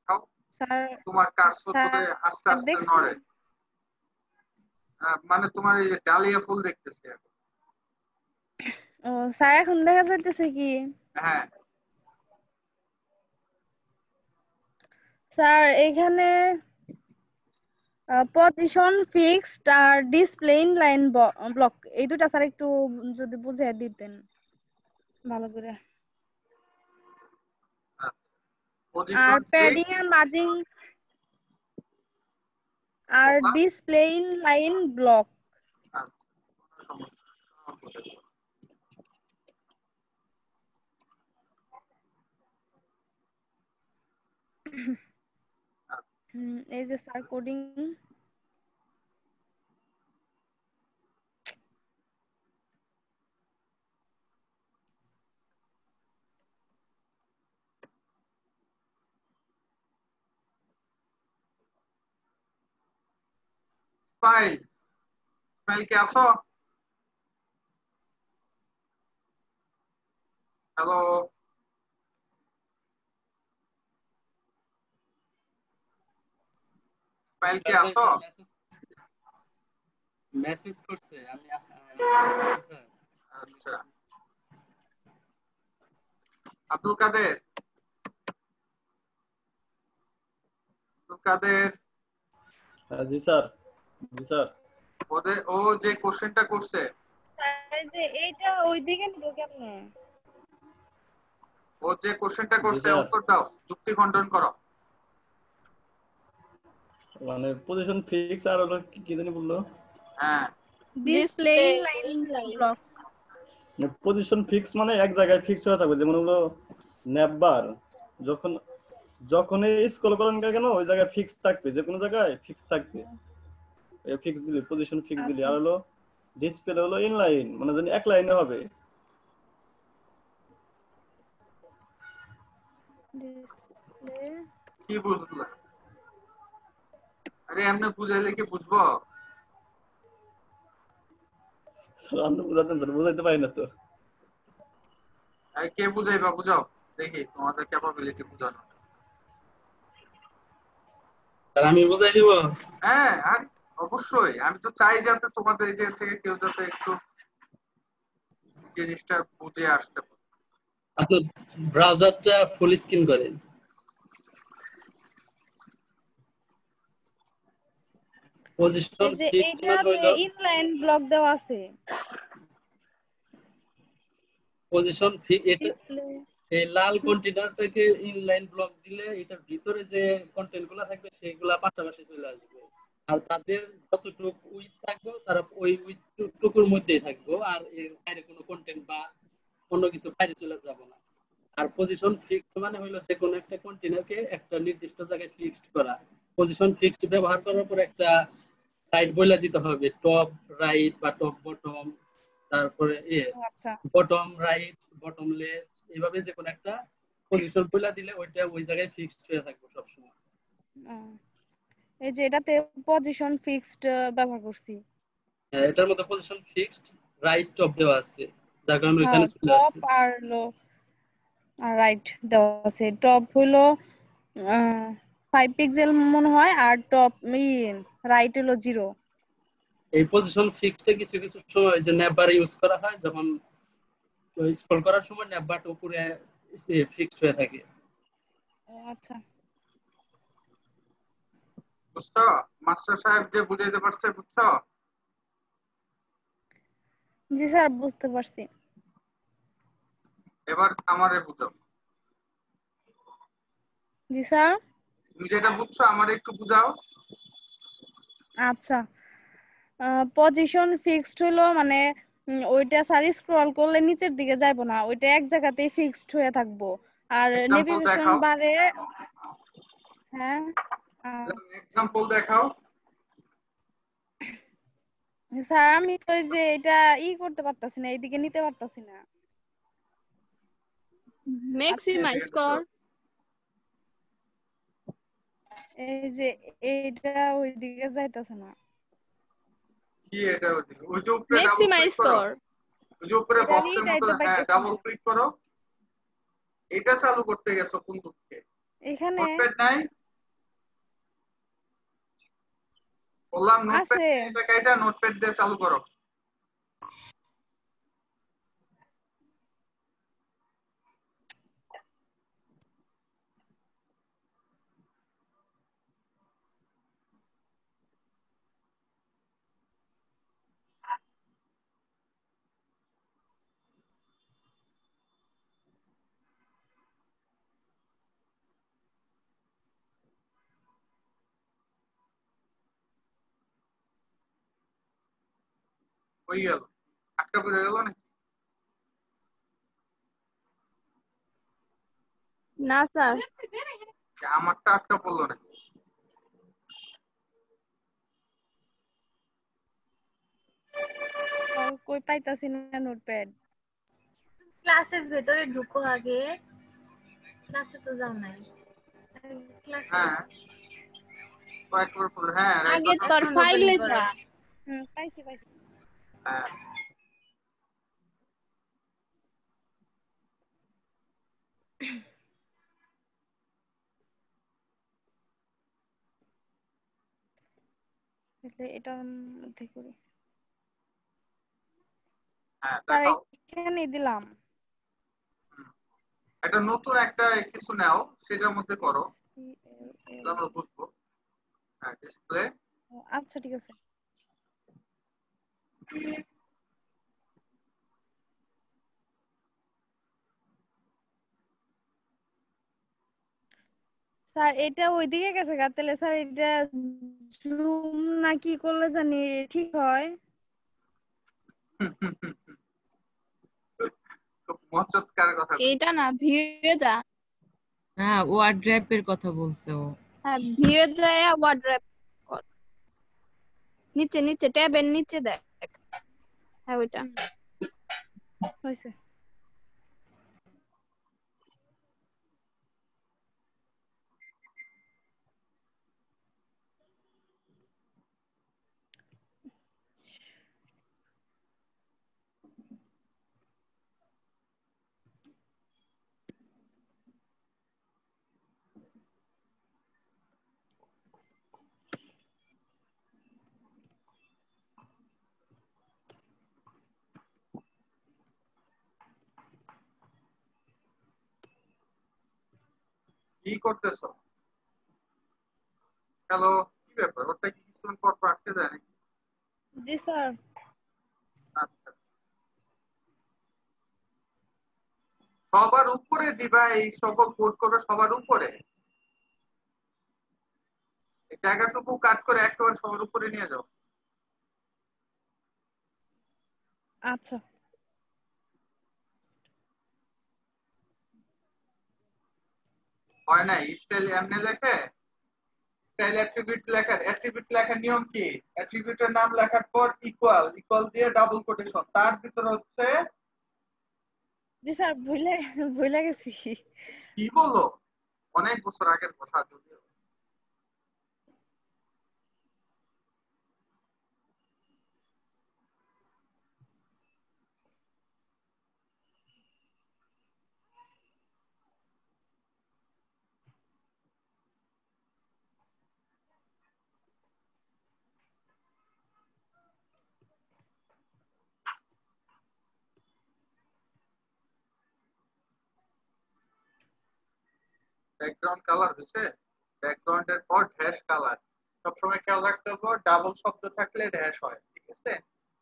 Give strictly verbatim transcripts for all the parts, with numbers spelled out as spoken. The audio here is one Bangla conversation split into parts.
দেখাও স্যার তোমার কার্সর স্যার বোধহয় আস্তে আস্তে দেখছেন? নড়ে। আহ, মানে তোমার এই যে ডালিয়া ফুল দেখতেছি এখন। ও স্যার এখন দেখা যাইতেছে কি? হ্যাঁ স্যার এখানে পজিশন ফিক্সড আর ডিসপ্লে ইনলাইন ব্লক এই দুটা স্যার একটু যদি বুঝিয়ে দিতেন ভালো করে। আর পজিশন প্যাডিং ফিক্স আর মার্জিং আর ডিসপ্লে ইনলাইন ব্লক। হুম এই যে স্যার কোডিং স্মাইল স্মাইল কে আসো? হ্যালো স্মাইল কে আসো? মেসেজ করছে আমি আচ্ছা আব্দুল কাদের আব্দুল কাদের জি স্যার জি স্যার ওদের ও যে কোশ্চেনটা করছে স্যার যে এইটা ওইদিকে নিব কেমনে? ও যে কোশ্চেনটা জি করছে স্যার উত্তর দাও, যুক্তি খণ্ডন করো। মানে পজিশন ফিক্স আর হলো কি কি জানি বললো? হ্যাঁ display inline block. Position fix মানে এক জায়গায় ফিক্স হয়ে থাকবে, যেমন হলো নেভার যখন যখন স্ক্রল করেন না কেন ওই জায়গায় ফিক্স থাকবে, যে কোনো জায়গায় ফিক্স থাকবে, এই ফিক্স দিলে পজিশন ফিক্স দিলে। আর হলো ডিসপ্লে হলো ইনলাইন মানে জানি এক লাইনে হবে। ডিসপ্লে কি বুঝলা? আরে এমনি বুঝাইলে কি বুঝবো? স্যার আপনি বুঝাতেন স্যার, বুঝাইতে পারি না তো। আরে কে বুঝাইবা, বুঝাও দেখি তোমাদের ক্যাপাবিলিটি বুঝানো। স্যার আমি বুঝাই দিব। হ্যাঁ আর অবশ্যই আমি তো চাই যাতে তোমাদের এই থেকে কেউ যাতে একটু জিনিসটা বুঝে আসতে পারে। আপনি ব্রাউজারটা ফুল স্ক্রিন করেন। পজিশন এই যে ফিক্স মানে এইটাতে হলো ইনলাইন ব্লক দেওয়া আছে। পজিশন ফিক্স এটা ডিসপ্লে এই লাল কন্টেনারটাকে ইনলাইন ব্লক দিলে এটার ভিতরে যে কন্টেন্ট গুলা থাকবে সেগুলা পাশাপাশি চলে আসবে, আর তাদের যতটুকু উইথ থাকবে তারা ওই উইথটুকুর মধ্যেই থাকবে, আর এর বাইরে কোনো কন্টেন্ট বা অন্য কিছু বাইরে চলে যাবে না। আর পজিশন ফিক্সড মানে হলো যে কোনো একটা কন্টেনারকে একটা নির্দিষ্ট জায়গায় ফিক্সড করা। পজিশন ফিক্সড ব্যবহার করার পর একটা সাইড বলে দিতে হবে, টপ রাইট বা টপ বটম, তারপরে এ আচ্ছা বটম রাইট বটম লেফট, এইভাবে যে কোনো একটা পজিশন বলে দিলে ওইটা ওই জায়গায় ফিক্সড হয়ে থাকবে সবসময়। এই যে এটাতে পজিশন ফিক্সড ব্যবহার করছি। হ্যাঁ, এটার মধ্যে পজিশন ফিক্সড রাইট টপ দেওয়া আছে, যার কারণে হ্যাঁ ওইখানে চলে টপ আসছে। আর লো আর রাইট দেওয়া আছে। টপ হলো ফাইভ পিক্সেল মনে হয়, আর টপ রাইট হলো জিরো। এই পজিশন ফিক্সডে কিছু কিছু সময় যে নেভার ইউজ করা হয়, যখন স্ক্রল করার সময় নেভারটা উপরে ফিক্সড হয়ে থাকে। আচ্ছা বুঝছো মাস্টার সাহেব যে বুঝাইতে পারছে? বুঝছো? জি স্যার বুঝতে পারছি। এবার আমারে বুঝাও। জি স্যার তুমি যেটা বুঝছো আমারে একটু বুঝাও। আচ্ছা পজিশন ফিক্সড হলো মানে উম, ওইটা স্যার স্ক্রল করলে নিচের দিকে যাইবো না, ওইটা এক জায়গাতেই ফিক্সড হয়ে থাকবো। আর এক্সাম্পল নেভিগেশন দেখাও, বারে হ্যাঁ আহ, এক্সাম্পল দেখাও। স্যার আমি ওই যে এটা ই করতে পারতাছি না, এইদিকে নিতে পারতাছি না। ম্যাক্সিমাইজ কর। এই যে এইটা ওইদিকে যাইতাছে না। কি এটা? ওইদিকে ওই যে উপরে ডাবল ম্যাক্সিমাইজ ক্লিক করো, কর। ওই যে উপরে এটা বক্সের মতো, রিটাইতে হ্যাঁ পাইতেছি ডাবল না ক্লিক করো। এটা চালু করতে গেছো কোন দিকে? এখানে। নোটপ্যাড নাই? বললাম নোটপ্যাড আছে। এটা কাইটা নোটপ্যাড দিয়ে চালু করো। হয়ে গেল, আটকা পড়ে গেল নাকি? না স্যার, আমারটা আটকা পড়লো নাকি? আর কই পাইতাছি না নোটপ্যাড। ক্লাসের ভেতরে ঢুকো আগে, ক্লাসে তো যাও নাই ক্লাসে। হ্যাঁ কয়েকবার পড়ে, হ্যাঁ রাইট আগে বাটন। তোর ফাইলে যা। হুম পাইছি পাইছি। হ্যাঁ তাহলে এটার মধ্যে করি। হ্যাঁ স্যার দেখাও। এখানে দিলাম। একটা নতুন একটা কিছু নাও, সেটার মধ্যে করো, সি এল এল। আমরা বুঝবো। হ্যাঁ ডিসপ্লে। আচ্ছা ঠিক আছে। স্যার এটা ওইদিকে গেছে গা, তাহলে স্যার এটা জুম না কি করলে জানি ঠিক হয়? খুব মজাদার কথা। এটা না, ভিউয়ে যা। হ্যাঁ ওয়ার্ড ড্রাইভের কথা বলছে ও। হ্যাঁ, ভিউয়ে যায় ওয়ার্ড ড্রাইভ কর। নিচে নিচে ট্যাবের নিচে দেখ। হ্যাঁ ওইটা। হয়েছে। কি করতেছো? হ্যালো, কি ব্যাপার? ওটা কি কিছুক্ষণ পর পর আটকে যায় নাকি? জি স্যার। আচ্ছা, সবার উপরে দিবা, এই সকল কোড করবে সবার উপরে। এই জায়গাটুকু কাট করে একেবারে সবার উপরে নিয়ে যাও। আচ্ছা হয় না স্টাইল এমনি লেখে, স্টাইল অ্যাট্রিবিউট লেখার অ্যাট্রিবিউট লেখার নিয়ম কি? অ্যাট্রিবিউটের নাম লেখার পর ইকুয়াল, ইকুয়াল দিয়ে ডাবল কোটেশন, তার ভিতরে হচ্ছে। জি স্যার ভুলে ভুলে গেছি। কি বলো? অনেক বছর আগের কথা যদিও। ব্যাকগ্রাউন্ড কালার হয়েছে, ব্যাকগ্রাউন্ডের পর ড্যাশ কালার। সবসময় খেয়াল রাখতে হবে ডাবল শব্দ থাকলে ড্যাশ হয়, ঠিক আছে?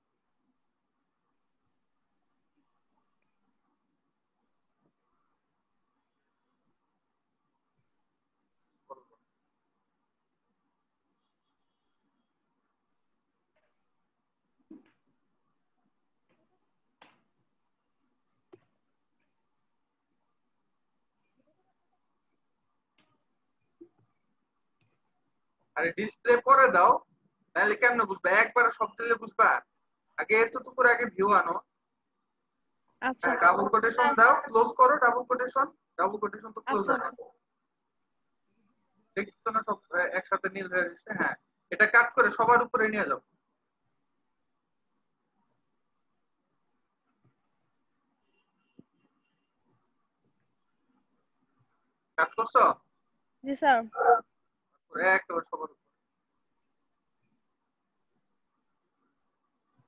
আরে ডিসপ্লে পরে দাও, তাহলে কেমনে বুঝবা? একবার সব দিলে বুঝবা? আগে এতটুকুর আগে ভিউ আনো। আচ্ছা ডাবল কোটেশন দাও, ক্লোজ করো ডাবল কোটেশন। ডাবল কোটেশন তো ক্লোজ আচ্ছা হয় না। আচ্ছা। দেখছো না সব একসাথে নীল হয়ে গেছে? হ্যাঁ, এটা কাট করে সবার উপরে নিয়ে যাও। কাট করছো? জি স্যার। একেবারে সবার উপরে।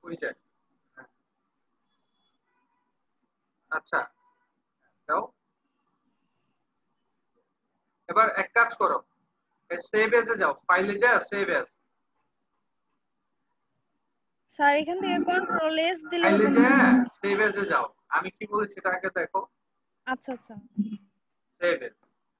হয়ে যায়। আচ্ছা দাও, এবার এক কাজ করো, সেভ এজে যাও, ফাইলে যা সেভ এজ, স্যার এখান থেকে কন্ট্রোল এস দিলে ফাইলে হবে যা না? সেভ এজে যাও। আমি কি বলি সেটা আগে দেখো। আচ্ছা আচ্ছা save as,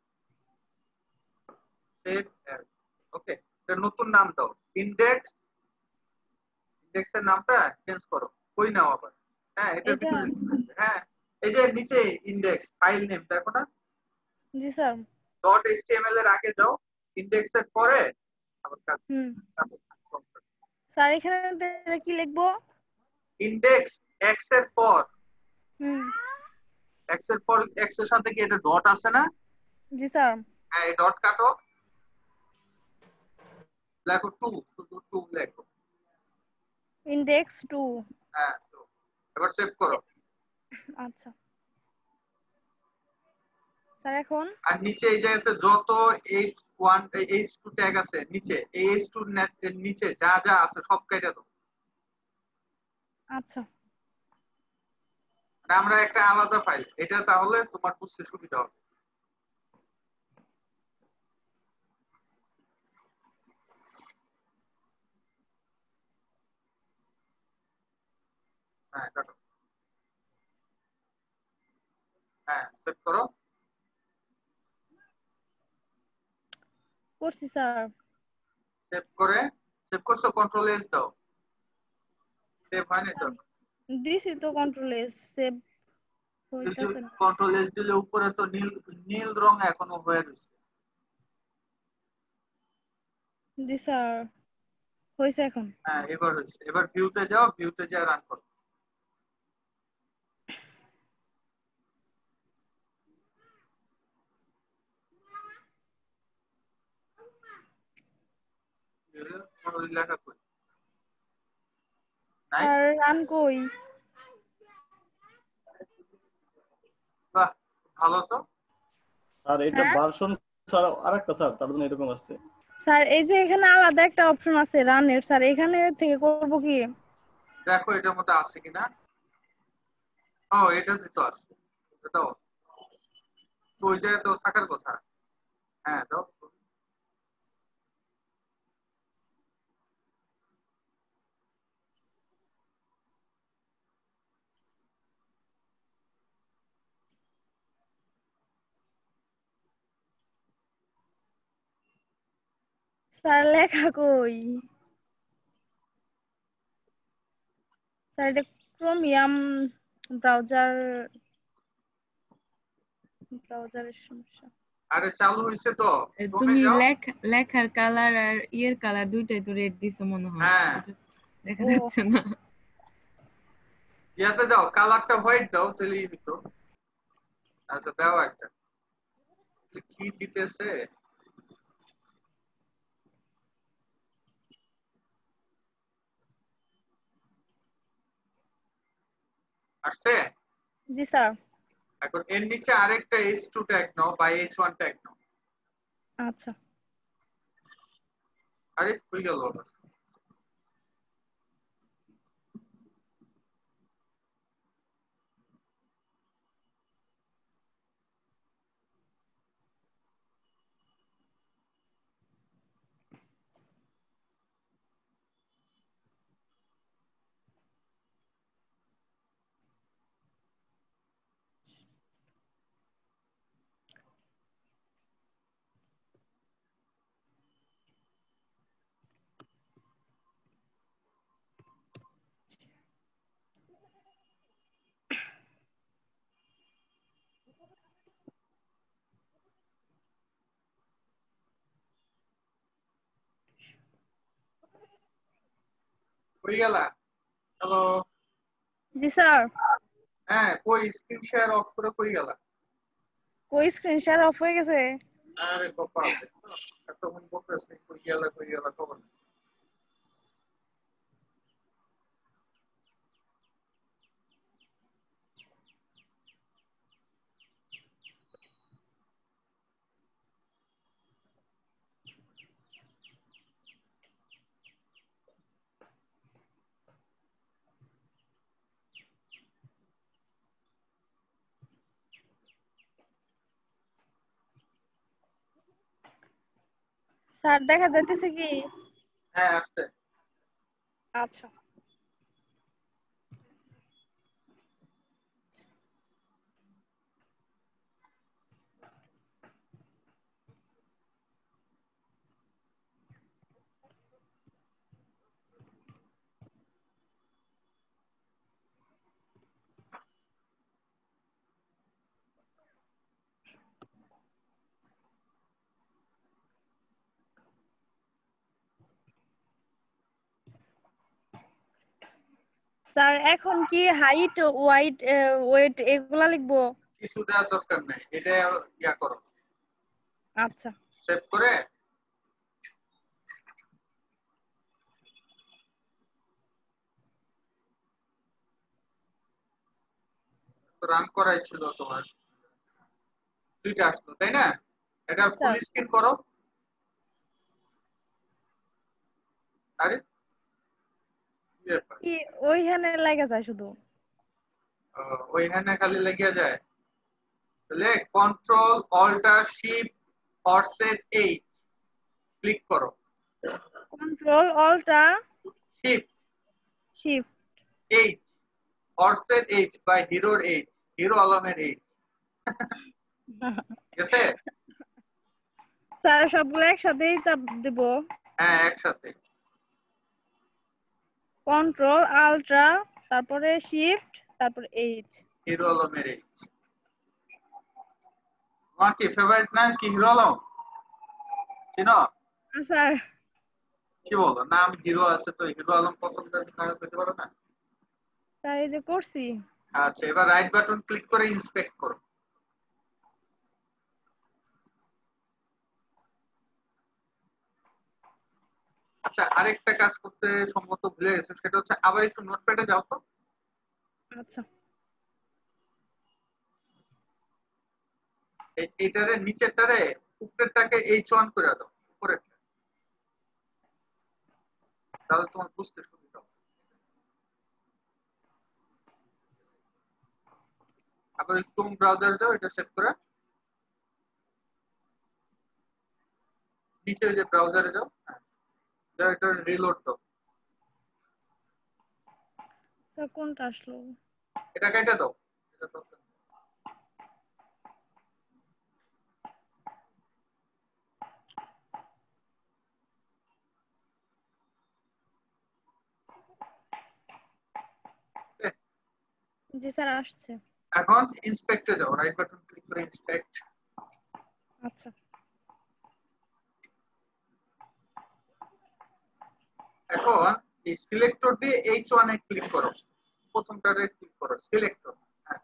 save as, okay. এটা নতুন নাম দাও, ইন্ডেক্স, ইন্ডেক্সের নামটা চেঞ্জ করো। কই নাও আবার, হ্যাঁ এটার এটা ভিতরে, হ্যাঁ এই যে নিচে ইন্ডেক্স ফাইল নেম দেখো না, জি স্যার ডট এইচটিএমএল এর আগে যাও, ইন্ডেক্সের পরে আবার হুম স্যার এখানে তাহলে কি লিখবো? ইন্ডেক্স এক্স এর পর, হুম এক্স এর পর এক্স এর সাথে কি এটা ডট আছে না, জি স্যার হ্যাঁ এই ডট কাটো, লেখো টু, শুধু টু লেখো, ইন্ডেক্স টু। হ্যাঁ two। এবার সেভ করো। আচ্ছা স্যার এখন আর নিচে এই জায়গাতে যত H one H two tag আছে নিচে, এই এইচ টু এর নিচে যা যা আছে সব কেটে দাও। আচ্ছা মানে আমরা একটা আলাদা ফাইল, এটা তাহলে তোমার বুঝতে সুবিধা হবে। হ্যাঁ কাটো, হ্যাঁ সেভ করো। করছি স্যার। সেভ করে, সেভ করছো, কন্ট্রোল এস দাও, সেভ হয়নি তো, দিছি তো কন্ট্রোল এস, সেভ হইতাছে না। কন্ট্রোল এস দিলে উপরে তো নীল নীল রং এখনো হয়ে রয়েছে। জি স্যার হইছে এখন। হ্যাঁ এবার হয়েছে, এবার ভিউতে যাও, ভিউতে যা রান করো। ওই লেখা কই নাই, স্যার রান কই? বাহ ভালো তো। আর এটা হ্যাঁ ভার্সন স্যার আরেকটা স্যার তার জন্য এরকম আসছে। স্যার এই যে এখানে আলাদা একটা অপশন আছে রানের, স্যার এখানে থেকে করব কি? দেখো এটার মধ্যে আছে কিনা, ও এটাতে তো আছে, এটাও তো ওই জায়গায় তো থাকার কথা। হ্যাঁ দাও, স্যার লেখা কই? স্যার এটা ক্রোমিয়াম ব্রাউজার, ব্রাউজারের সমস্যা। আরে চালু হয়েছে তো, এ, ক্রমে তুমি যাও। লেখা লেখার কালার আর ইয়ের কালার দুইটাই তো রেড দিছো মনে হয়, হ্যাঁ এটা দেখা ও যাচ্ছে না। ইয়াতে যাও, কালারটা হোয়াইট দাও তাহলেই হতো। আচ্ছা দাও একটা, কি দিতেছে, আসছে। জি স্যার। এখন এর নিচে আরেকটা এইচ টু ট্যাগ নাও বা এইচ ওয়ান ট্যাগ নাও। আচ্ছা আরে কই গেল আবার, কই গেলা, হ্যালো। জি স্যার। হ্যাঁ কই স্ক্রিন শেয়ার অফ করে কই গেলা, কই স্ক্রিন শেয়ার অফ হয়ে গেছে? আরে কপাল, এতক্ষণ বলতেছে কই গেলা কই গেলা খবর নেই। স্যার দেখা যাইতেছে কি? হ্যাঁ আসছে। আচ্ছা স্যার এখন কি হাইট ওয়াইট ওয়েট এগুলা লিখবো? কিছু দেওয়ার দরকার নাই, এটা ইয়া করো, আচ্ছা সেভ করে রান করাই ছিল তোমার, দুইটা আসলো তাই না? এটা ফুল স্ক্রিন করো। আরে কি ব্যাপার? কি ওইখানে লাগা যায় শুধু? ও, ওইখানে খালি লেগে যায়, তাহলে control alter shift or set H click করো। Control alt shift shift H or set H by হিরোর এইচ, হিরো আলমের এইচ। ঠিক আছে? স্যার সবগুলো একসাথেই চাপ দেব? হ্যাঁ একসাথে। কন্ট্রোল আল্ট্রা তারপরে শিফট তারপর এইচ, হিরো আলমের এইচ। তোমার কি ফেভারিট নাম কি হিরো আলম? চিনো? স্যার কি বলো, নাম হিরো আছে তো হিরো আলম পছন্দের নায়ক হতে পারো না? স্যার এই যে করছি। আচ্ছা এবার রাইট বাটন ক্লিক করে ইন্সপেক্ট করো। আচ্ছা আরেকটা কাজ করতে সম্ভবত ভুলে গেছো, সেটা হচ্ছে আবার একটু নোটপ্যাডে যাও তো। আচ্ছা এই- এইটারে নিচেরটারে উপরেরটাকে এইচ ওয়ান করে দাও, উপরেরটা, তাহলে তোমার বুঝতে সুবিধা হবে। আবার ক্রোম ব্রাউজার যাও, এটা সেভ করে নিচে যে ব্রাউজারে যাও, হ্যাঁ যাও এটা রিলোড দাও। স্যার কোনটা আসলো? এটা কেটে দাও, এটা দরকার নেই। Okay, জি স্যার আসছে। এখন ইন্সপেক্টে যাও, রাইট বাটন ক্লিক করে ইন্সপেক্ট। আচ্ছা এখন এই সিলেক্টর দিয়ে এইচ ওয়ান এ ক্লিক করো, প্রথমটারে ক্লিক করো সিলেক্টর। হ্যাঁ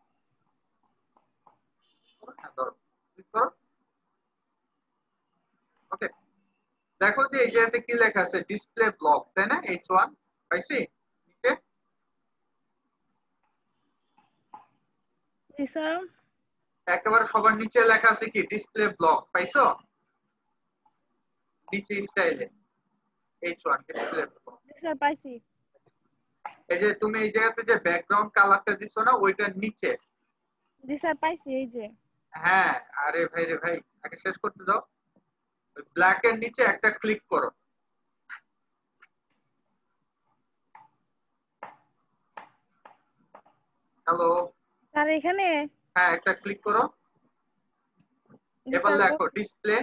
হ্যাঁ ধরো ক্লিক করো। ওকে দেখো যে এই জায়গাতে কি লেখা আছে, ডিসপ্লে ব্লক, তাই না? এইচ ওয়ান পাইছি নিচে। জি স্যার একেবারে সবার নিচে লেখা আছে কি ডিসপ্লে ব্লক, পাইছো? নিচে স্টাইলে এইচ ওয়ান ডিসপ্লে ব্লক। জি স্যার পাইছি। এই যে তুমি এই জায়গাতে যে ব্যাকগ্রাউন্ড কালারটা দিছো না, ওইটার নিচে। জি স্যার পাইছি এই যে। হ্যাঁ আরে ভাই রে ভাই, আগে শেষ করতে দাও। ব্ল্যাক এর নিচে একটা ক্লিক করো। হ্যালো স্যার এখানে? হ্যাঁ একটা ক্লিক করো। জি এবার স্যার লেখো ডিসপ্লে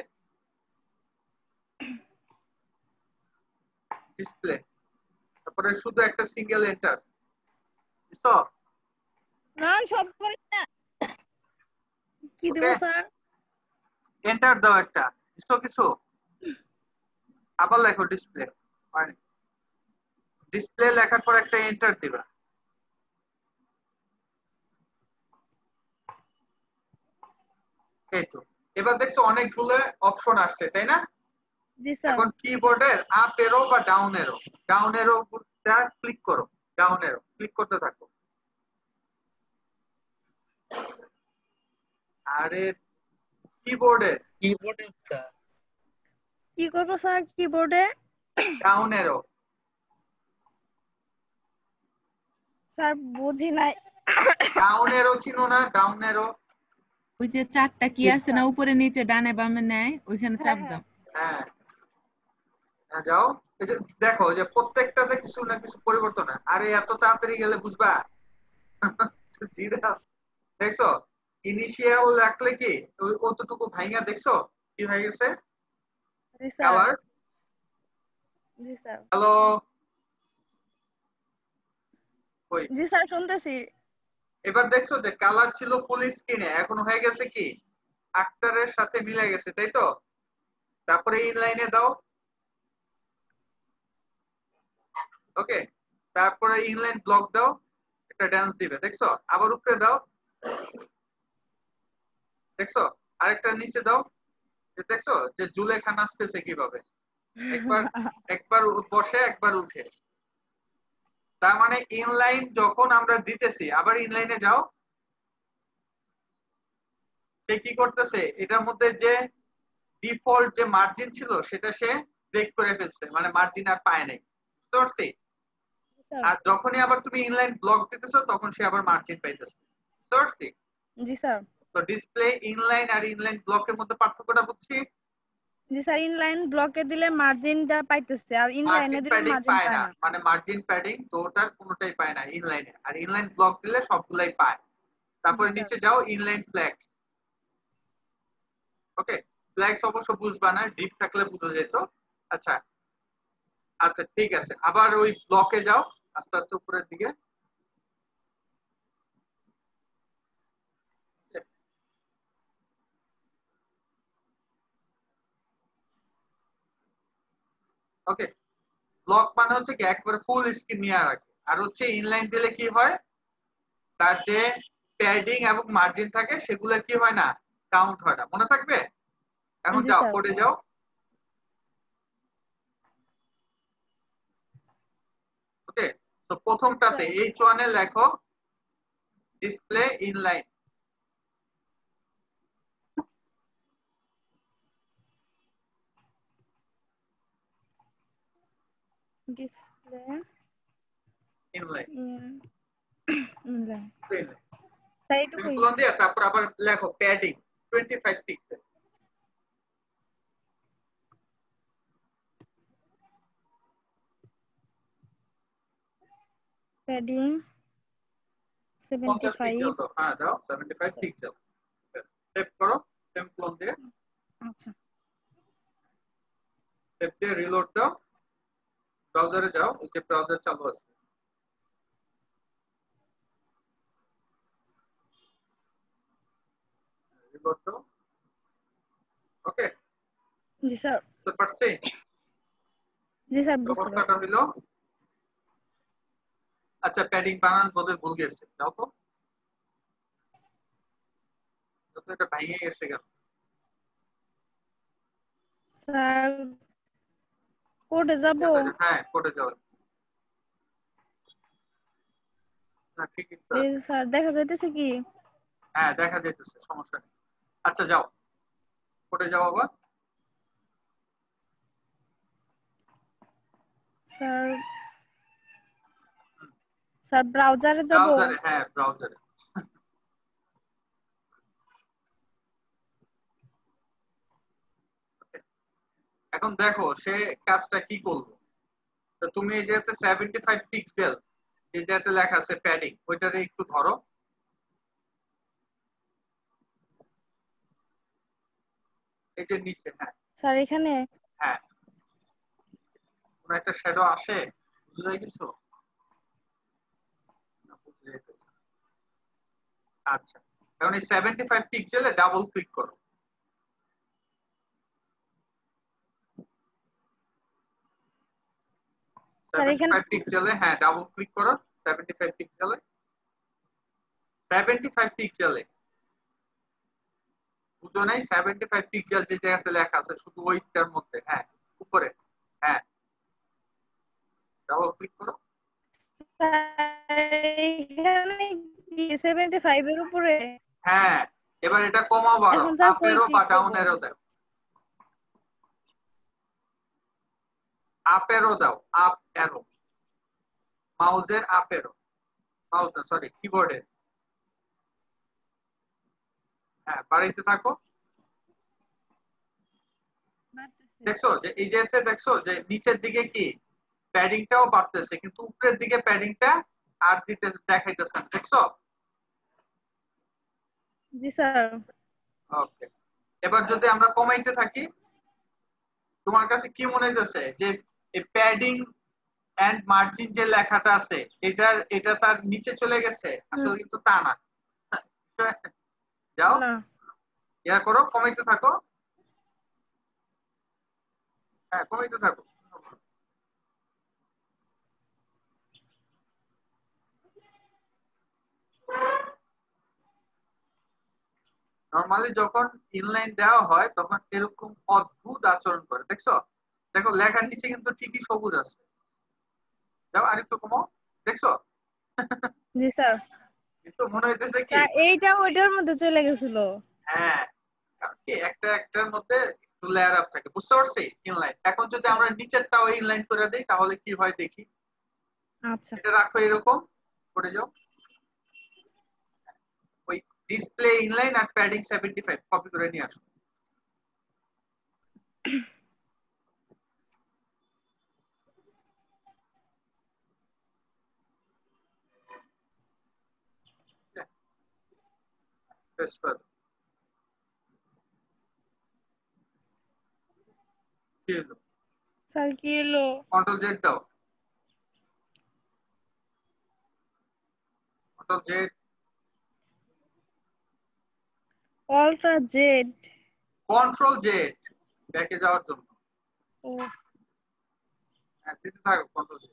ডিসপ্লে, তারপরে শুধু একটা সিঙ্গেল এন্টার দিছো। না সব করি না। কি দেব ওকে স্যার? এন্টার দাও একটা, দিছো কিছু? আবার লেখো ডিসপ্লে, মানে ডিসপ্লে লেখার পর একটা এন্টার দিবা। এই তো এবার দেখছো অনেকগুলো অপশন আসছে তাই না? জি স্যার এখন কিবোর্ডের আপ এরো বা down arrow, down arrow click করো, ডাউন এরো ক্লিক করতে থাকো। আরে কিবোর্ডে কিবোর্ডে কি করবো স্যার কিবোর্ডে? ডাউন এরো। স্যার বুঝি নাই। ডাউন এরো চিনো না? ডাউন এরো ওই যে চারটা কি আছে না উপরে নিচে ডানে বামে নেয়, ওইখানে চাপ দাও। হ্যাঁ হ্যাঁ, যাও। এই যে দেখো যে প্রত্যেকটাতে কিছু না কিছু পরিবর্তন হয়। আরে এত তাড়াতাড়ি গেলে বুঝবা। জিরা দেখছো ইনিশিয়াল রাখলে কি ওই কতটুকু ভাইঙা দেখছো কি হয়ে গেছে জি স্যার কালার। জি স্যার হ্যালো, ওই জি স্যার শুনতেছি। এবার দেখছো যে কালার ছিল ফুল স্ক্রিনে, এখন হয়ে গেছে কি আক্তারের সাথে মিলে গেছে, তাই তো? তারপরে ইনলাইনে দাও। ওকে, তারপরে ইনলাইন ব্লক দাও, একটা ড্যান্স দিবে, দেখছো? আবার উপরে দাও, দেখছো? আরেকটা নিচে দাও, দেখছো যে জুলেখা নাচতেছে কিভাবে, একবার একবার বসে একবার উঠে। তার মানে ইনলাইন যখন আমরা দিতেছি, আবার ইনলাইনে যাও, সে কি করতেছে এটার মধ্যে যে ডিফল্ট যে মার্জিন ছিল সেটা সে ব্রেক করে ফেলছে, মানে মার্জিন আর পায় নাই, বুঝতে পারছি? আর যখনই আবার তুমি ইনলাইন ব্লক দিতেছো তখন সে আবার মার্জিন পাইতেছে, বুঝতে পারছি? জি স্যার তো ডিসপ্লে ইনলাইন আর ইনলাইন ব্লকের মধ্যে পার্থক্যটা বুঝছি। জি স্যার ইনলাইন ব্লকে দিলে মার্জিনটা পাইতেছে আর ইনলাইনে মার্জিন দিলে প্যাডিং মার্জিন পায় পায় না, না। মানে মার্জিন প্যাডিং তো ওটার কোনোটাই পায় না ইনলাইনে, আর ইনলাইন ব্লক দিলে সবগুলাই পায়। তারপরে জি স্যার নিচে যাও, ইনলাইন ফ্ল্যাক্স। ওকে, ফ্ল্যাক্স অবশ্য বুঝবা না, ডিপ থাকলে বুঝা যেত। আচ্ছা আচ্ছা ঠিক আছে, আবার ওই ব্লকে যাও আস্তে আস্তে উপরের দিকে। ওকে, ব্লক মানে হচ্ছে কি একবারে ফুল স্ক্রিন নিয়ে রাখে। আর হচ্ছে ইনলাইন দিলে কি হয়, তার যে প্যাডিং এবং মার্জিন থাকে সেগুলো কি হয় না, কাউন্ট হয় না, মনে থাকবে? এখন জি যাও স্যার কোডে যাও। ওকে, তো প্রথমটাতে এইচ ওয়ান এ লেখো display inline. Display inline inline plain sir এইটুকুই। সেমিকোলন দিয়ে তারপর আবার লেখো প্যাডিং পঁচিশ পিক্সেল। প্যাডিং পঞ্চাশ পঁচাত্তর। পিক্সেল দাও, হ্যাঁ দাও পঁচাত্তর পিক্সেল। সেভ করো সেমিকোলন দিয়ে, আচ্ছা সেভ দিয়ে রিলোড দাও। ব্রাউজারে যাও, এই যে ব্রাউজার চালু আছে, রিলোড দাও। ওকে, জি স্যার বুঝতে পারছি জি স্যার বুঝতে পারছি। অবস্থাটা হইলো। আচ্ছা, প্যাডিং বানান বলে ভুল গেছে, যাও তো, যাও তো, এটা ভেঙে গেছে কেন? স্যার কোডে যাব। হ্যাঁ কোডে যাও। না ঠিকই তো এই আছে। স্যার দেখা যাইতেছে কি? হ্যাঁ দেখা যাইতেছে, সমস্যা নেই। আচ্ছা যাও কোডে যাও আবার। স্যার স্যার ব্রাউজারে যাব। ব্রাউজারে, হ্যাঁ ব্রাউজারে। এখন দেখো সে কাজটা কি করলো। তো তুমি এই যে পঁচাত্তর পিক্সেল এই যে লেখা আছে প্যাডিং, ওইটারে একটু ধরো, এই যে নিচে। হ্যাঁ স্যার এখানে হ্যাঁ, কোন একটা শ্যাডো আসে, বুঝে যায় কিছু না, বুঝে যাইতেছে। আচ্ছা, এখন এই পঁচাত্তর পিক্সেলে ডাবল ক্লিক করো। স্যার এখানে পঁচাত্তর পিক্সেলে, হ্যাঁ ডাবল ক্লিক করো পঁচাত্তর পিক্সেলে। পঁচাত্তর পিক্সেলে বুঝো নাই, পঁচাত্তর পিক্সেল যে জায়গাতে লেখা আছে শুধু ওইটার মধ্যে, হ্যাঁ উপরে, হ্যাঁ ডাবল ক্লিক করো। এখানে কি পঁচাত্তর এর উপরে? হ্যাঁ, এবার এটা কমাও বাড়ো, এখন স্যার আপ কই এরো বা ক্লিক ডাউন করব? এরো দাও। আপ এরো দাও, আপ এরো, মাউসের আপ এরো, মাউস না সরি কিবোর্ডের, হ্যাঁ বাড়াইতে থাকো। দেখছো যে এই যেতে দেখছো যে নিচের দিকে কি প্যাডিংটাও বাড়তেছে কিন্তু উপরের দিকে প্যাডিংটা আর দিতে দেখাইতেছে না, দেখছো? জি স্যার। ওকে, এবার যদি আমরা কমাইতে থাকি তোমার কাছে কি মনে হইতেছে যে এই প্যাডিং এন্ড মার্জিন যে লেখাটা আছে এটার এটা তার নিচে চলে গেছে? আসলে কিন্তু তা না। যাও না ইয়া করো, কমাইতে থাকো। হ্যাঁ কমাইতে থাকো। নরমালি যখন ইনলাইন দেওয়া হয় তখন এরকম অদ্ভুত আচরণ করে, দেখছো? দেখো লেখার নিচে কিন্তু ঠিকই সবুজ আছে। যাও আরেকটু কমাও, দেখছো? জি স্যার। কিন্তু মনে হইতেছে কি তা এইটা ওইটার মধ্যে চলে গেছিল। হ্যাঁ কারণ কি একটা একটার মধ্যে একটু লেয়ার আপ থাকে, বুঝতে পারছি? ইনলাইন এখন যদি আমরা নিচেরটাও ইনলাইন করে দেই তাহলে কি হয় দেখি। আচ্ছা এটা রাখো এরকম করে যাও, ওই ডিসপ্লে ইনলাইন আর প্যাডিং সেভেন্টি ফাইভ কপি করে নিয়ে আসো। পেস্ট করে দাও। কি হলো? স্যার কি এলো? কন্ট্রোল জেড দাও, control Z, ultra Z. Control Z ব্যাকে যাওয়ার জন্য। ও হ্যাঁ দিতে থাকো কন্ট্রোল জেড।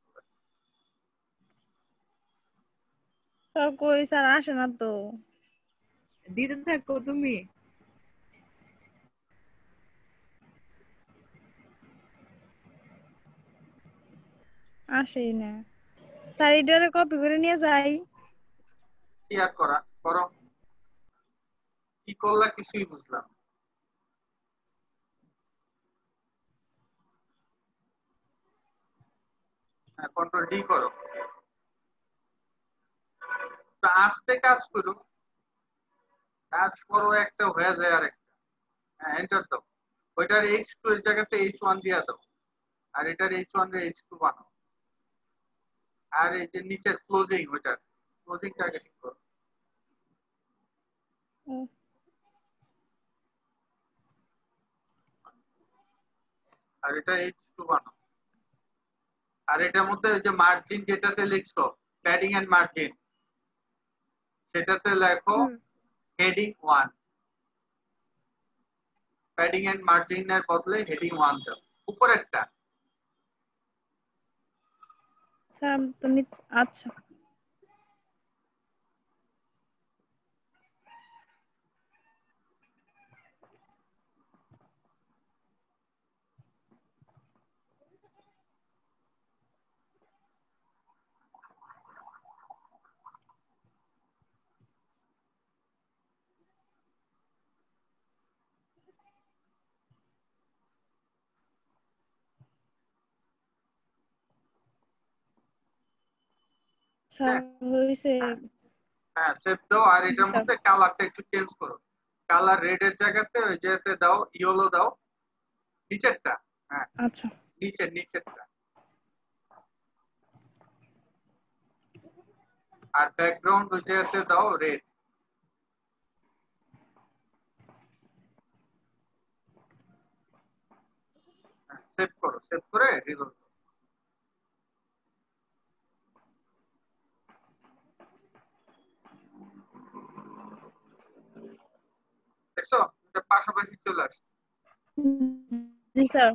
স্যার কই স্যার আসে না তো। দিতে থাকো তুমি। আসেই না স্যার, এটারে কপি করে নিয়ে যাই। কি আর করা করো, কি করলা কিছুই বুঝলাম। হ্যাঁ কন্ট্রোল ডি করো, তা আস্তে কাজ করো, কাজ করো একটা হয়ে যায় আর একটা। হ্যাঁ এন্টার দাও, ওইটার এইচ টু এর জায়গাতে এইচ ওয়ান দিয়ে দাও আর এটার এইচ ওয়ান এর এইচ টু বানাও। আর এই যে নিচের ক্লোজিং ওইটার ক্লোজিংটাকে ঠিক করো ও, আর এটা এইচ টু বানাও। আর এটার মধ্যে ওই যে মার্জিন যেটাতে লিখছো প্যাডিং এন্ড মার্জিন সেটাতে লেখো হুম। হেডিং ওয়ান, প্যাডিং এন্ড মার্জিনের বদলে হেডিং ওয়ান দাও উপরেরটা। স্যার আমি তো নিচ- আচ্ছা স্যার হয়েছে। হ্যাঁ সেভ দাও আর জি এটার স্যার। মধ্যে কালারটা একটু চেঞ্জ করো, কালার রেড এর জায়গাতে ওই যেতে দাও ইয়েলো দাও, নিচেরটা। হ্যাঁ আচ্ছা নিচের নিচেরটা। আর ব্যাকগ্রাউন্ড ওই জায়গাতে দাও রেড। সেভ করো, সেভ করে রিলোড করো। দেখছো এটা পাশাপাশি চলে আসছে। জি স্যার।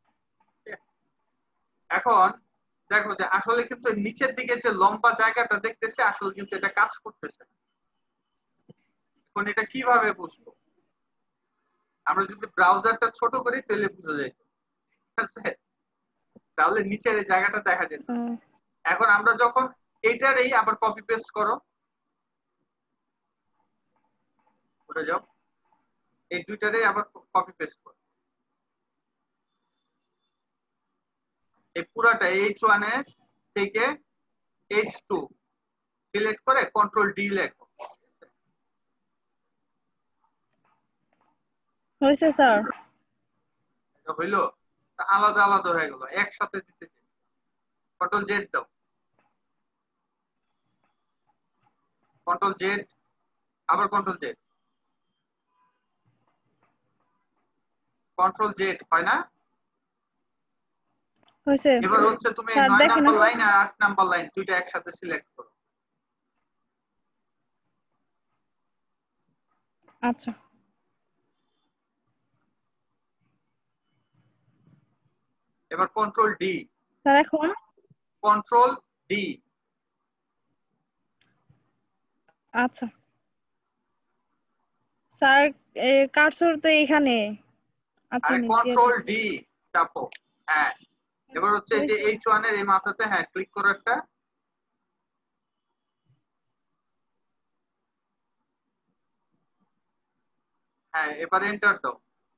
এখন দেখো যে আসলে কিন্তু নিচের দিকে যে লম্বা জায়গাটা দেখতেছে আসলে কিন্তু এটা কাজ করতেছে না। এখন এটা কিভাবে বুঝবো? আমরা যদি ব্রাউজারটা ছোট করি তাহলে বুঝা যায়, ঠিক আছে? তাহলে নিচের এই জায়গাটা দেখা যেত। ও, এখন আমরা যখন এইটারই আবার কপি পেস্ট করো, করে যাও এই দুইটারই আবার কপি পেস্ট করো, এই পুরাটা এইচ ওয়ান এর থেকে এইচ টু সিলেক্ট করে কন্ট্রোল ডি লেখো। হয়েছে স্যার। এটা হইলো, তা আলাদা আলাদা হয়ে গেল, একসাথে দিতে কন্ট্রোল জেড দাও, কন্ট্রোল জেড, আবার কন্ট্রোল জেড, কন্ট্রোল জেড, হয় না? হয়েছে এবার হচ্ছে তুমি স্যার নয় দেখেন নাম্বার লাইন আর আট নাম্বার লাইন দুইটা একসাথে সিলেক্ট করো। আচ্ছা এবার কন্ট্রোল ডি, স্যার এখন কন্ট্রোল ডি, আচ্ছা স্যার কার্সর তো এখানে আচ্ছা আর আমি দিয়ে কন্ট্রোল দিচ্ছি। ডি চাপো। হ্যাঁ এবার হচ্ছে এই যে হয়েছে। এইচ ওয়ান এর এই মাথাতে হ্যাঁ ক্লিক করো একটা, হ্যাঁ এবার এন্টার দাও।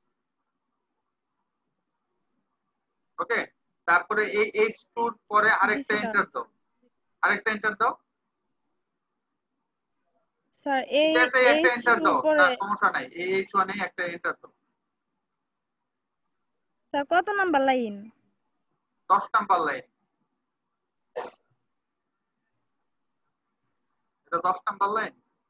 ওকে, তারপরে এই এইচ টু এর পরে আরেকটা দিছি স্যার। এন্টার দাও, আরেকটা এন্টার দাও, স্যার এই এটাতে একটা এইচ এন্টার টু দাও, পরে না সমস্যা নাই, এই এইচ ওয়ান এ একটা এন্টার দাও। স্যার কত নাম্বার লাইন? দশ নাম্বার লাইন, এটা দশ নাম্বার লাইন।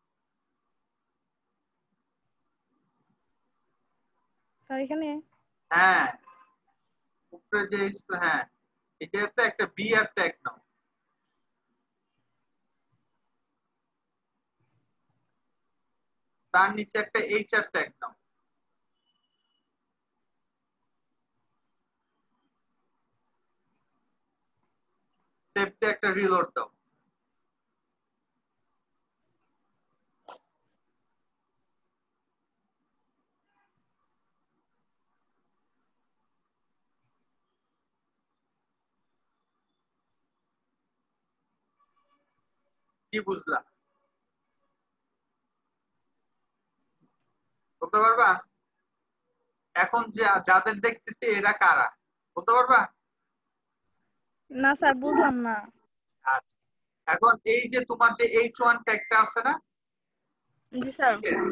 স্যার এখানে হ্যাঁ উপরে যে এইচ টু, হ্যাঁ এটাতে একটা বি আর ট্যাগ নাও, তার নিচে একটা এইচ আর ট্যাগ নাও, সেভতে একটা রিলোড দাও। কি বুঝলা বলতে পারবা? এখন যে যাদের দেখতেছি এরা কারা বলতে পারবা? না স্যার বুঝলাম না। আচ্ছা এখন এই যে তোমার যে এইচ ওয়ান ট্যাগটা আছে না, জি স্যার।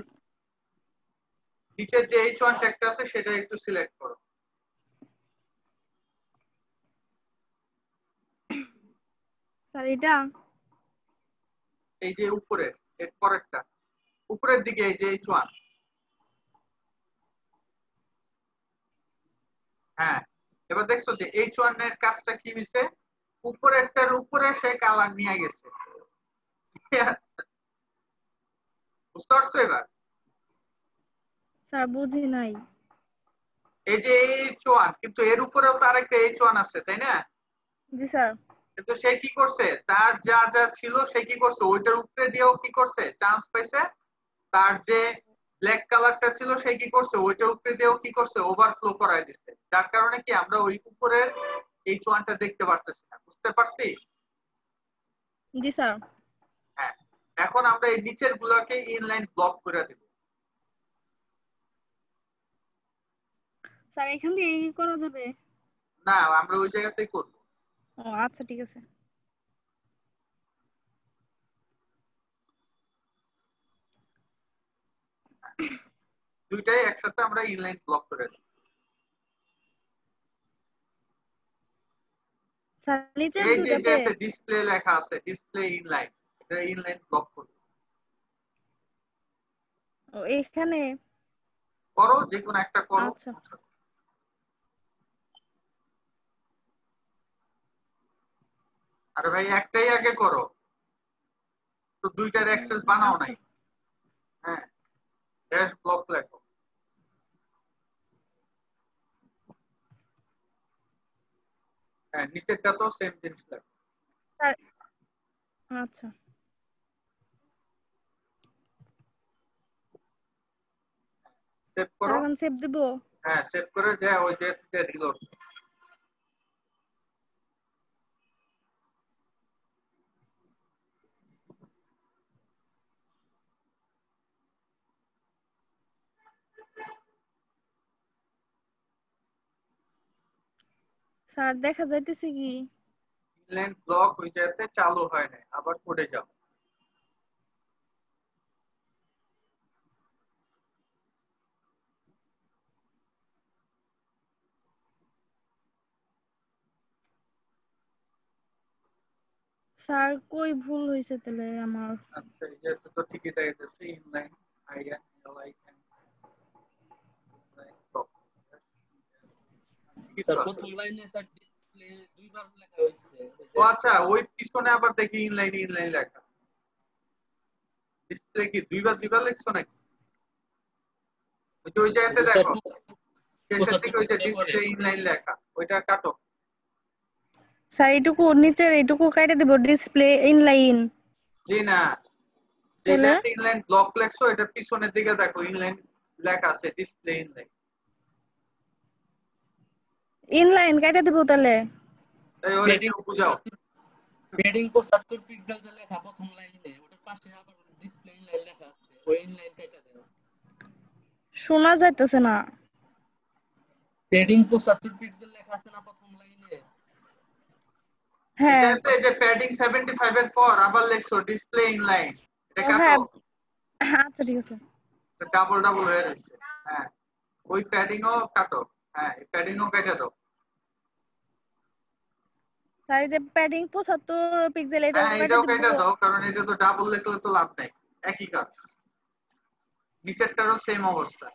নিচের যে এইচ ওয়ান ট্যাগটা আছে সেটা একটু সিলেক্ট করো। স্যার এটা এই যে উপরে এর পরেরটা, উপরের দিকে এই যে এইচ ওয়ান, হ্যাঁ এবার দেখছো যে এইচ ওয়ান এর কাজটা কি হইছে, উপরেরটার উপরে সে কালার নিয়ে গেছে। বুঝতে পারছো এবার? স্যার বুঝি নাই। এই যে এইচ ওয়ান, কিন্তু এর উপরেও তার একটা এইচ ওয়ান আছে তাই না? জি স্যার। কিন্তু সে কি করছে, তার যা যা ছিল সে কি করছে, ওইটার উপরে দিয়েও কি করছে চান্স পাইছে, তার যে ব্ল্যাক কালারটা ছিল সে কি করছে ওইটার উপরে দিয়েও কি করছে ওভারফ্লো করাই দিচ্ছে, যার কারণে কি আমরা ওই উপরের এইচ ওয়ানটা দেখতে পারতেছি না। বুঝতে পারছি? জি স্যার। হ্যাঁ এখন আমরা এই নিচের গুলোকে ইনলাইন ব্লক করে দেব। স্যার এখান থেকে কি করা যাবে? না আমরা ওই জায়গাতেই করব। ও আচ্ছা ঠিক আছে। দুইটাই একসাথে আমরা ইনলাইন ব্লক করে দেব। স্যার নিচের এই যে দুটাতে যেতে ডিসপ্লে লেখা আছে, ডিসপ্লে ইনলাইন, এটা ইনলাইন ব্লক করব। ও এখানে করো যে কোনো একটা করো। আচ্ছা আরে ভাই একটাই আগে করো, তো দুইটার অ্যাক্সেস বানাও আচ্ছা নাই। হ্যাঁ ড্যাশ ব্লক লেখো, হ্যাঁ নিচেরটা তো সেম জিনিস লেখো। স্যার আচ্ছা সেভ স্যার করো, এখন সেভ দেব? হ্যাঁ সেভ করে যে ওই যে রিলোড। স্যার দেখা যাইতেছে কি? ইনলাইন ব্লক ওই জায়গাতে চালু হয় না, আবার কোডে যাও। স্যার কই ভুল হইছে তাহলে আমার? আচ্ছা এই যে তো ঠিকই দেখাইতেছে ইনলাইন আইএন এলআইএন স্যার প্রথম লাইনে স্যার ডিসপ্লে দুইবার লেখা হয়েছে। ও আচ্ছা ওই পিছনে আবার দেখি ইনলাইন ইনলাইন লেখা ডিসপ্লে কি দুইবার দুইবার লিখছো নাকি? ওই যে ওই জায়গাতে দেখো শেষের দিকে ওই যে ডিসপ্লে ইনলাইন লেখা ওইটা কাটো। স্যার এইটুকু নিচের এইটুকু কাটে দেব ডিসপ্লে ইনলাইন। জি না যেটা ইনলাইন ব্লক লেখছো এটা পিছনের দিকে দেখো ইনলাইন লেখা আছে ডিসপ্লে ইনলাইন। ইনলাইন কাটে দেব তাহলে। এই ওরে একটু বুঝাও। পেডিং পঁচাত্তর পিক্সেল যে লেখা প্রথম লাইনে ওটার পাশে আবার ডিসপ্লে ইনলাইন লেখা আছে ওই ইনলাইন কাটা দাও। শোনা যাইতেছে না। পেডিং পঁচাত্তর পিক্সেল লেখা আছে না প্রথম লাইনে? হ্যাঁ এটাতে যে প্যাডিং পঁচাত্তর এর পর আবার লেখছো ডিসপ্লে ইনলাইন এটা কাটো। হ্যাঁ আচ্ছা ঠিক আছে। ডাবল ডাবল হয়ে রয়েছে। হ্যাঁ ওই প্যাডিংও কাটো। হ্যাঁ এই প্যাডিংও কেটে দাও। স্যার এই যে প্যাডিং পঁচাত্তর পিক্সেল এটা হ্যাঁ এটাও কেটে দাও কারণ এটা তো ডাবল লিখলে তো লাভ নাই একই কাজ। নিচেরটারও সেম অবস্থা।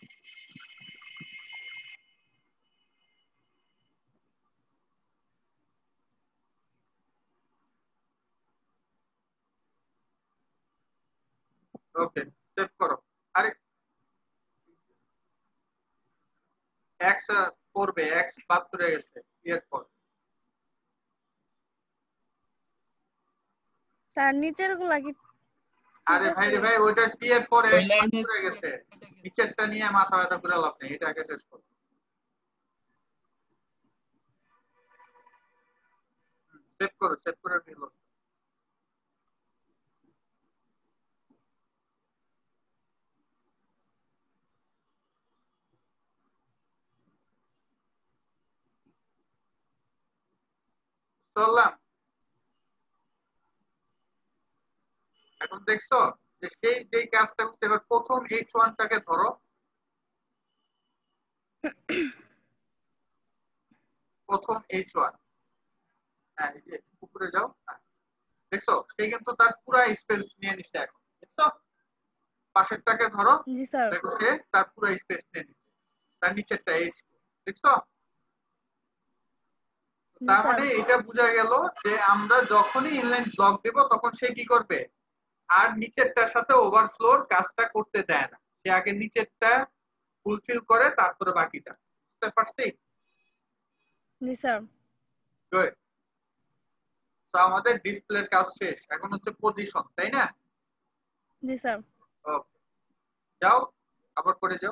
ওকে সেভ করো। আরে এক্স করবে এক্স বাদ করে গেছে এর পর। স্যার নিচের গুলা কি? আরে ভাই রে ভাই ওইটা টি এর পর এক্স বাদ করে গেছে নিচেরটা নিয়ে মাথা ব্যথা করে লাভ নেই এটা আগে শেষ করো। সেভ করো সেভ করে দিল। চললাম এখন দেখছো যে সেই যে কাজটা করতে এবার প্রথম এইচ ওয়ান টাকে ধরো প্রথম এইচ ওয়ান। হ্যাঁ এই যে উপরে যাও। হ্যাঁ দেখছো সে কিন্তু তার পুরো স্পেস নিয়ে নিছে এখন দেখছো পাশেরটাকে ধরো। জি স্যার দেখো সে তার পুরো স্পেস নিয়ে নিছে তার নিচেরটা এইচ দেখছো। তার মানে এটা বোঝা গেল যে আমরা যখনই ইনলাইন ব্লক দেব তখন সে কি করবে আর নিচেরটার সাথে ওভারফ্লোর কাজটা করতে দেয় না সে আগে নিচেরটা ফুলফিল করে তারপরে বাকিটা। বুঝতে পারছি? জি স্যার গুড। তো আমাদের ডিসপ্লের কাজ শেষ এখন হচ্ছে পজিশন তাই না? জি স্যার ওকে যাও আবার করে যাও।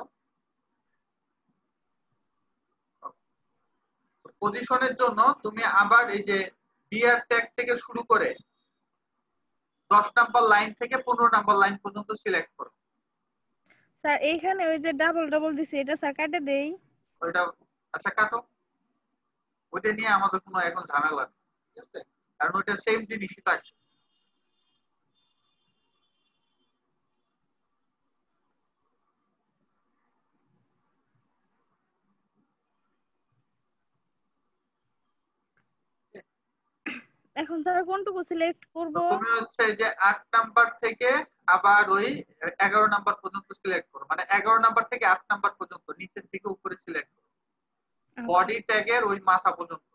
পজিশনের জন্য তুমি আবার এই যে বিআর ট্যাগ থেকে শুরু করে দশ নাম্বার লাইন থেকে পনেরো নাম্বার লাইন পর্যন্ত সিলেক্ট করো। স্যার এইখানে ওই যে ডাবল ডাবল দিছি এটা স্যার কাটে দেই। ওইটা আচ্ছা কাটো ওইটা নিয়ে আমাদের কোনো এখন ঝামেলা নেই ঠিক আছে কারণ ওইটা সেম জিনিসই থাকে। এখন স্যার কোনটুকু সিলেক্ট করব? তুমি হচ্ছে যে আট নাম্বার থেকে আবার ওই এগারো নাম্বার পর্যন্ত সিলেক্ট করো মানে এগারো নাম্বার থেকে আট নাম্বার পর্যন্ত নিচের থেকে উপরে সিলেক্ট করো বডি ট্যাগের ওই মাথা পর্যন্ত।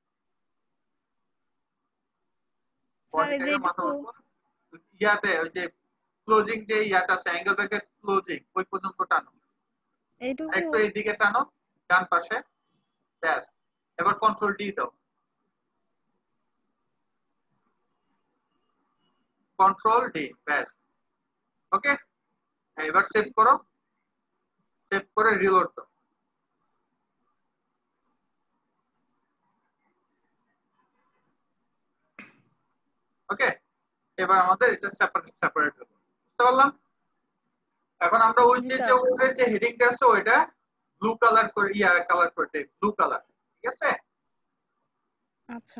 স্যার এই যে এইটুকু ইয়াতে ওই যে ক্লোজিং যে ইয়াটা আছে অ্যাঙ্গেল ব্র্যাকেট ক্লোজিং ওই পর্যন্ত টানো। এইটুকু একটু এইদিকে টানো ডান পাশে ব্যাস এবার কন্ট্রোল ডি দাও। কন্ট্রোল ডি ব্যাস ওকে। এবার সেভ করো সেভ করে রিলোড দাও। ওকে এবার আমাদের এটা সেপারেট সেপারেট হবে বুঝতে পারলাম। এখন আমরা ওই যে যে উপরের যে হেডিংটা আছে ওইটা ব্লু কালার করে ইয়া কালার করে দেই ব্লু কালার ঠিক আছে। আচ্ছা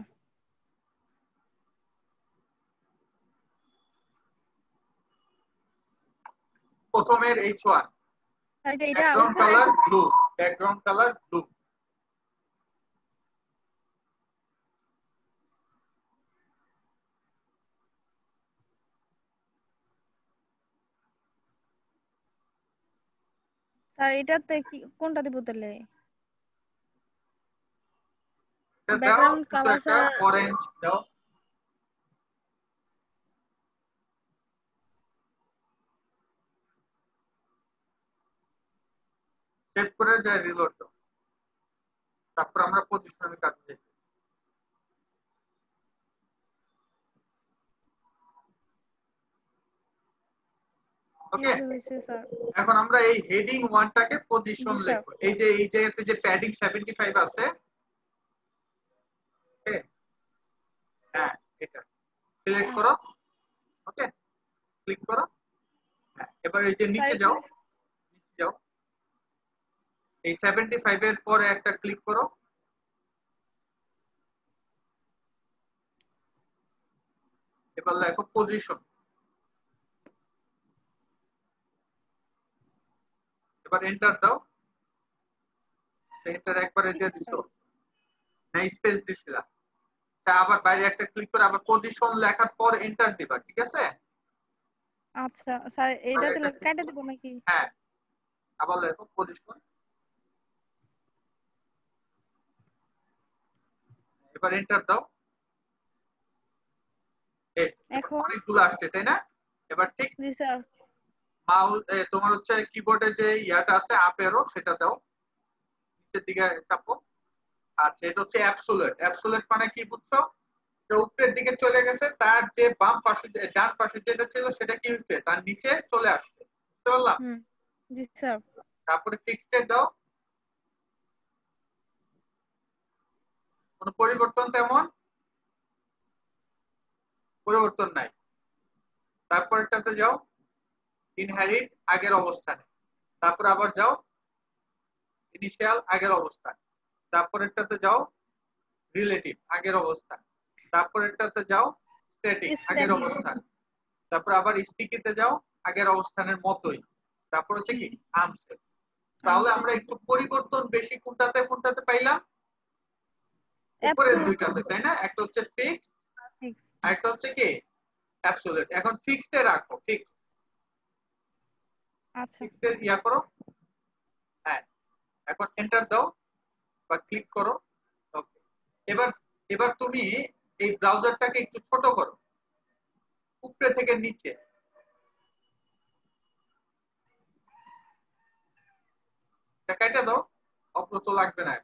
প্রথমের H one background colour blue background colour blue. Sir এটাতে কি কোনটা দিব তাহলে? এটা দাও ব্যাকগ্রাউন্ড কিছু কালার একটা স্যার অরেঞ্জ দাও। সেভ করে যায় রিলোড দাও। তারপর আমরা পজিশনে কাজ করি। ওকে, এই যে হইছে স্যার। এখন আমরা এই হেডিং ওয়ানটাকে পজিশন জি স্যার। লিখব। এই যে এই জায়গাতে যে প্যাডিং সেভেন্টি ফাইভ আছে, ওকে, হ্যাঁ এটা সিলেক্ট করো। ওকে, ক্লিক করো। হ্যাঁ, এবার এই যে স্যার নিচে একটু যাও, নিচে যাও, এই সেভেন্টি ফাইভ এর পরে একটা ক্লিক করো। এবার লেখো পজিশন। এবার এন্টার দাও। এন্টার একবারে দিয়ে দিছো না, স্পেস দিছিলা। তা আবার বাইরে একটা ক্লিক করে আবার পজিশন লেখার পর এন্টার দিবা, ঠিক আছে? আচ্ছা স্যার বাইরে এটাতে একটা click কেটে করো। দিব নাকি? হ্যাঁ, আবার লেখো পজিশন। এবার এন্টার দাও। এই এখন অনেকগুলো আসছে তাই না? এবার ঠিক জি স্যার। মাউস তোমার হচ্ছে কিবোর্ডে যে ইয়াটা আছে আপ এরো, সেটা দাও, নিচের দিকে চাপো। আচ্ছা, এটা হচ্ছে অ্যাবসোলিউট। অ্যাবসোলিউট মানে কি বুঝছো? যে উপরের দিকে চলে গেছে, তার যে বাম পাশে ডান পাশে যেটা ছিল সেটা কি হচ্ছে, তার নিচে চলে আসছে। বুঝতে পারলাম? হুম জি স্যার। তারপরে ফিক্সড দাও। কোনো পরিবর্তন তেমন পরিবর্তন নাই। তারপরটাতে যাও ইনহেরিট আগের অবস্থানে। তারপর আবার যাও ইনিশিয়াল আগের অবস্থান। তারপরেরটাতে যাও রিলেটিভ আগের অবস্থান। তারপরেরটাতে যাও স্ট্যাটিক আগের স্ট্যাটিক। অবস্থান। তারপর আবার স্টিকিতে যাও আগের অবস্থানের মতোই। তারপর হচ্ছে কি আনসেট। তাহলে আমরা একটু পরিবর্তন বেশি কোনটাতে কোনটাতে পাইলাম? উপরের দুইটাতে, তাই না? একটা হচ্ছে ফিক্সড আর একটা হচ্ছে কি অ্যাবসোলিউট। এখন ফিক্সড এ রাখো, ফিক্সড। আচ্ছা ফিক্সড এ ইয়া করো। হ্যাঁ, এখন এন্টার দাও বা ক্লিক করো। ওকে, এবার এবার তুমি এই ব্রাউজারটাকে একটু ছোট করো, উপরে থেকে নিচে। এটা কেটে দাও, অপ্রত লাগবে না।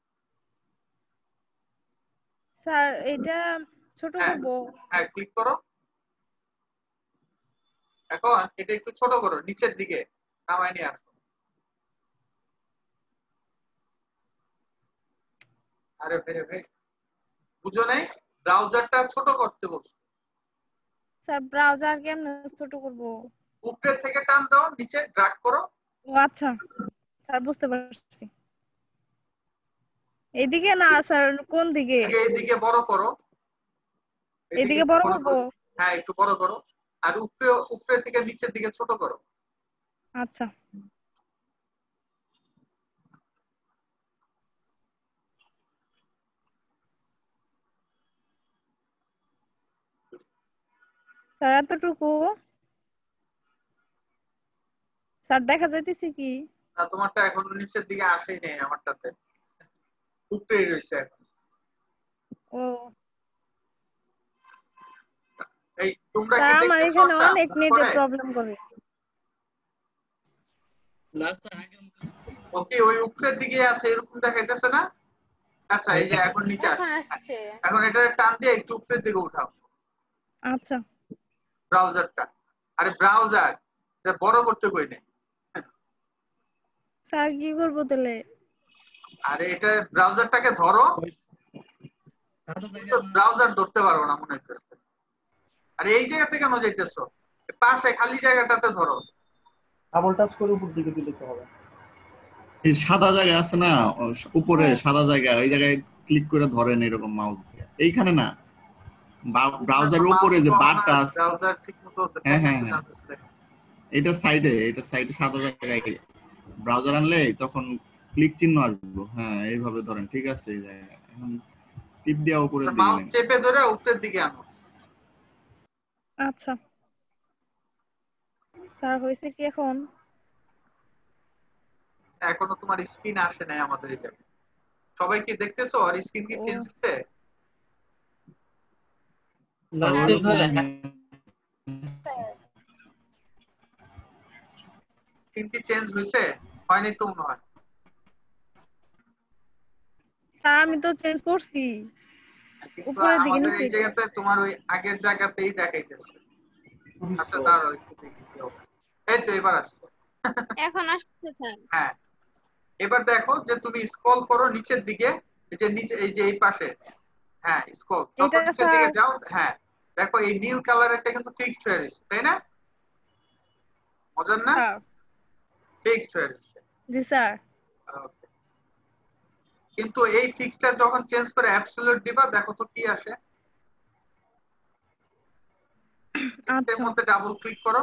স্যার এটা ছোট হ্যাঁ করব। হ্যাঁ, ক্লিক করো। এখন এটা একটু ছোট করো, নিচের দিকে নামায় নিয়ে আসো। আরে ফেরে ভাই, বুঝো নাই? ব্রাউজারটা ছোট করতে বলছো। স্যার ব্রাউজার কেমনে ছোট করব? উপরে থেকে টান দাও, নিচে ড্র্যাগ করো। ও আচ্ছা স্যার বুঝতে পারছি। এদিকে না স্যার, কোন দিকে? আগে এদিকে বড় করো। এদিকে একটু বড় বড় করব? করো। হ্যাঁ, একটু বড় করো। আর উপরে উপরে থেকে নিচের দিকে ছোট করো। আচ্ছা স্যার এতটুকু? স্যার দেখা যাইতেছে কি? না, তোমারটা এখনো নিচের দিকে আসেই নাই, আমারটাতে উপরেই রয়েছে এখন। ও এই তোমরা স্যার কি আমার দেখতেছো এখানে একটা অনেক নেটে করে? প্রবলেম করে। না স্যার আগের মতো ওকে, ওই উপরের দিকে আছে এরকম দেখাইতেছে না? আচ্ছা, এই যে এখন নিচে এখন আসছে। আসছে। এখন এটা টান দিয়ে একটু উপরের দিকে উঠাও আচ্ছা ব্রাউজারটা। আরে ব্রাউজার এটা বড় করতে কই নাই। স্যার কি করব তাহলে? আরে এটা ব্রাউজারটাকে ধরো। সাদা তুমি জায়গা তো না ব্রাউজার ধরতে পারো না মনে হইতেছে। আরে এই জায়গাতে কেন যাইতেছো? পাশে খালি জায়গাটাতে ধরো। ডাবল টাচ করে উপর দিকে দিলে তো হবে। এই সাদা জায়গা আছে না, ও উপরে হ্যাঁ সাদা জায়গা, ওই জায়গায় ক্লিক করে ধরেন এরকম মাউস দিয়ে। এইখানে না, ব্রাউজারের উপরে যে বারটা আছে। ব্রাউজার ঠিকমতো হ্যাঁ হ্যাঁ দেখাইতে হ্যাঁ, জানতেছে না। এটার সাইডে এটার সাইডে সাদা জায়গায় ব্রাউজার আনলে তখন ক্লিক চিহ্ন আসবে। হ্যাঁ, এইভাবে ধরেন, ঠিক আছে। এই জায়গায় এখন টিপ দেওয়া উপরের দিকে মাউস নেন। চেপে ধরে উপরের দিকে আনো। আচ্ছা স্যার হয়েছে কি এখন? এখনো তোমার স্ক্রিন আসে নাই আমাদের এই জায়গায়। সবাই কি দেখতেছো আর স্ক্রিন কি চেঞ্জ হচ্ছে? না চেঞ্জ হয় না স্ক্রিন কি চেঞ্জ হয়েছে? হয়নি তো মনে হয়। স্যার আমি তো চেঞ্জ করছি, কিন্তু উপরের দিকে আমাদের নিচে এই জায়গাতে তোমার ওই আগের জায়গাতেই দেখাইতেছে। আচ্ছা দাঁড়াও একটু দেখি কি অবস্থা। এই তো এবার আসছে। এখন আসছে স্যার। হ্যাঁ এবার দেখো যে তুমি স্ক্রল করো নিচের দিকে, এই যে নিচে এই যে এই পাশে, হ্যাঁ স্ক্রল যত এটা নিচের স্যার দিকে যাও, হ্যাঁ দেখো এই নীল কালারেরটা কিন্তু ফিক্সড হয়ে গেছে, তাই না? মজার না? স্যার। ফিক্সড হয়ে গেছে। জি স্যার। ওকে, কিন্তু এই ফিক্সটা যখন চেঞ্জ করে অ্যাবসলিউট দিবা, দেখো তো কি আসে। এর আচ্ছা মধ্যে ডাবল ক্লিক করো।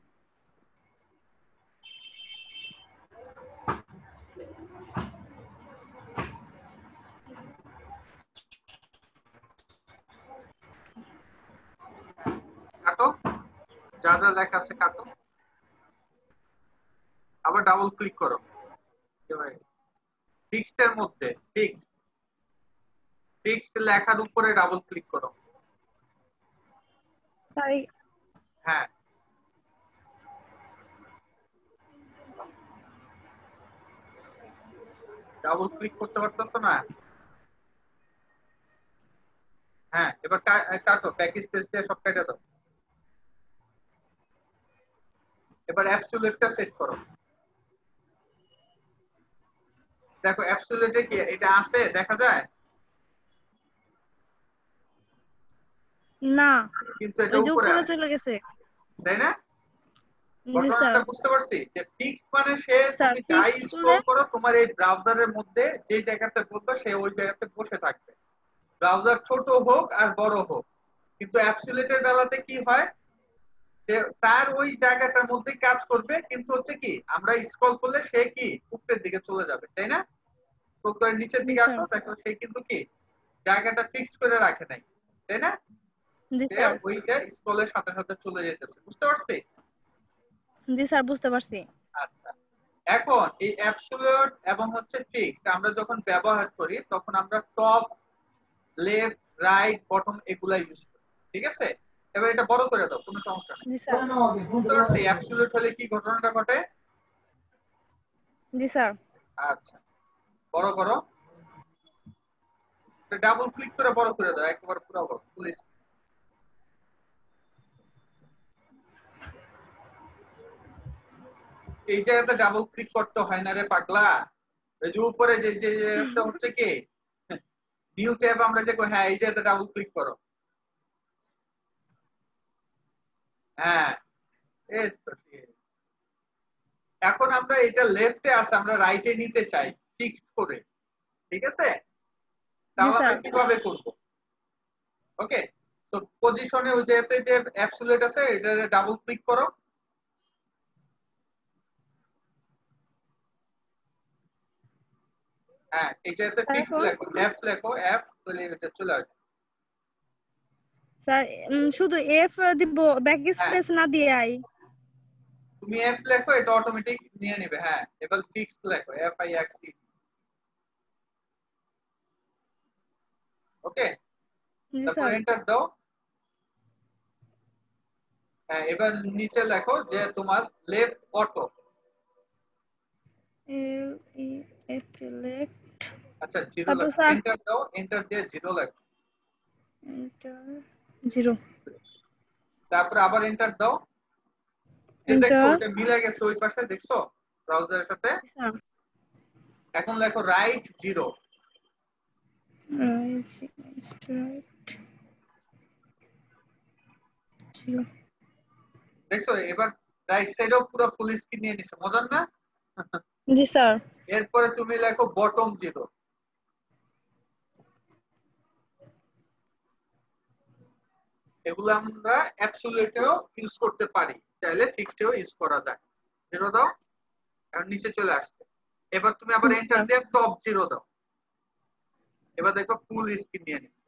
কাটো, যা যা লেখা আছে কাটো, আবার ডাবল ক্লিক করো। ফিক্সড এর মধ্যে ফিক্সড ফিক্সড লেখার উপরে ডাবল ক্লিক করো। স্যার হ্যাঁ ডাবল ক্লিক করতে পারতেছ না? হ্যাঁ এবার কাটো, প্যাকেজ পেজ দিয়ে সব কেটে দাও। এবার অ্যাবসলিউটটা সেট করো। দেখো অ্যাবসলিউটে কি এটা আছে দেখা যায়? না, কিন্তু এটা ওই যে উপরে উপরে আছে, চলে গেছে। তাই না? জি স্যার। ঘটনাটা বুঝতে পারছি যে ফিক্সড মানে সে স্যার তুমি যাই ফিক্স স্ক্রল করো তোমার এই ব্রাউজারের মধ্যে যে জায়গাতে বলবে সে ওই জায়গাতে বসে থাকবে, ব্রাউজার ছোট হোক আর বড় হোক। কিন্তু অ্যাবসলিউটের বেলাতে কি হয়, যে তার ওই জায়গাটার মধ্যেই কাজ করবে, কিন্তু হচ্ছে কি আমরা স্ক্রল করলে সে কি উপরের দিকে চলে যাবে, তাই না? স্ক্রল করে নিচের জি দিকে স্যার। আসো, দেখো সে কিন্তু কি জায়গাটা ফিক্স করে রাখে নাই, তাই না? জি সে স্যার। ওইটা স্ক্রলের সাথে সাথে চলে যেতেছে, বুঝতে পারছি? জি স্যার বুঝতে পারছি। আচ্ছা এখন এই অ্যাবসলিউট এবং হচ্ছে ফিক্সড আমরা যখন ব্যবহার করি তখন আমরা টপ, লেফট, রাইট, বটম এগুলা ইউজ করি, ঠিক আছে? এবার এটা বড় করে দাও, কোনো সমস্যা নেই। জি স্যার। বুঝতে পারছি অ্যাবসলিউট হলে কি ঘটনাটা ঘটে? জি স্যার। আচ্ছা বড় করো, ডাবল ক্লিক করে বড় করে দাও, একবার পুরো বড় ফুল স্ক্রিন। এই জায়গাতে ডাবল ক্লিক করতে হয় না রে পাগলা, এই যে উপরে যে যে একটা হচ্ছে কি নিউ ট্যাব আমরা যে হ্যাঁ এই জায়গাতে ডাবল ক্লিক করো। হ্যাঁ এই তো ঠিক আছে। এখন আমরা এটা লেফটে আছে, আমরা রাইটে নিতে চাই ফিক্সড করে, ঠিক আছে? তাহলে আমরা কিভাবে করব? ওকে, তো পজিশনে ওই জায়গাতে যে অ্যাবসলিউট আছে এটা ডাবল ক্লিক করো। হ্যাঁ এই জায়গাতে ফিক্সড লেখো, এফ লেখো, এফ তাহলে এটা চলে আসবে। স্যার শুধু এফ দিব, ব্যাক স্পেস না দিয়ে আই? তুমি এফ লেখো, এটা অটোমেটিক নিয়ে নেবে। হ্যাঁ এবার ফিক্সড লেখো, F I X E. Okay তারপর এন্টার দাও। হ্যাঁ এবার নিচে লেখো যে তোমার left auto. L E F left. আচ্ছা জিরো লেখো, এন্টার দাও, এন্টার দিয়ে জিরো লেখো। Enter zero. তারপর আবার এন্টার দাও। এই দেখো ওটা মিলে গেছে ওই পাশে, দেখছো ব্রাউজারের সাথে? এখন লেখো রাইট জিরো। Right zero. দেখছো এবার রাইট সাইডেও পুরো ফুল স্ক্রিন নিয়ে নিছে, মজার না? জি স্যার। এরপরে তুমি লেখো বটম জিরো। এগুলো আমরা অ্যাবসলিউটেও ইউজ করতে পারি, চাইলে ফিক্সডেও ইউজ করা যায়। জিরো দাও, আর নিচে চলে আসছে। এবার তুমি আবার এন্টার দিয়ে টপ জিরো দাও। এবার দেখো ফুল স্ক্রিন নিয়ে নিচ্ছে।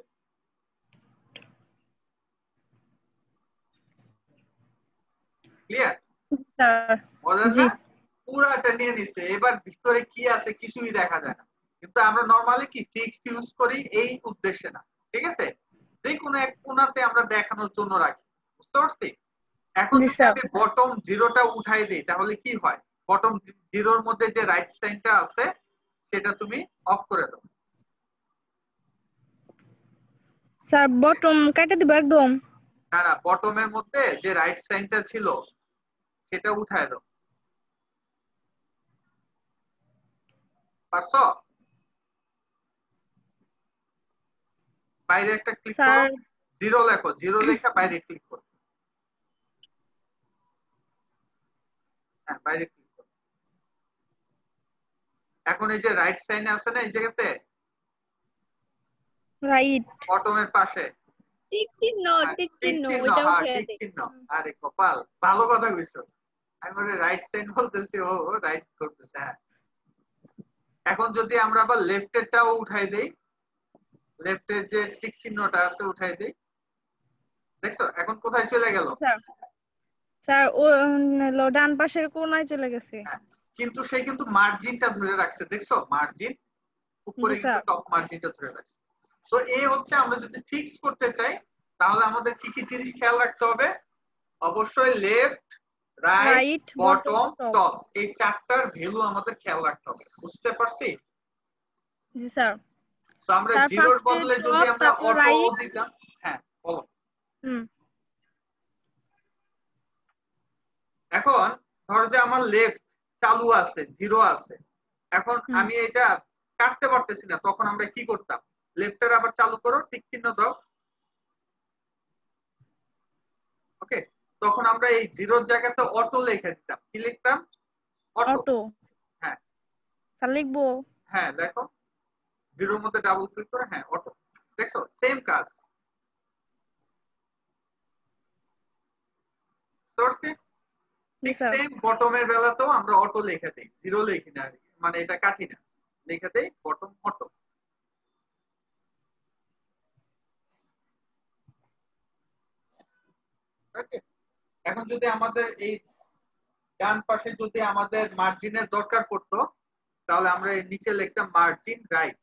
ক্লিয়ার? স্যার মজার জি। না? পুরাটা নিয়ে নিছে, এবার ভিতরে কি আছে কিছুই দেখা যায় না। কিন্তু আমরা নরমালি কি ফিক্স ইউজ করি এই উদ্দেশ্যে না, ঠিক আছে, যে কোনো এক কোণাতে আমরা দেখানোর জন্য রাখি, বুঝতে পারছি। এখন জি যদি স্যার। আমি বটম জিরোটা উঠাই দিই তাহলে কি হয়, বটম জিরোর মধ্যে যে রাইট সাইনটা আছে সেটা তুমি অফ করে দাও। স্যার বটম কেটে দিব একদম? না না, বটমের মধ্যে যে রাইট সাইনটা ছিল সেটা উঠায় দাও, পারছো? বাইরে একটা ক্লিক করো, স্যার জিরো লেখো, জিরো লেখা বাইরে ক্লিক করো, হ্যাঁ বাইরে ক্লিক করো। এখন এই যে রাইট সাইন আছে না এই জায়গাতে, রাইট বটমের পাশে টিক চিহ্ন, হ্যাঁ, টিক টিক চিহ্ন চিহ্ন, ওইটা হ্যাঁ উঠিয়ে টিক দে। চিহ্ন। আরে কপাল, ভালো কথা কইছো। আমি বলে রাইট সাইন বলতেছি, ও রাইট করতেছে, হ্যাঁ। এখন যদি আমরা আবার লেফটেরটাও উঠাই দেই, লেফটের যে টিক চিহ্নটা আছে উঠাই দেই, দেখছো এখন কোথায় চলে গেল? স্যার স্যার ও হলো ডান পাশের কোণায় চলে গেছে। হ্যাঁ, কিন্তু সে কিন্তু মার্জিনটা ধরে রাখছে, দেখছো মার্জিন উপরে জি কিন্তু স্যার। টপ মার্জিনটা ধরে রাখছে। সো এই হচ্ছে আমরা যদি ফিক্স করতে চাই তাহলে আমাদের কি কি জিনিস খেয়াল রাখতে হবে, অবশ্যই left, right, right, bottom, bottom, top. Top, এই চারটার ভ্যালু আমাদের খেয়াল রাখতে হবে, বুঝতে পারছি? জি স্যার। তো আমরা স্যার জিরোর ফার্স্টে বদলে যদি টপ, আমরা তারপর অটো রাইট। দিতাম, হ্যাঁ বলো। হুম। এখন ধরো যে আমার লেফট চালু আছে, জিরো আছে, এখন হুম। আমি এটা কাটতে পারতেছি না, তখন আমরা কি করতাম, লেফটের আবার চালু করো, টিক চিহ্ন দাও, ওকে, তখন আমরা এই জিরোর জায়গাতে অটো লিখে দিতাম, কি লিখতাম, অটো। অটো। হ্যাঁ স্যার লিখবো? হ্যাঁ দেখো, জিরোর মধ্যে ডাবল ক্লিক করে, হ্যাঁ অটো, দেখছো সেম কাজ করছি। জি ঠিক স্যার। সেম বটমের বেলাতেও আমরা অটো লিখে দিই, জিরো লিখি না, মানে এটা কাটি না, লিখে দেই বটম অটো। ওকে, এখন যদি আমাদের এই ডান পাশে যদি আমাদের মার্জিনের দরকার পড়তো তাহলে আমরা এর নিচে লিখতাম মার্জিন রাইট।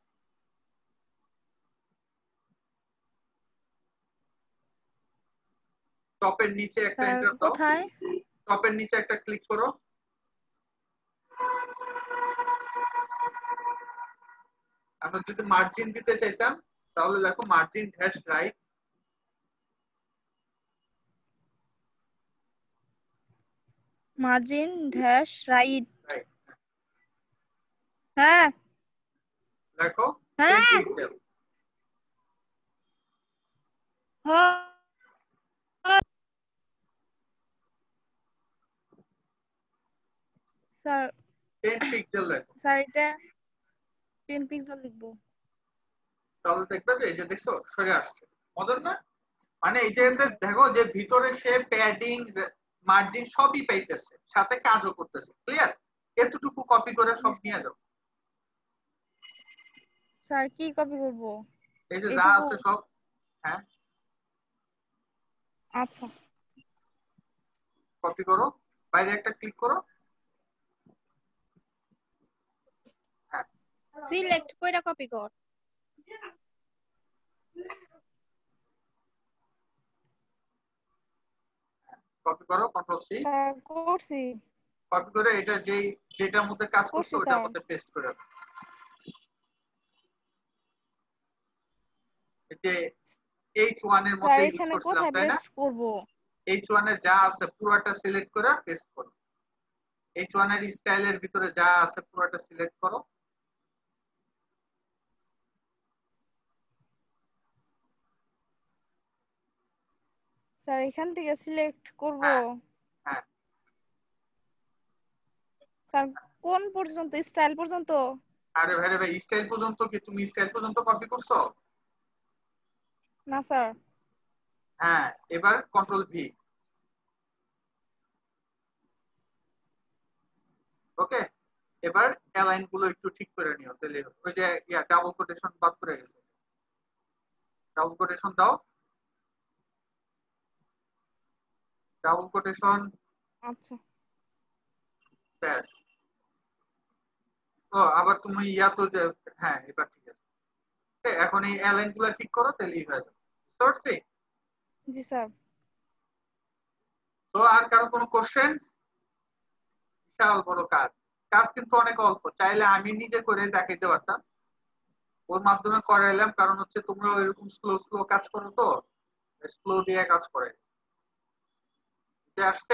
টপের নিচে একটা স্যার এন্টার দাও, কোথায়? টপের নিচে একটা ক্লিক করো, আমরা যদি মার্জিন দিতে চাইতাম তাহলে দেখো margin dash right. Margin dash right. Right হ্যাঁ দেখো হ্যাঁ টেন পিক্সেল। হ্যাঁ। স্যার টেন পিক্সেল দেখো, স্যার এটা টেন পিক্সেল লিখবো। তাহলে দেখবে যে এই যে দেখছো সরে আসছে, মজার না? মানে এই যে জি স্যার। দেখো যে ভিতরে সে প্যাডিং মার্জিন সবই পাইতেছে, সাথে কাজও করতেছে, ক্লিয়ার? এতটুকু কপি করে জি সব স্যার। নিয়ে যাও। স্যার কি কপি করব? এই যে যা এইটুকু? আছে সব, হ্যাঁ আচ্ছা। কপি করো, বাইরে একটা ক্লিক করো, হ্যাঁ সিলেক্ট কইরা কপি কর। কপি করো, কন্ট্রোল সি, স্যার করছি। কপি করে এটা যেই যেটার মধ্যে কাজ করছে করছি ওটার স্যার। মধ্যে পেস্ট করে দাও। এতে এইচ ওয়ান এর স্যার মধ্যে ইউজ এখানে করছিলাম কোথায় তাই না? পেস্ট করব? এইচ ওয়ান এর যা আছে পুরোটা সিলেক্ট করে পেস্ট করো, এইচ ওয়ান এর স্টাইলের ভিতরে যা আছে পুরোটা সিলেক্ট করো, স্যার এখান থেকে সিলেক্ট করব? হ্যাঁ হ্যাঁ স্যার কোন পর্যন্ত, স্টাইল পর্যন্ত? আরে ভাই রে ভাই, স্টাইল পর্যন্ত কি তুমি স্টাইল পর্যন্ত কপি করছো? না স্যার। হ্যাঁ এবার কন্ট্রোল ভি, ওকে, এবার অ্যালাইন গুলো একটু ঠিক করে নিও, তাহলে ওই যে ইয়া ডাবল কোটেশন বাদ করে গেছে, ডাবল কোটেশন দাও, ডাবল কোটেশন, আচ্ছা। ব্যাস ও আবার তুমি ইয়া তো যে- হ্যাঁ এবার ঠিক আছে। Okay, এখন এই অ্যালাইন গুলা ঠিক করো তাহলে হয়ে যাবে। বুঝতে পারছি? জি স্যার। তো আর কারো কোনো কোশ্চেন? বিশাল বড় কাজ, কাজ কিন্তু অনেক অল্প, চাইলে আমি নিজে করে দেখাইতে পারতাম, ওর মাধ্যমে করাইলাম, কারণ হচ্ছে তোমরা এরকম স্লো স্লো কাজ করো তো, স্লো দিয়ে কাজ করে আসছে।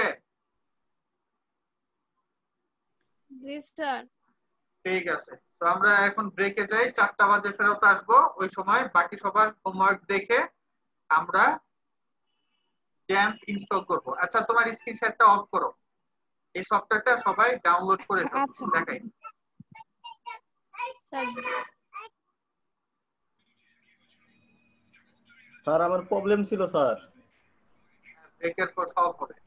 জি স্যার। ঠিক আছে, তো আমরা এখন ব্রেকে যাই, চারটা বাজে ফেরত আসবো, ওই সময় বাকি সবার হোমওয়ার্ক দেখে আমরা জ্যাম্প ইনস্টল করব। আচ্ছা তোমার স্ক্রিন শেয়ারটা অফ করো, এই সফটওয়্যারটা সবাই ডাউনলোড করে আচ্ছা দেখাই। স্যার স্যার আমার প্রবলেম ছিল স্যার। ব্রেকের পর সলভ হবে।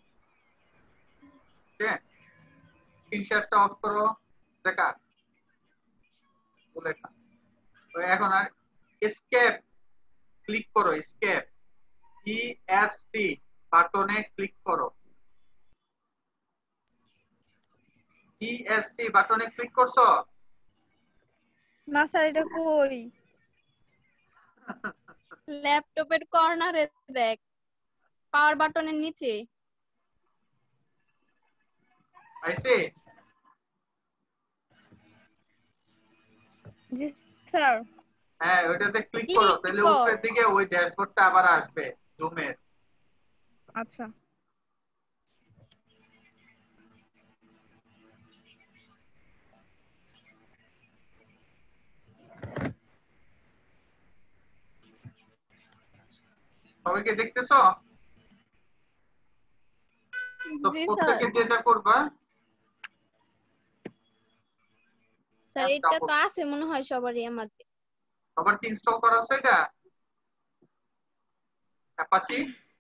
ঠিক স্ক্রিন শেয়ারটা অফ করো, দেখা বলে তো এখন আর এসকেপ ক্লিক করো, এসকেপ ই এস টি বাটনে ক্লিক করো, ই এস টি বাটনে ক্লিক করছো? না স্যার, এটা কই? ল্যাপটপের কর্নারে দেখ, পাওয়ার বাটনের নিচে। আইছে? জি স্যার। হ্যাঁ ওইটাতে ক্লিক করো, তাহলে উপরের দিকে ওই ড্যাশবোর্ডটা আবার আসবে জুমের। আচ্ছা সবাইকে দেখতেছো? তো জি স্যার। প্রত্যেকে যেটা করবা, স্যার এটা তো আছে মনে হয় সবারই আমাদের। সবার কি ইনস্টল করা আছে এটা অ্যাপাচি?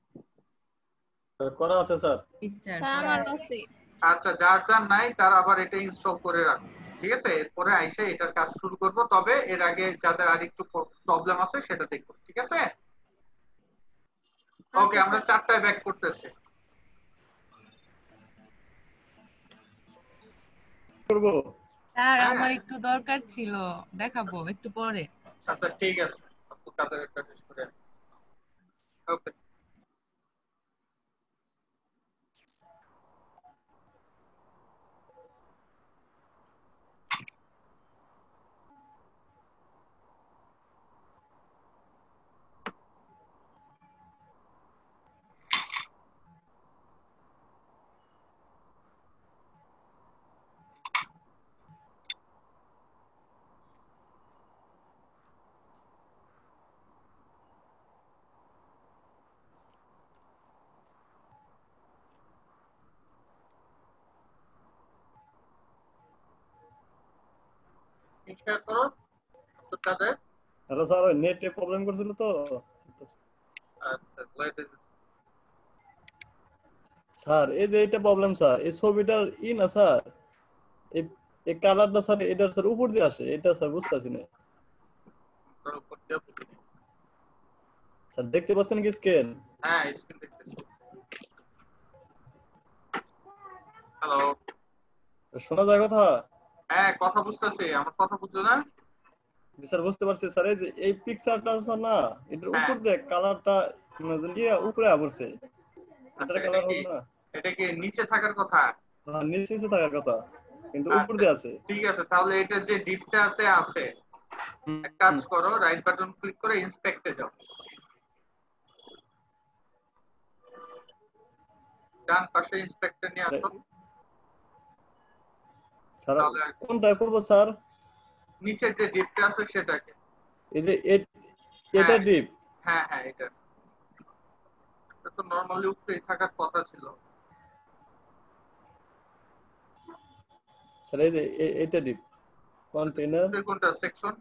করা আছে স্যার। স্যার আমার আছে। আচ্ছা যার যার নাই তার আবার এটা ইনস্টল করে রাখো, ঠিক আছে? এরপরে আইসে এটার কাজ শুরু করব, তবে এর আগে যাদের আর একটু প্রবলেম আছে সেটা দেখো, ঠিক আছে? ওকে আমরা চারটায় ব্যাক করতেছি। করব স্যার হ্যাঁ। আমার একটু দরকার ছিল, দেখাবো একটু পরে। আচ্ছা ঠিক আছে, আপু কাদের একটা শেষ করে। ওকে শেয়ার করো তাদের। হ্যালো স্যার, ওই নেটে প্রবলেম করছিল তো। আচ্ছা লাইটে স্যার এই যে এটা প্রবলেম স্যার, এই ছবিটার ই না স্যার, এই এই কালারটা স্যার এটা স্যার উপর দিয়ে আসে, এটা স্যার বুঝতাছি না উপর দিয়ে বুঝি। স্যার। দেখতে পাচ্ছেন কি স্ক্রিন? হ্যাঁ স্ক্রিন দেখতেছি। হ্যালো শোনা যায় কথা? হ্যাঁ কথা বুঝতেছি, আমার কথা বুঝছো না? জি স্যার বুঝতে পারছি স্যার। এই যে এই পিকচারটা আছে না, এটার উপর দিয়ে কালারটা ইমাজিন দিয়ে উপরে আবরছে, এটার আচ্ছা এটা কালার কি, হবে না? এটা কি নিচে থাকার কথা? হ্যাঁ নিচে নিচে থাকার কথা, কিন্তু উপর দিয়ে আছে। ঠিক আছে, তাহলে এটা যে ডিপটাতে আছে, এক কাজ করো, রাইট বাটন ক্লিক করে ইন্সপেক্টে যাও, ডান পাশে ইন্সপেক্টর নিয়ে আসো। স্যার কোনটা করব স্যার? নিচে যে ডিপটা আছে সেটাকে। এই যে এটা ডিপ? হ্যাঁ হ্যাঁ এটা, এটা তো নরমালি উপরেই থাকার কথা ছিল স্যার। এই যে এটা ডিপ কন্টেইনার কোনটা সেকশন?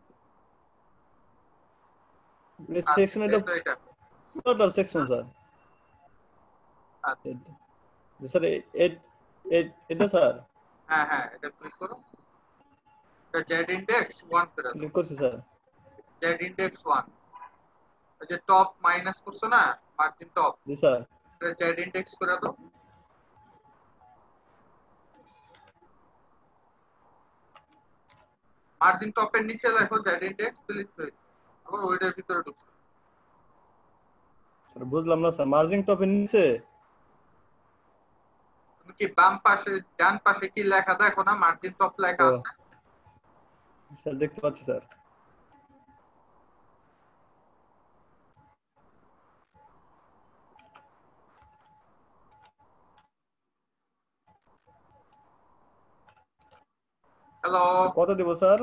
সেকশন এটা এটা টোটাল সেকশন স্যার। আচ্ছা জি স্যার এটা স্যার। হ্যাঁ হ্যাঁ এটা ক্লিক করো, এটা জেড ইনডেক্স ওয়ান করে দাও। ক্লিক করছি স্যার। জেড ইনডেক্স ওয়ান, এই যে টপ মাইনাস করছো না, মার্জিন টপ। জি স্যার। এটা জেড ইনডেক্স করে দাও। মার্জিন টপের নিচে লেখো জেড ইন্ডেক্স ডিলিট করে আবার ওইটার ভিতরে ঢুকছো। স্যার বুঝলাম না স্যার, মার্জিন টপের নিচে তুমি কি বাম পাশে ডান পাশে কি লেখা দেখো না, মার্জিন টপ লেখা ও আছে? স্যার দেখতে পাচ্ছি স্যার। হ্যালো, কত দিব স্যার?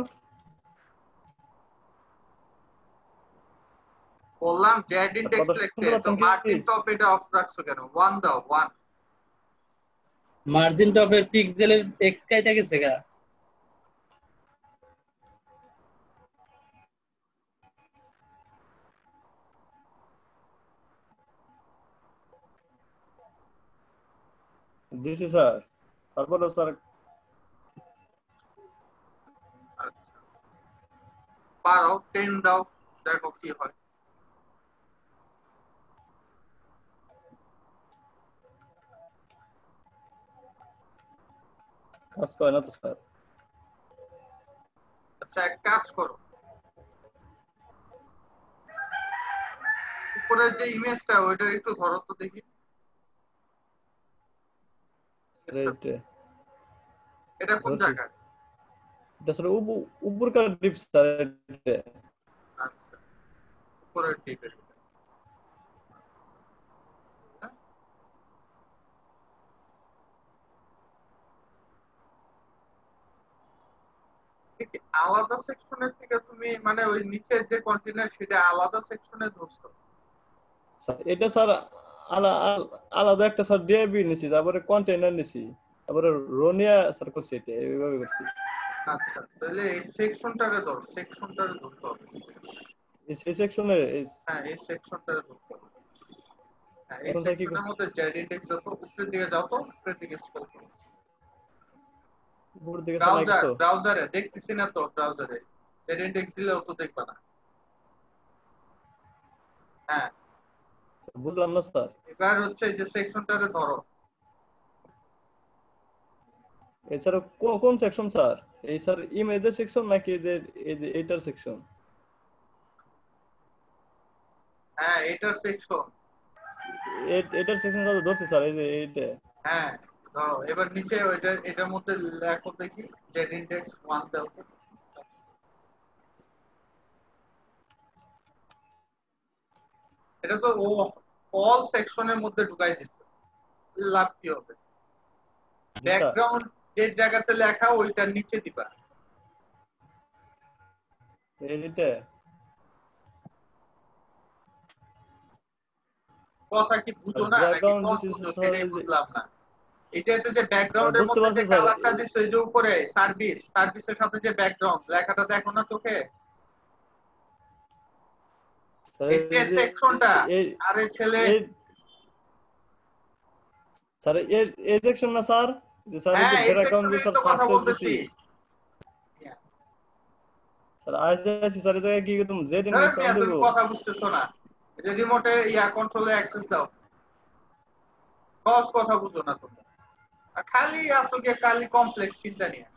বললাম জেড স্যার ইন্ডেক্স কথা লিখতে, শুনতে তো পাচ্ছেন কি? মার্জিন টপ এটা অফ রাখছো কেন? ওয়ান দাও, ওয়ান। মার্জিন টপের পিক্সেলের এক্স কাইটা গেছে গা। দিছি স্যার, তারপরে স্যার আচ্ছা, পারো টেন দাও, দেখো কি হয়। কাজ করে না তো স্যার। আচ্ছা এক কাজ করো, উপরের যে ইমেজটা ওইটা একটু ধরো তো দেখি। স্যার এইটা এটা কোন ধরছি জায়গায়? এটা স্যার উপ- উপরকার ডিপ স্যার এটা। আচ্ছা, উপরের টিপে। আলাদা সেকশনের থেকে তুমি মানে ওই নিচের যে কন্টেনার সেটা আলাদা সেকশনে ধরছো? স্যার এটা স্যার আলা- আল- আলাদা একটা স্যার ডিআইবি নিছি, তারপরে কন্টেইনার নিছি, তারপরে রোনিয়া স্যার করছি, এটা এইভাবে করছি। আচ্ছা, তাহলে এই সেকশনটারে ধর, সেকশনটারে ধরতে হবে। এই সেই সেকশনে হ্যাঁ, এই সেকশনটারে ধরতে হবে। হ্যাঁ, এই এখন স্যার কি সেকশনের মধ্যে জেড ইন্ডেক্স যত উপরের দিকে যাও তো উপরের দিকে স্ক্রল করো। উপর দিকে স্যার নাই ব্রাউজার তো? ব্রাউজারে দেখতেছি না তো, ব্রাউজারে জেড ইন্ডেক্স দিলেও তো দেখবা না। হ্যাঁ, বুঝলাম না স্যার। এবার হচ্ছে এই যে সেকশনটারে ধরো। এই স্যার কো- কোন সেকশন স্যার? এই স্যার ইমেজের সেকশন নাকি এই যে এই যে এইটার সেকশন? হ্যাঁ, এটার সেকশন। এটার সেকশনটা তো ধরছি স্যার, এই যে এইটা। হ্যাঁ, ধরো এবার নিচে ওইটা এটার মধ্যে লেখো দেখি জেড ইন্ডেক্স ওয়ান দাও। এটা তো ও অল সেকশনের মধ্যে ঢুকাই দিচ্ছে, লাভ কি হবে? জি স্যার। ব্যাকগ্রাউন্ড যে জায়গাতে লেখা ওইটার নিচে দিবা। এইটা কথা কি বুঝো না নাকি ব্যাকগ্রাউন্ড কম দিছি বুঝো স্যার, সেটাই এই যে বুঝলাম না। এই যে এটা যে ব্যাকগ্রাউন্ডের বুঝতে মধ্যে পারছি যে স্যার। কালারটা দিছো এই যে উপরে সার্ভিস, সার্ভিসের সাথে যে ব্যাকগ্রাউন্ড লেখাটা দেখো না চোখে? স্যার এই যে এই যে সেকশনটা, এই আরে ছেলে। এই স্যার এই এই সেকশন না স্যার, যে স্যার এই হ্যাঁ, যে এই ব্যাকগ্রাউন্ড যে সেকশনেরই স্যার তো কথা সাকসেস বলতেছি। দিছি স্যার। আজ যাচ্ছি স্যার, এই জায়গায় কি একদম জেড ধর ইন্ডেক্স অন মিয়া, দেব? তুমি কথা বুঝতেছো না। এই যে রিমোটে ইয়া কন্ট্রোলে অ্যাক্সেস দাও, সহজ কথা বুঝো না তুমি। আর খালি আসো গিয়ে খালি কমপ্লেক্স চিন্তা নিয়ে।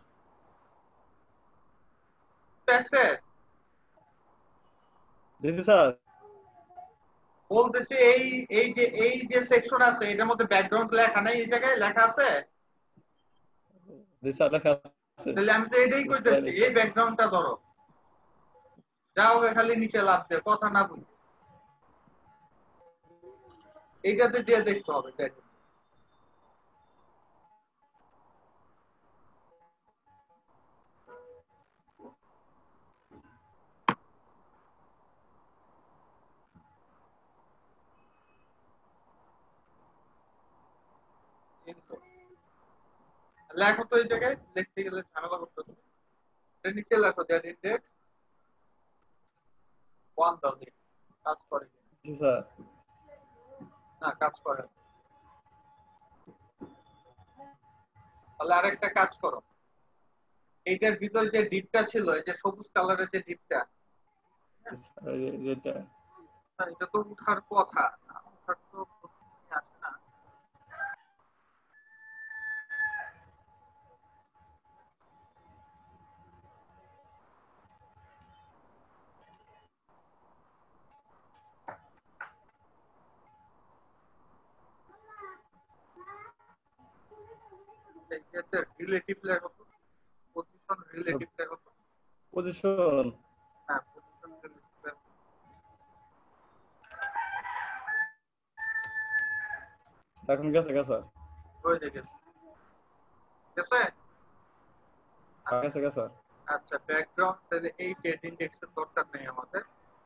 অ্যাক্সেস দিছি স্যার। বলতেছি এই এই যে এই যে সেকশন আছে এটার মধ্যে ব্যাকগ্রাউন্ড লেখা নাই, এই জায়গায় লেখা আছে। দিছি স্যার, লেখা আছে। তাহলে আমি তো এটাই বুঝতে কইতেছি, পারিনি এই স্যার। ব্যাকগ্রাউন্ডটা ধরো, যাও গে খালি নিচে লাভ দে, কথা না বুঝি এইটাতে দিয়ে দেখতে হবে। দেখ লেখো তো, এই জায়গায় লিখতে গেলে ঝামেলা করতেছে। এর নিচে লেখো দ্যাট ইন্ডেক্স ওয়ান দাও, দেখি কাজ করে কিনা। জি স্যার। না, কাজ করে না। তাহলে আরেকটা কাজ করো, এইটার ভিতরে যে ডিপটা ছিল, এই যে সবুজ কালারের যে ডিপটা, স্যার এই যে এটা এটা তো উঠার কথা, উঠার তো প্রশ্নই আসে না। এই যে রিলেটিভ লেখো তো, পজিশন রিলেটিভ লেখো তো। পজিশন হ্যাঁ পজিশন রিলেটিভ লেখো। এখন গেছে গেছে স্যার হয়ে গেছে ঠিক আছে। গেছে গেছে স্যার আচ্ছা ব্যাকগ্রাউন্ড তাহলে এই ডেট ইন্ডেক্সের দরকার নেই আমাদের।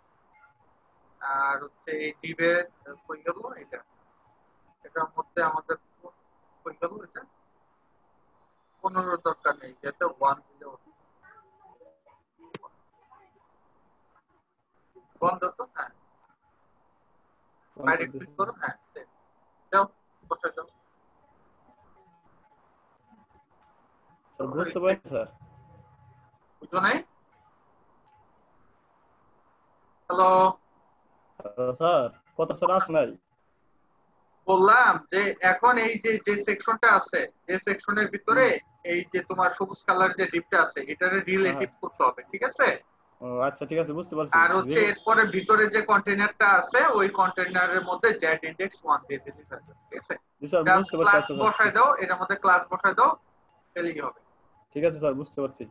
আর হচ্ছে এই ডিভের কই গেল এটা, এটার মধ্যে আমাদের কই গেল এটা পনেরো দরকার নেই, যেটা ওয়ান দিলে হতো। বন্ধ তো, হ্যাঁ বাইরে ক্লিক করো, হ্যাঁ যাও বসে যাও। স্যার বুঝতে পারছি স্যার। বুঝো নাই? হ্যালো স্যার কথা স্যার আসে নাই। বললাম যে এখন এই যে যে সেকশনটা আছে, যে সেকশনের ভিতরে এই যে তোমার সবুজ কালার যে ডিপটা আছে এটারে রিলেটিভ করতে হবে, ঠিক আছে? ও আচ্ছা ঠিক আছে বুঝতে পারছি। আর হচ্ছে এরপরে ভিতরে যে কন্টেইনারটা আছে ওই কন্টেইনারের মধ্যে জেড ইনডেক্স ওয়ান দিয়ে দিতে হবে, ঠিক আছে? জি স্যার বুঝতে পারছি। ক্লাস আচ্ছা বসাই দাও, এর মধ্যে ক্লাস বসাই দাও, তাহলেই হবে। ঠিক আছে স্যার বুঝতে পারছি।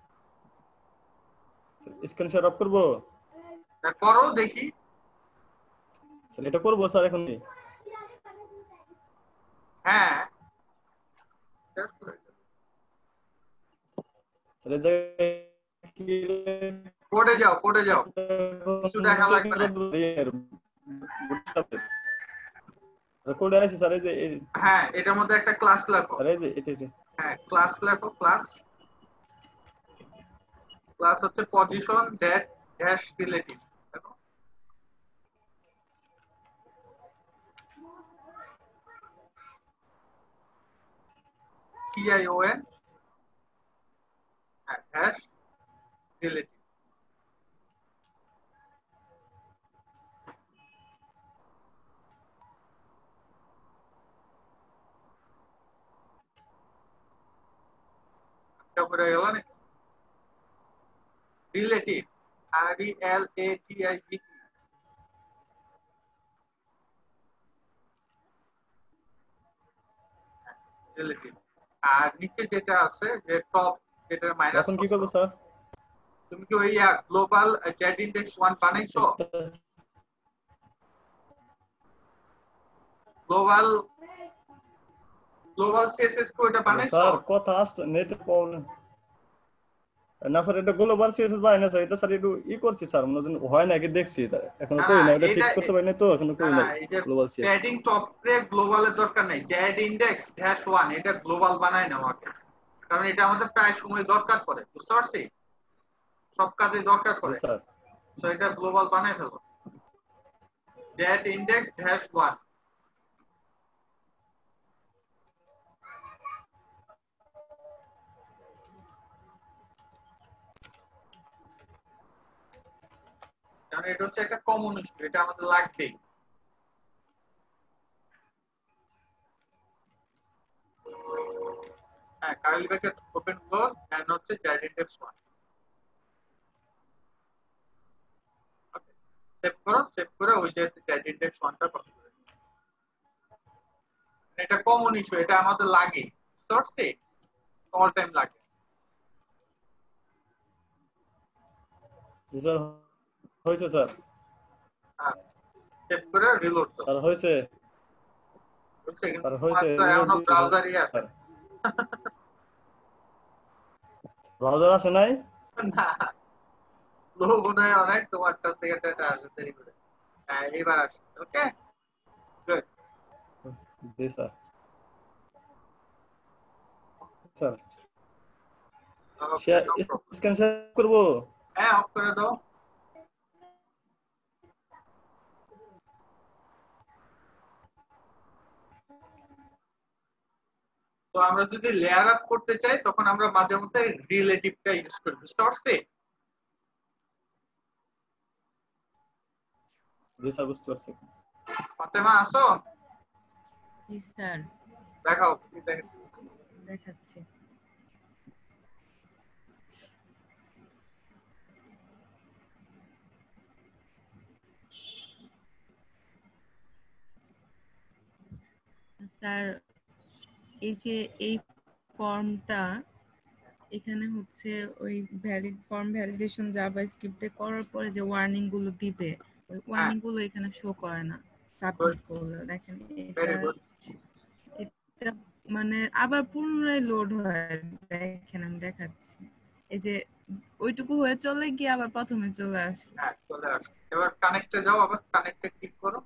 স্ক্রিন শেয়ার অফ করব? করো দেখি। স্যার এটা করব স্যার এখনই? হ্যাঁ স্যার এই জায়গায় কি কোডে যাও, কোডে যাও, কিছু দেখা লাগবে না। কোডে আছে স্যার এই যে হ্যাঁ এটার মধ্যে একটা ক্লাস লেখো। স্যার এই যে এটা এটা হ্যাঁ ক্লাস লেখো, ক্লাস ক্লাস হচ্ছে পজিশন ড্যাশ ড্যাশ রিলেটিভ দেখো। পি আই ও এন হ্যাঁ ড্যাশ রিলেটিভ। তারপরে গেল না relative, R E L A T I V relative. আর নিচে যেটা আছে যে টপ যেটা মাইনাস, এখন কি করব স্যার? তুমি কি ওই গ্লোবাল জেড ইনডেক্স ওয়ান বানাইছো? গ্লোবাল গ্লোবাল সিএসএস কো এটা বানাইছো? স্যার কথা আসছে নেট প্রবলেম না স্যার, এটা গ্লোবাল সিএসএস বানাই না স্যার, এটা স্যার একটু ই করছি স্যার, মনে হয় হয় না কি দেখছি তার এখনো করি না, এটা ফিক্স করতে পারি না তো এখনো করি না। গ্লোবাল সিএসএস প্যাডিং টপ রে গ্লোবালের দরকার নাই, জেড ইনডেক্স ড্যাশ ওয়ান এটা গ্লোবাল বানায় নাও আগে, কারণ এটা আমাদের প্রায় সময় দরকার পড়ে, বুঝতে পারছি? সব কাজে দরকার পড়ে স্যার। সো এটা গ্লোবাল বানায় ফেলো, জেড ইনডেক্স ড্যাশ ওয়ান। কারণ এটা হচ্ছে একটা কমন ইস্যু, এটা আমাদের লাগবেই। হ্যাঁ curly bracket open close and হচ্ছে জেড ইনডেক্স ওয়ান। সেভ করো, সেভ করে ওই যে জেড ইনডেক্স ওয়ানটা কপি করে এটা কমন ইস্যু, এটা আমাদের লাগে, বুঝতে পারছি? অল টাইম লাগে। জি স্যার হয়েছে স্যার। আচ্ছা সেভ করে রিলোড দাও। স্যার হয়েছে হচ্ছে কিন্তু স্যার হয়েছে এখনো ব্রাউজারই আছে। ব্রাউজার আসে নাই? না স্লো মনে হয় অনেক, তোমারটা থেকে এটা আসে দেরি করে। হ্যাঁ এবার আসছে, ওকে গুড। জি sir. Sir share screen share করব? হ্যাঁ অফ করে দাও। তো আমরা যদি লেয়ার আপ করতে চাই তখন আমরা মাঝে মধ্যে রিলেটিভটা ইউজ করি, বুঝতে পারছি? জি স্যার বুঝতে পারছি। ফাতেমা আসো? জি স্যার দেখাও কি দেখেন। দেখাচ্ছি। স্যার এই যে এই ফর্মটা এখানে হচ্ছে ওই ভ্যালিড ফর্ম ভ্যালিডেশন জাভাস্ক্রিপ্টে করার পরে যে ওয়ার্নিং গুলো দিবে ওই ওয়ার্নিং গুলো এখানে শো করে না সাবমিট করলে দেখেন এটা ভেরি গুড এটা মানে আবার পুনরায় লোড হয় দেখেন আমি দেখাচ্ছি এই যে ওইটুকু হয়ে চলে গিয়ে আবার প্রথমে চলে আসে হ্যাঁ চলে আসে এবার কানেক্টে যাও আবার কানেক্টে ক্লিক করো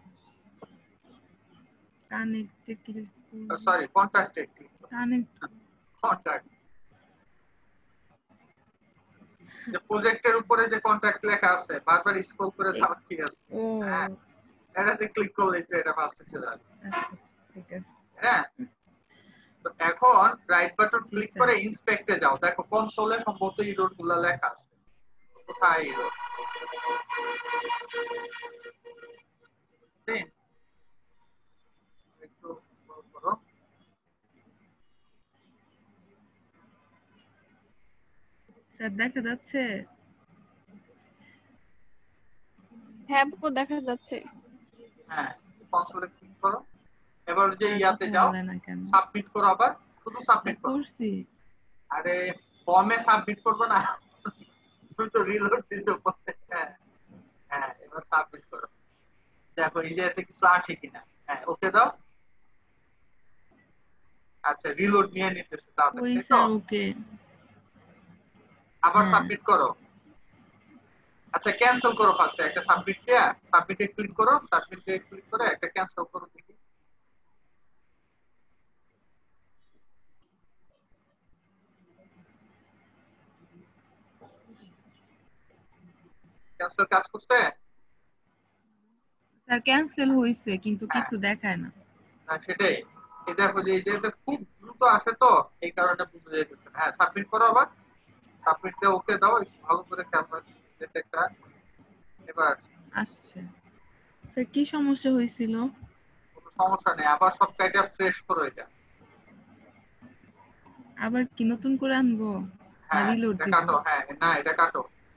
কানেক্টে ক্লিক সরি কন্টাক্টে ক্লিক করো কানেক্ট কন্টাক্ট যে প্রজেক্টের উপরে যে কন্টাক্ট লেখা আছে বারবার স্ক্রল করে যাও ঠিক আছে ও হ্যাঁ এটাতে ক্লিক করলে যে এটা ফার্স্টে চলে আসবে আচ্ছা ঠিক আছে হ্যাঁ তো এখন রাইট বাটন ক্লিক করে ইন্সপেক্টে যাও দেখো কনসোলে সম্ভবত এরর গুলো লেখা আছে কোথায় এরর একটু বড় করো স্যার দেখা যাচ্ছে হ্যাঁ আপু দেখা যাচ্ছে হ্যাঁ কনসোলে ক্লিক করো এবার যে ইয়াতে যাও সাবমিট করো আবার শুধু সাবমিট করছি আরে ফর্মে সাবমিট করবে না তুমি তো রিলোড দিছো হ্যাঁ হ্যাঁ এবার সাবমিট করো দেখো এই যে এতে কিছু আসে কিনা হ্যাঁ ওকে দাও আচ্ছা রিলোড নিয়ে নিতেছে তাহলে ওই স্যার ওকে আবার সাবমিট করো আচ্ছা ক্যান্সেল করো ফার্স্টে একটা সাবমিট দিয়া সাবমিটে ক্লিক করো সাবমিটে ক্লিক করে একটা ক্যান্সেল করো দেখি ক্যান্সেল কাজ করতে স্যার ক্যান্সেল হইছে কিন্তু কিছু দেখায় না না সেটাই এটা হলো এই যে খুব দ্রুত আসে তো এই কারণে বুঝে যাইতেছে হ্যাঁ সাবমিট করো আবার সাবমিট দিয়ে ওকে দাও একটু ভালো করে খেয়াল করো একটা এবার আসছে স্যার কি সমস্যা হয়েছিল কোনো সমস্যা নেই আবার সব কাইটা ফ্রেশ করো এটা আবার কি নতুন করে আনবো না হ্যাঁ রিলোড এটা দিব কাটো হ্যাঁ না এটা কাটো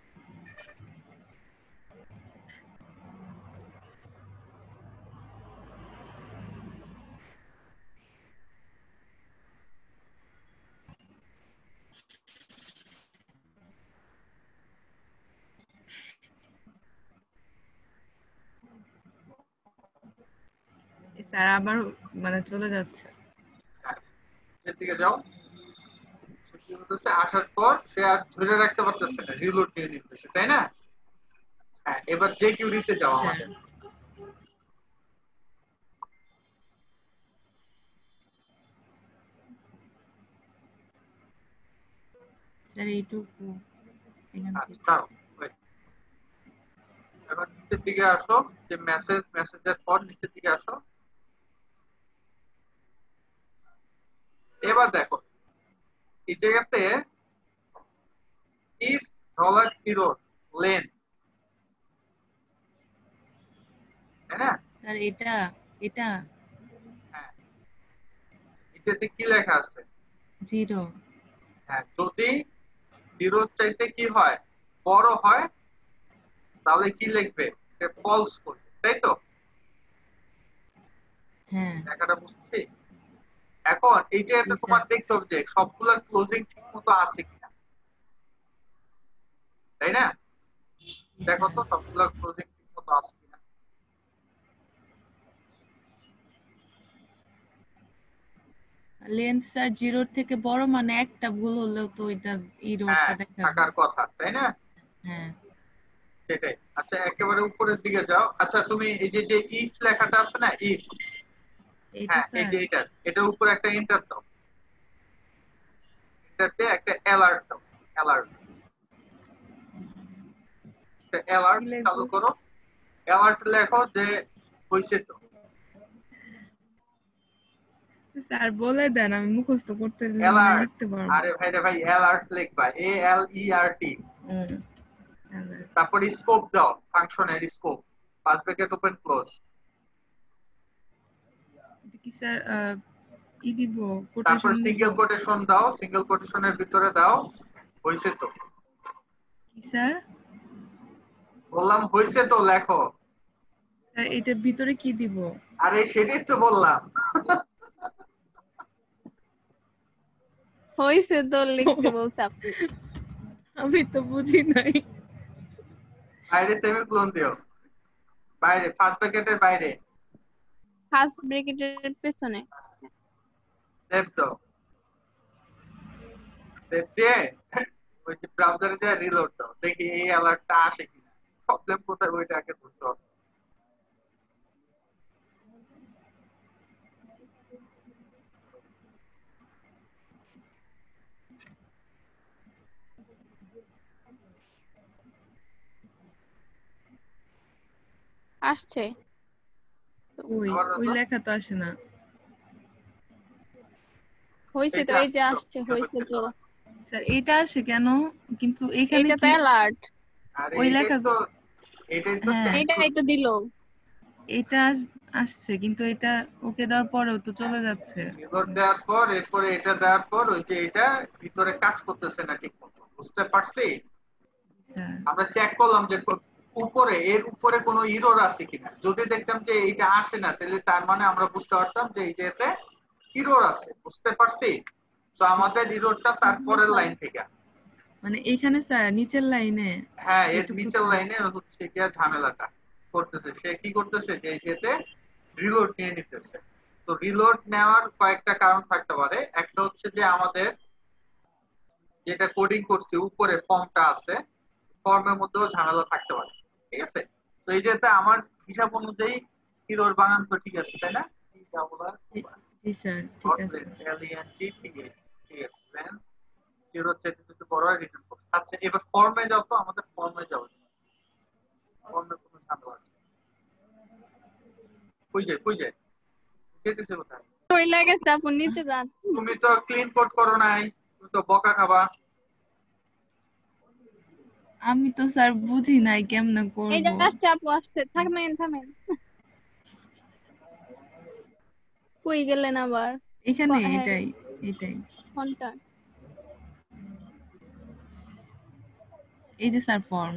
স্যার আবার মানে চলে যাচ্ছে সেদিকে যাও সেদিকে বলতেছে আসার পর সে আর ধরে রাখতে পারতেছে না রিলোড নিয়ে নিতেছে তাই না হ্যাঁ এবার যে কিউরিতে যাও আমাদের স্যার এইটুকু আচ্ছা এবার নিচের দিকে আসো যে মেসেজ মেসেজের পর নিচের দিকে আসো এবার দেখো এই জায়গাতে if dollar error length তাই না স্যার এটা এটা হ্যাঁ এটাতে কি লেখা আছে জিরো হ্যাঁ যদি জিরো চাইতে কি হয় বড় হয় তাহলে কি লিখবে সে ফলস করবে তাই তো হ্যাঁ লেখাটা বুঝছি এখন এই যে তোমার দেখতে হবে যে সবগুলোর ক্লোজিং ঠিকমতো আছে কিনা তাই না দেখো তো সবগুলোর ক্লোজিং ঠিকমতো আছে কিনা লেন্থ স্যার জিরো থেকে বড় মানে একটা ভুল হলেও তো এটা এররটা দেখাবে থাকার কথা তাই না হ্যাঁ সেটাই আচ্ছা একেবারে উপরের দিকে যাও আচ্ছা তুমি এই যে যে ইফ লেখাটা আছে না ইফ হ্যাঁ এই যে এটা এটার উপরে একটা এন্টার দাও এন্টারতে একটা অ্যালার্ট দাও অ্যালার্ট একটা অ্যালার্ট চালু করো অ্যালার্ট লেখো যে হইছে তো স্যার বলে দেন আমি মুখস্থ করতে লিখতে পারবো আরে ভাই রে ভাই অ্যালার্ট লিখবা এ এল ই আর টি তারপর স্কোপ দাও ফাংশনের স্কোপ পাঁচ ব্র্যাকেট ওপেন ক্লোজ এটা কি স্যার ই দিব তারপর সিঙ্গেল কোটেশন দাও সিঙ্গেল কোটেশনের ভিতরে দাও হইছে তো কি স্যার বললাম হইছে তো লেখো স্যার এটার ভিতরে কি দিব আরে সেটাই তো বললাম হইছে তো লিখতে বলতে আপনি। আমি তো বুঝি নাই। বাইরে সেমিকোলন দিও, বাইরে ফার্স্ট ব্র্যাকেটের বাইরে ফার্স্ট ব্র্যাকেটের পেছনে সেভ দাও, সেভ দিয়ে ওই যে ব্রাউজারে যা রিলোড দাও, দেখি এই অ্যালার্টটা আসে কিনা, প্রবলেম কোথায় ওইটা আগে ধরতে হবে। আসছে ওই আবার ওই দেখো। লেখা তো আসে না। হইছে তো, এইটা এই যে আসছে তো, আসছে, এটা হইছে হচ্ছে তো। না। স্যার এটা আসে কেন? কিন্তু এখানে এইটা তো কি অ্যালার্ট, আর ওই এইটাই লেখা তো, এইটাই তো হ্যাঁ চেক এইটাই তো করছি। দিল। এটা আস- আসছে কিন্তু এটা ওকে দেওয়ার পরেও তো চলে যাচ্ছে। রিলোড দেওয়ার পর এরপরে এটা দেওয়ার পর ওই যে এটা ভিতরে কাজ করতেছে না ঠিক মতো, বুঝতে পারছি? স্যার আমরা চেক করলাম যে কো- উপরে এর উপরে কোনো ইরর আছে কিনা, যদি দেখতাম যে এটা আসে না তাহলে তার মানে আমরা বুঝতে পারতাম যে এই যে এতে ইরর আছে, বুঝতে পারছি? তো আমাদের ইররটা তারপরের লাইন থেকে, মানে এখানে স্যার নিচের লাইনে হ্যাঁ এর এইটুকু নিচের তো- লাইনে হচ্ছে গিয়া ঝামেলাটা করতেছে। সে কি করতেছে যে এই যেতে রিলোড নিয়ে নিতেছে। তো রিলোড নেওয়ার কয়েকটা কারণ থাকতে পারে। একটা হচ্ছে যে আমাদের যেটা কোডিং করছি উপরে ফর্মটা আছে, ফর্মের মধ্যেও ঝামেলা থাকতে পারে, ঠিক আছে? তো এই যেটা আমার হিসাব অনুযায়ী হিরোর বানান তো ঠিক আছে, তাই না? টি ডাবল আর জি স্যার ঠিক আছে। এল ই এন টি ঠিক আছে, ঠিক আছে। দেন জিরো চেক একটু বড় হয় রিটার্ন বক্স। আচ্ছা এবার ফর্মে যাও তো, আমাদের ফর্মে যাও। ফর্মে কোনো ঝামেলা আছে? কই যায় কই যায় যেতেছে কোথায়? ওই লাগেছে, আপনি নিচে যান। তুমি তো ক্লিন কোড করো নাই, তুমি তো বকা খাবা। আমি তো স্যার বুঝি নাই কেমনে এই যে করব। আসছে, আপু আসছে, থামেন থামেন। কই গেলেন আবার? এখানে হ্যাঁ, এটাই এটাই ফোনটা এই যে স্যার ফর্ম।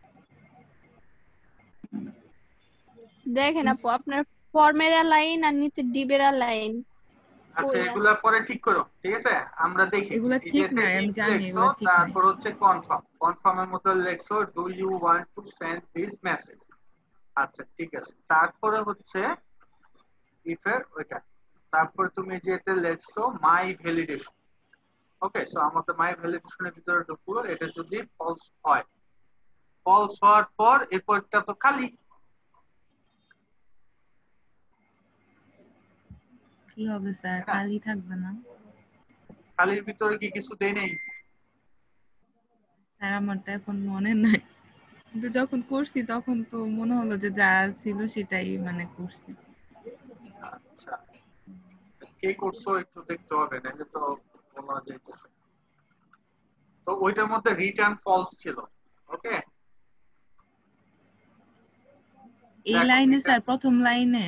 দেখেন আপু, আপনার ফর্মের লাইন আর নিচে ডিবের লাইন আচ্ছা কই এগুলা পরে ঠিক করো, ঠিক আছে? আমরা দেখি এগুলা এই ঠিক যে নাই, আমি if জানি লেখছো, এগুলা ঠিক নাই। তারপর হচ্ছে কনফার্ম, কনফার্মের মধ্যে লেখছো do you want to send this message. আচ্ছা ঠিক আছে, তারপরে হচ্ছে ইফ এর ওইটা, তারপর তুমি যেটা লেখছো মাই ভ্যালিডেশন। ওকে, সো আমাদের মাই ভ্যালিডেশনের ভিতরে ঢুকলো, এটা যদি ফলস হয়, ফলস হওয়ার পর এরপরটা তো খালি। কি হবে স্যার? খালি থাকবে না? খালির ভিতরে কি কিছু দেই নাই? স্যার আমার তো এখন মনে নাই, কিন্তু যখন করছি তখন তো মনে হলো যে যা ছিল সেটাই মানে করছি। আচ্ছা কে করছো একটু দেখতে হবে, নাহলে তো বলা যাইতেছে। তো ওইটার মধ্যে রিটার্ন ফলস ছিল। ওকে, এই দেখো লাইনে এটা- স্যার প্রথম লাইনে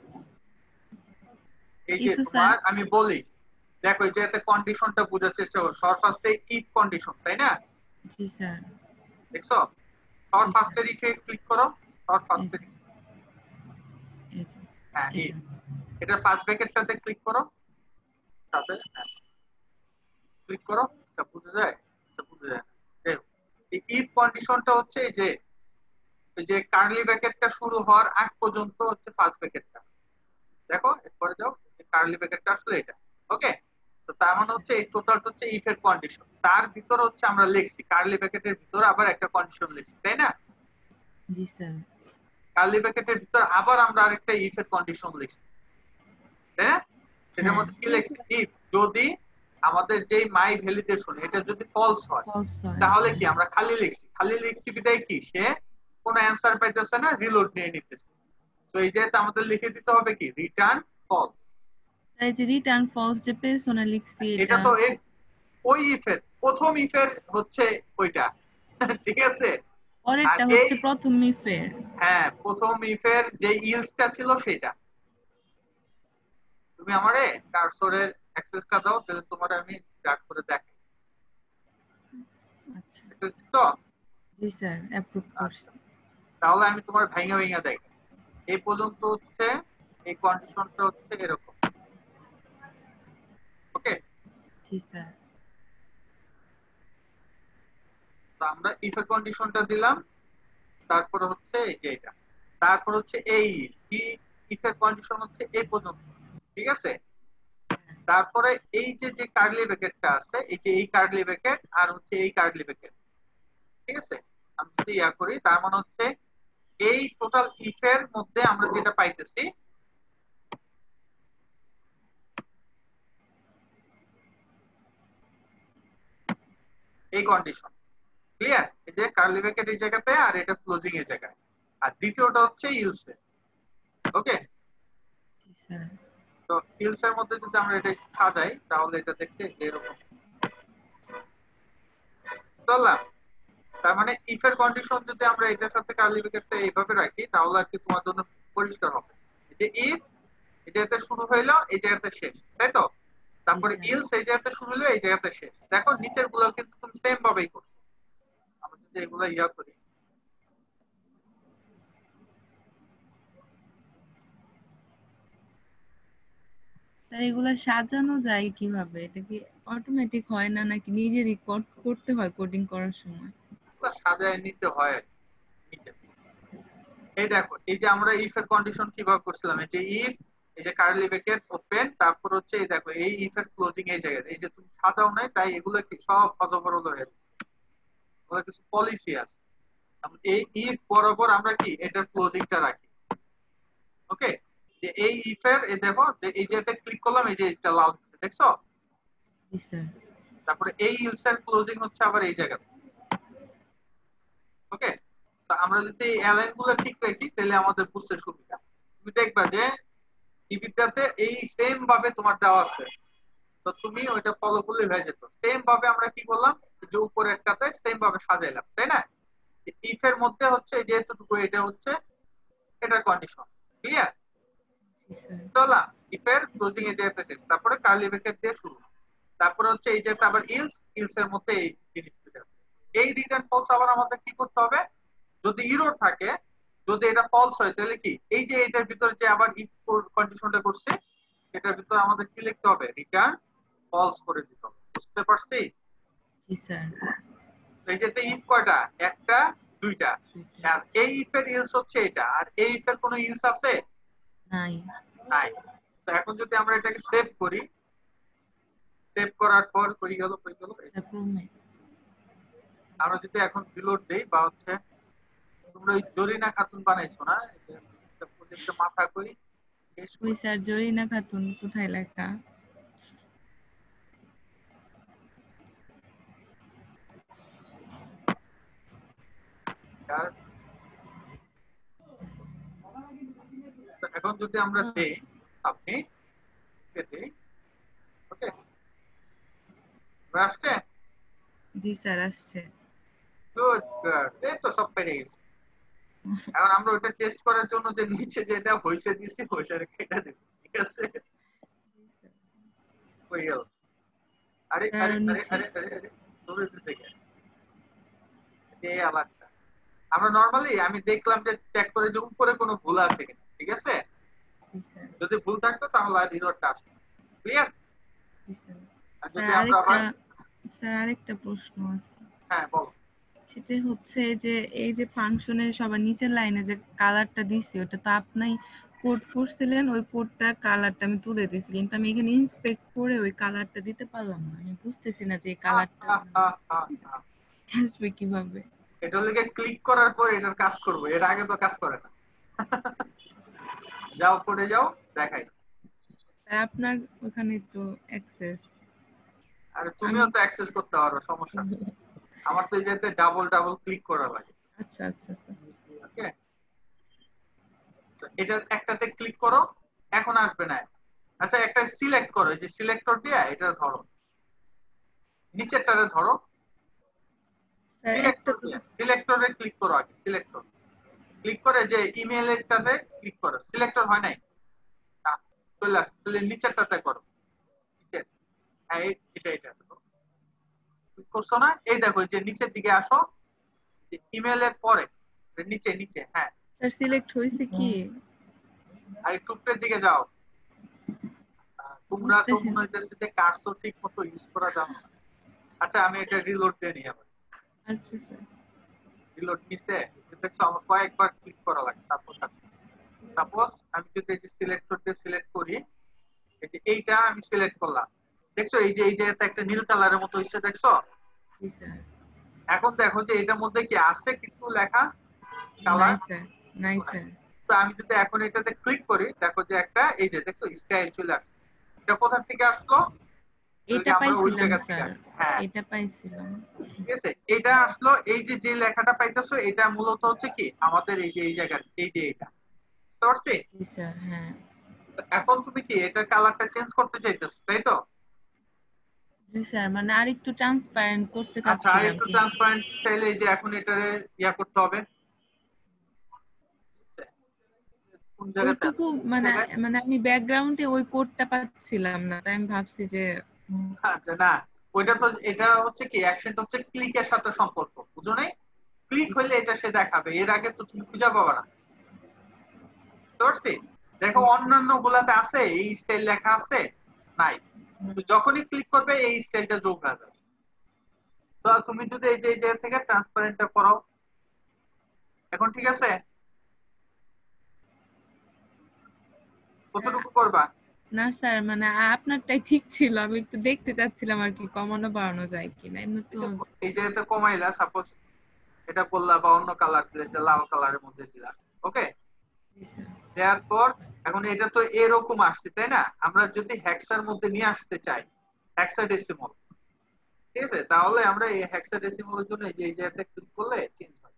এই এই যে তো তোমার স্যার। আমি বলি, দেখো এই যে এতে কন্ডিশনটা বোঝার চেষ্টা করো। সবার ফার্স্টে ইফ কন্ডিশন, তাই না? জি স্যার। দেখছো? সবার ফার্স্টের ইফে ক্লিক করো, সবার ফার্স্টের, এই যে হ্যাঁ এই ইফ, যে। এটা ফার্স্ট ব্র্যাকেটটাতে ক্লিক করো, তাতে ক্লিক করো, এটা বুঝে যায়, এটা বুঝে যায়। দেখো এই ইফ কন্ডিশনটা হচ্ছে এই যে এই যে কার্লি ব্র্যাকেটটা শুরু হওয়ার আগ পর্যন্ত হচ্ছে ফার্স্ট ব্র্যাকেটটা। দেখো এরপরে যাও, কার্লি ব্র্যাকেটটা আসলে এটা। ওকে, তো তার মানে হচ্ছে এই টোটালটা হচ্ছে ইফ এর কন্ডিশন, তার ভিতর হচ্ছে আমরা লিখছি কার্লি ব্র্যাকেটের ভিতর আবার একটা কন্ডিশন লিখছি, তাই না? জি স্যার। কার্লি ব্র্যাকেটের ভিতর আবার আমরা আরেকটা ইফ এর কন্ডিশন লিখছি, তাই না? সেটার হ্যাঁ। মধ্যে কি লিখছি? ইফ যদি আমাদের যে মাই ভ্যালিডেশন এটা যদি ফলস হয়, ফলস হয় তাহলে কি আমরা খালি লিখছি, খালি লিখছি বিদায় কি সে কোনো অ্যানসার পাইতেছে না, রিলোড নিয়ে নিতেছে। তো এই যে আমাদের লিখে দিতে হবে কি রিটার্ন ফলস। এই যে রিটার্ন ফলস যে পেছনে লিখছি এটা এটা তো এই ওই ইফের প্রথম ইফের হচ্ছে ওইটা, ঠিক আছে? আর পরেরটা এই হচ্ছে প্রথম ইফের। হ্যাঁ প্রথম ইফের যে ইলসটা ছিল সেটা। তুমি আমারে কার্সরের অ্যাক্সেসটা দাও, তাহলে তোমার আমি ড্রাগ করে দেখাই। আচ্ছা অ্যাক্সেস দিছো? জি স্যার অ্যাপ্রুভ করছি। তাহলে আমি তোমার ভাঙা ভাঙা দেখাই। এই পর্যন্ত হচ্ছে এই কন্ডিশনটা হচ্ছে এরকম। ওকে, জি স্যার। আমরা ইফ এর কন্ডিশনটা দিলাম, তারপর হচ্ছে এই যে এটা, তারপর হচ্ছে এই ইফ এর কন্ডিশন হচ্ছে এই পর্যন্ত, ঠিক আছে। তারপরে এই যে যে কার্লি ব্র্যাকেটটা আছে, এই যে এই কার্লি ব্র্যাকেট আর হচ্ছে এই কার্লি ব্র্যাকেট, ঠিক আছে। আমি যদি ইয়া করি, তার মানে হচ্ছে এই টোটাল ইফ এর মধ্যে আমরা যেটা পাইতেছি, এই কন্ডিশন ক্লিয়ার। এই যে কার্লি ব্র্যাকেট এই জায়গাতে আর এটা ক্লোজিং এই জায়গায়, আর দ্বিতীয়টা হচ্ছে ইলস। ওকে, তো ইলস এর মধ্যে যদি আমরা এটা সাজাই তাহলে এটা দেখতে এরকম চললাম। তার মানে ইফ এর কন্ডিশন যদি আমরা এটার সাথে কার্লি ব্র্যাকেটটা এইভাবে রাখি তাহলে আর কি তোমার জন্য পরিষ্কার হবে। এই যে ইফ এই জায়গাতে শুরু হইলো, এই জায়গাতে শেষ, তাই তো। তারপরে ইলস এই জায়গাতে শুরু হলো, এই জায়গাতে শেষ। দেখো নিচের গুলো কিন্তু তুমি সেম ভাবেই করছো। আমরা যদি এগুলো ইয়া করি, এগুলা সাজানো যায় কিভাবে? এটা কি অটোমেটিক হয় না নাকি নিজেরই করতে হয় কোডিং করার সময়? সাজায় নিতে হয়। এই দেখো, এই যে আমরা ইফ এর কন্ডিশন কিভাবে করছিলাম, এই যে ইফ এই যে কার্লি ব্র্যাকেট ওপেন, তারপর হচ্ছে এই দেখো এই ইফ এর ক্লোজিং এই জায়গায়, এই যে তুমি সাজাও নাই তাই এগুলো কি সব অজগরল হয়ে যাচ্ছে। ওগুলো কিছু পলিসি আছে, এই ইফ বরাবর আমরা কি এটার ক্লোজিংটা রাখি। ওকে, যে এই ইফ এর এই দেখো এই যে এটা ক্লিক করলাম, এই যে এটা লাল দেখছো। জি স্যার। তারপরে এই ইলস এর ক্লোজিং হচ্ছে আবার এই জায়গাতে। ওকে, তো আমরা যদি এই অ্যালাইন গুলো ঠিক রাখি তাহলে আমাদের বুঝতে সুবিধা। তুমি দেখবা যে ইবিটাতে এই সেম ভাবে তোমার দেওয়া আছে, তো তুমি ওইটা ফলো করলে হয়ে যেত। সেম ভাবে আমরা কি করলাম, যে উপরে একটাতে সেম ভাবে সাজাইলাম, তাই না। ইফ এর মধ্যে হচ্ছে যে এতটুকু এটা হচ্ছে এটার কন্ডিশন, ক্লিয়ার। চললাম ইফ এর ক্লোজিং এ যেতে শেষ, তারপরে কার্লি ব্র্যাকেট দিয়ে শুরু, তারপরে হচ্ছে এই যে আবার ইলস, ইলস এর মধ্যে এই জিনিসটা আছে। এই রিটার্ন ফলস আবার আমাদের কি করতে হবে, যদি এরর থাকে, যদি এটা ফলস হয় তাহলে কি এই যে এটার ভিতরে যে আবার ইফ কন্ডিশনটা করছে এটার ভিতরে আমাদের কি লিখতে হবে, রিটার্ন ফলস করে দিতে হবে। বুঝতে পারছি? জি স্যার। এই যে ইফ কয়টা, একটা দুইটা, আর এই ইফ এর ইলস হচ্ছে এটা, আর এই ইফ এর কোনো ইলস আছে নাই নাই। তো এখন যদি আমরা এটাকে সেভ করি, সেভ করার পর কই গেল কই গেল আমরা যদি এখন রিলোড দেই, বা হচ্ছে তোমরা ওই জরিনা খাতুন বানাইছো না, এটা প্রজেক্টে মাথা কই ওই স্যার জরিনা খাতুন কোথায় লেখা? এখন যদি আমরা দেই, আপনি দেই, ওকে আসছে? জি স্যার আসছে। গুড গুড, এই তো সব পেরে গেছে। এখন আমরা ওটা টেস্ট করার জন্য যে নিচে যেটা হইছে দিছি ওইটা কেটে দেব, ঠিক আছে। কই গেল? আরে আরে আরে আরে আরে দৌড়ে দিতে গেল এই আলাদা। আমরা নরমালি আমি দেখলাম যে চেক করে যে উপরে কোনো ভুল আছে কিনা, ঠিক আছে। যদি ভুল থাকতো তাহলে আর এররটা আসতো। ক্লিয়ার? স্যার আরেকটা স্যার আরেকটা প্রশ্ন আছে। হ্যাঁ বল। সেটা হচ্ছে যে এই যে ফাংশনের সবার নিচের লাইনে যে কালারটা দিছি ওটা তো আপনি কোড করছিলেন, ওই কোডটা কালারটা আমি তুলে দিয়েছি, কিন্তু আমি এখানে ইন্সপেক্ট করে ওই কালারটা দিতে পারলাম না। আমি বুঝতেছি না যে এই কালারটা আসবে কিভাবে। এটা লাগে ক্লিক করার পর এটার কাজ করব, এর আগে তো কাজ করে না। যাও করে যাও দেখাই। আপনার ওখানে তো অ্যাক্সেস, আরে তুমিও তো অ্যাক্সেস করতে পারো, সমস্যা নেই। আমার তো এই যেতে ডাবল ডাবল ক্লিক করা লাগে। আচ্ছা আচ্ছা ওকে, এটা একটাতে ক্লিক করো, এখন আসবে না। আচ্ছা একটা সিলেক্ট করো, এই যে সিলেক্টর দিয়ে এটা ধরো, নিচেরটারে ধরো, সিলেক্টর দিয়ে সিলেক্টরে ক্লিক করো, আগে সিলেক্টর ক্লিক করে যে ইমেইলেরটাতে ক্লিক করো। সিলেক্টর হয় নাই, না চলে আসছে, তাহলে নিচেরটাতে করো। হ্যাঁ এটা এটা ক্লিক করছো না, এই দেখো যে নিচের দিকে আসো, ইমেইলের পরে নিচে নিচে, হ্যাঁ স্যার সিলেক্ট হইছে কি? আর একটু উপরের দিকে যাও। তোমরা তো মনে হইতেছে যে কার্সর ঠিক মতো ইউজ করা জানো না। আচ্ছা আমি এটা রিলোড দিয়ে নিই আবার। আচ্ছা স্যার। রিলোড নিচে দেখছো আমার কয়েকবার ক্লিক করা লাগে তারপর সাপোজ আমি যদি এই যে সিলেক্ট করতে সিলেক্ট করি এই যে এইটা আমি সিলেক্ট করলাম দেখছো এই যে এই যে একটা নীল কালারের মতো হইছে দেখছো জি স্যার। এখন দেখো যে এটার মধ্যে কি আছে কিছু লেখা নাই কালার স্যার, নাই স্যার। তো আমি যদি এখন এটাতে ক্লিক করি দেখো যে একটা এই যে দেখছো স্টাইল চলে আসছে এটা কোথা থেকে আসলো এটা আমরা ওই পাইছিলাম জায়গা থেকে স্যার, আসলো হ্যাঁ এটা পাইছিলাম। ঠিক আছে এটা আসলো এই যে যে লেখাটা পাইতেছো এটা মূলত হচ্ছে কি আমাদের এই যে এই জায়গা এই যে এটা বুঝতে পারছি জি স্যার। হ্যাঁ এখন তুমি কি এটা কালারটা চেঞ্জ করতে চাইতেছো তাই তো জি স্যার, মানে আরেকটু ট্রান্সপারেন্ট করতে আচ্ছা আর চাচ্ছিলাম একটু কিন্তু ট্রান্সপারেন্ট চাইলে এই যে এখন এটারে ইয়া করতে হবে কোন জায়গাতে ওইটুকু মানে মানে আমি ব্যাকগ্রাউন্ডে ওই কোডটা পাচ্ছিলাম না, তাই আমি ভাবছি যে আচ্ছা না ওইটা তো এটা হচ্ছে কি অ্যাকশনটা হচ্ছে ক্লিকের সাথে সম্পর্ক বুঝো নাই ক্লিক হলে এটা সে দেখাবে এর আগে তো তুমি খুঁজে পাবে না বুঝতে পারছি দেখো অন্যান্য গুলাতে আছে এই স্টাইল লেখা আছে নাই তো যখনই ক্লিক করবে এই স্টাইলটা যোগ হয়ে যাবে তো তুমি যদি এই যে এই জায়গা থেকে ট্রান্সপারেন্টটা করাও এখন ঠিক আছে কতটুকু করবা না স্যার, মানে আপনারটাই ঠিক ছিল, আমি একটু দেখতে চাচ্ছিলাম আর কি কমানো বাড়ানো যায় কিনা। এমনি তো এই জায়গাতে কমাইলা সাপোজ এটা করলা বা অন্য কালার দিলে এটা লাল কালারের মধ্যে দিলা ওকে দেওয়ার পর এখন এটা তো এরকম আসছে তাই না আমরা যদি হেক্সার মধ্যে নিয়ে আসতে চাই হেক্সাডেসিমাল ঠিক আছে তাহলে আমরা এই হেক্সাডেসিমালের জন্য এই যে এই জায়গাতে ক্লিক করলে চেঞ্জ হয়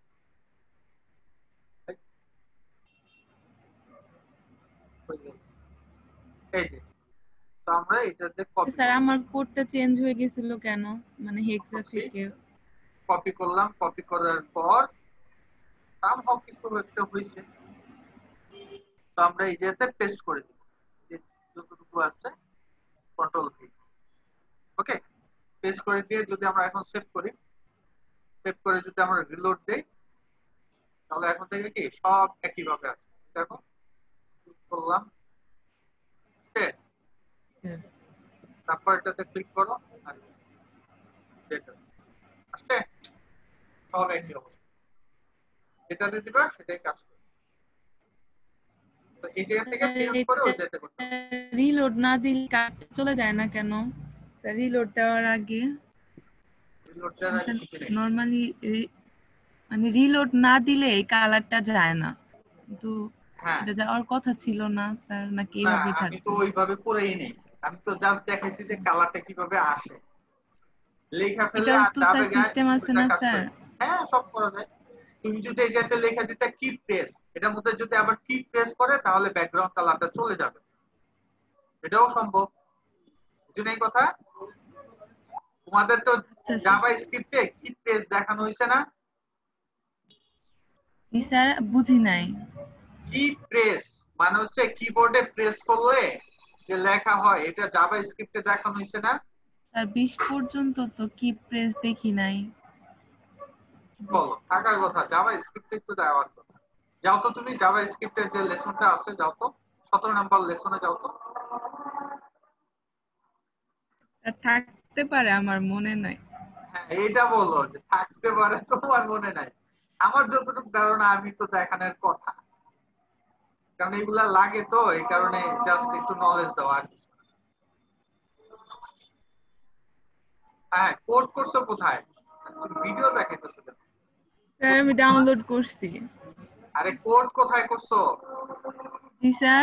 এই যে তো আমরা এটাতে কপি স্যার আমার কোডটা চেঞ্জ হয়ে গেছিল কেন, মানে হেক্সা থেকে কপি করলাম কপি করার পর নাম হোক কিছু একটা হয়েছে তো আমরা এই জায়গাতে পেস্ট করে দিব যতটুকু আছে কন্ট্রোল ভি ওকে পেস্ট করে দিয়ে যদি আমরা এখন সেভ করি সেভ করে যদি আমরা রিলোড দেই তাহলে এখন থেকে কি সব একই ভাবে আসছে দেখো ক্লিক করলাম সেভ তারপর এটাতে ক্লিক করো আর যেটা আসছে সব একই অবস্থা যেটাতে দিবা সেটাই কাজ করবে তো এই জায়গা থেকে চেঞ্জ করে ওই জায়গাতে করতে রিলোড না দিলে কাজ চলে যায় না কেন স্যার? রিলোড দেওয়ার আগে রিলোড দেওয়ার আগে কিছু নেই নরমালি মানে রিলোড না দিলে এই কালারটা যায় না, কিন্তু হ্যাঁ এটা যাওয়ার কথা ছিল না স্যার, নাকি না এইভাবেই আমি তো থাকবে? ওইভাবে করেই নেই আমি তো জাস্ট দেখাইছি যে কালারটা কিভাবে আসে লেখা ফেললে এটাও আর তো যাবে স্যার সিস্টেম আছে না কাজ স্যার? করে হ্যাঁ সব করা যায় তুমি যদি এই জায়গাতে লেখা দিতে কি প্রেস এটার মধ্যে যদি আবার কি প্রেস করে তাহলে ব্যাকগ্রাউন্ড কালারটা চলে যাবে এটাও সম্ভব বুঝুন এই কথা তোমাদের তো জাভা স্ক্রিপ্টে কি প্রেস দেখানো হয়েছে না জি স্যার, বুঝি নাই। কি প্রেস মানে হচ্ছে কিবোর্ডে প্রেস করলে যে লেখা হয় এটা জাভা স্ক্রিপ্টে দেখানো হয়েছে না স্যার বিশ পর্যন্ত তো কি প্রেস দেখি নাই। বলো থাকার কথা জাভা স্ক্রিপ্টে তো দেওয়ার কথা যাও তো তুমি জাভা স্ক্রিপ্টের যে লেসনটা আছে যাও তো সতেরো নাম্বার লেসনে যাও তো থাকতে পারে, আমার মনে নাই। হ্যাঁ এইটা বলো যে থাকতে পারে তোমার মনে নাই আমার যতটুকু ধারণা আমি তো দেখানোর কথা কারণ এগুলা লাগে তো এই কারণে জাস্ট একটু নলেজ দাও আর কিছু হ্যাঁ কোড করছো কোথায় তুমি ভিডিও দেখাইতেছো স্যার আমি ডাউনলোড করছি। আরে কোড কোথায় করছো জি স্যার।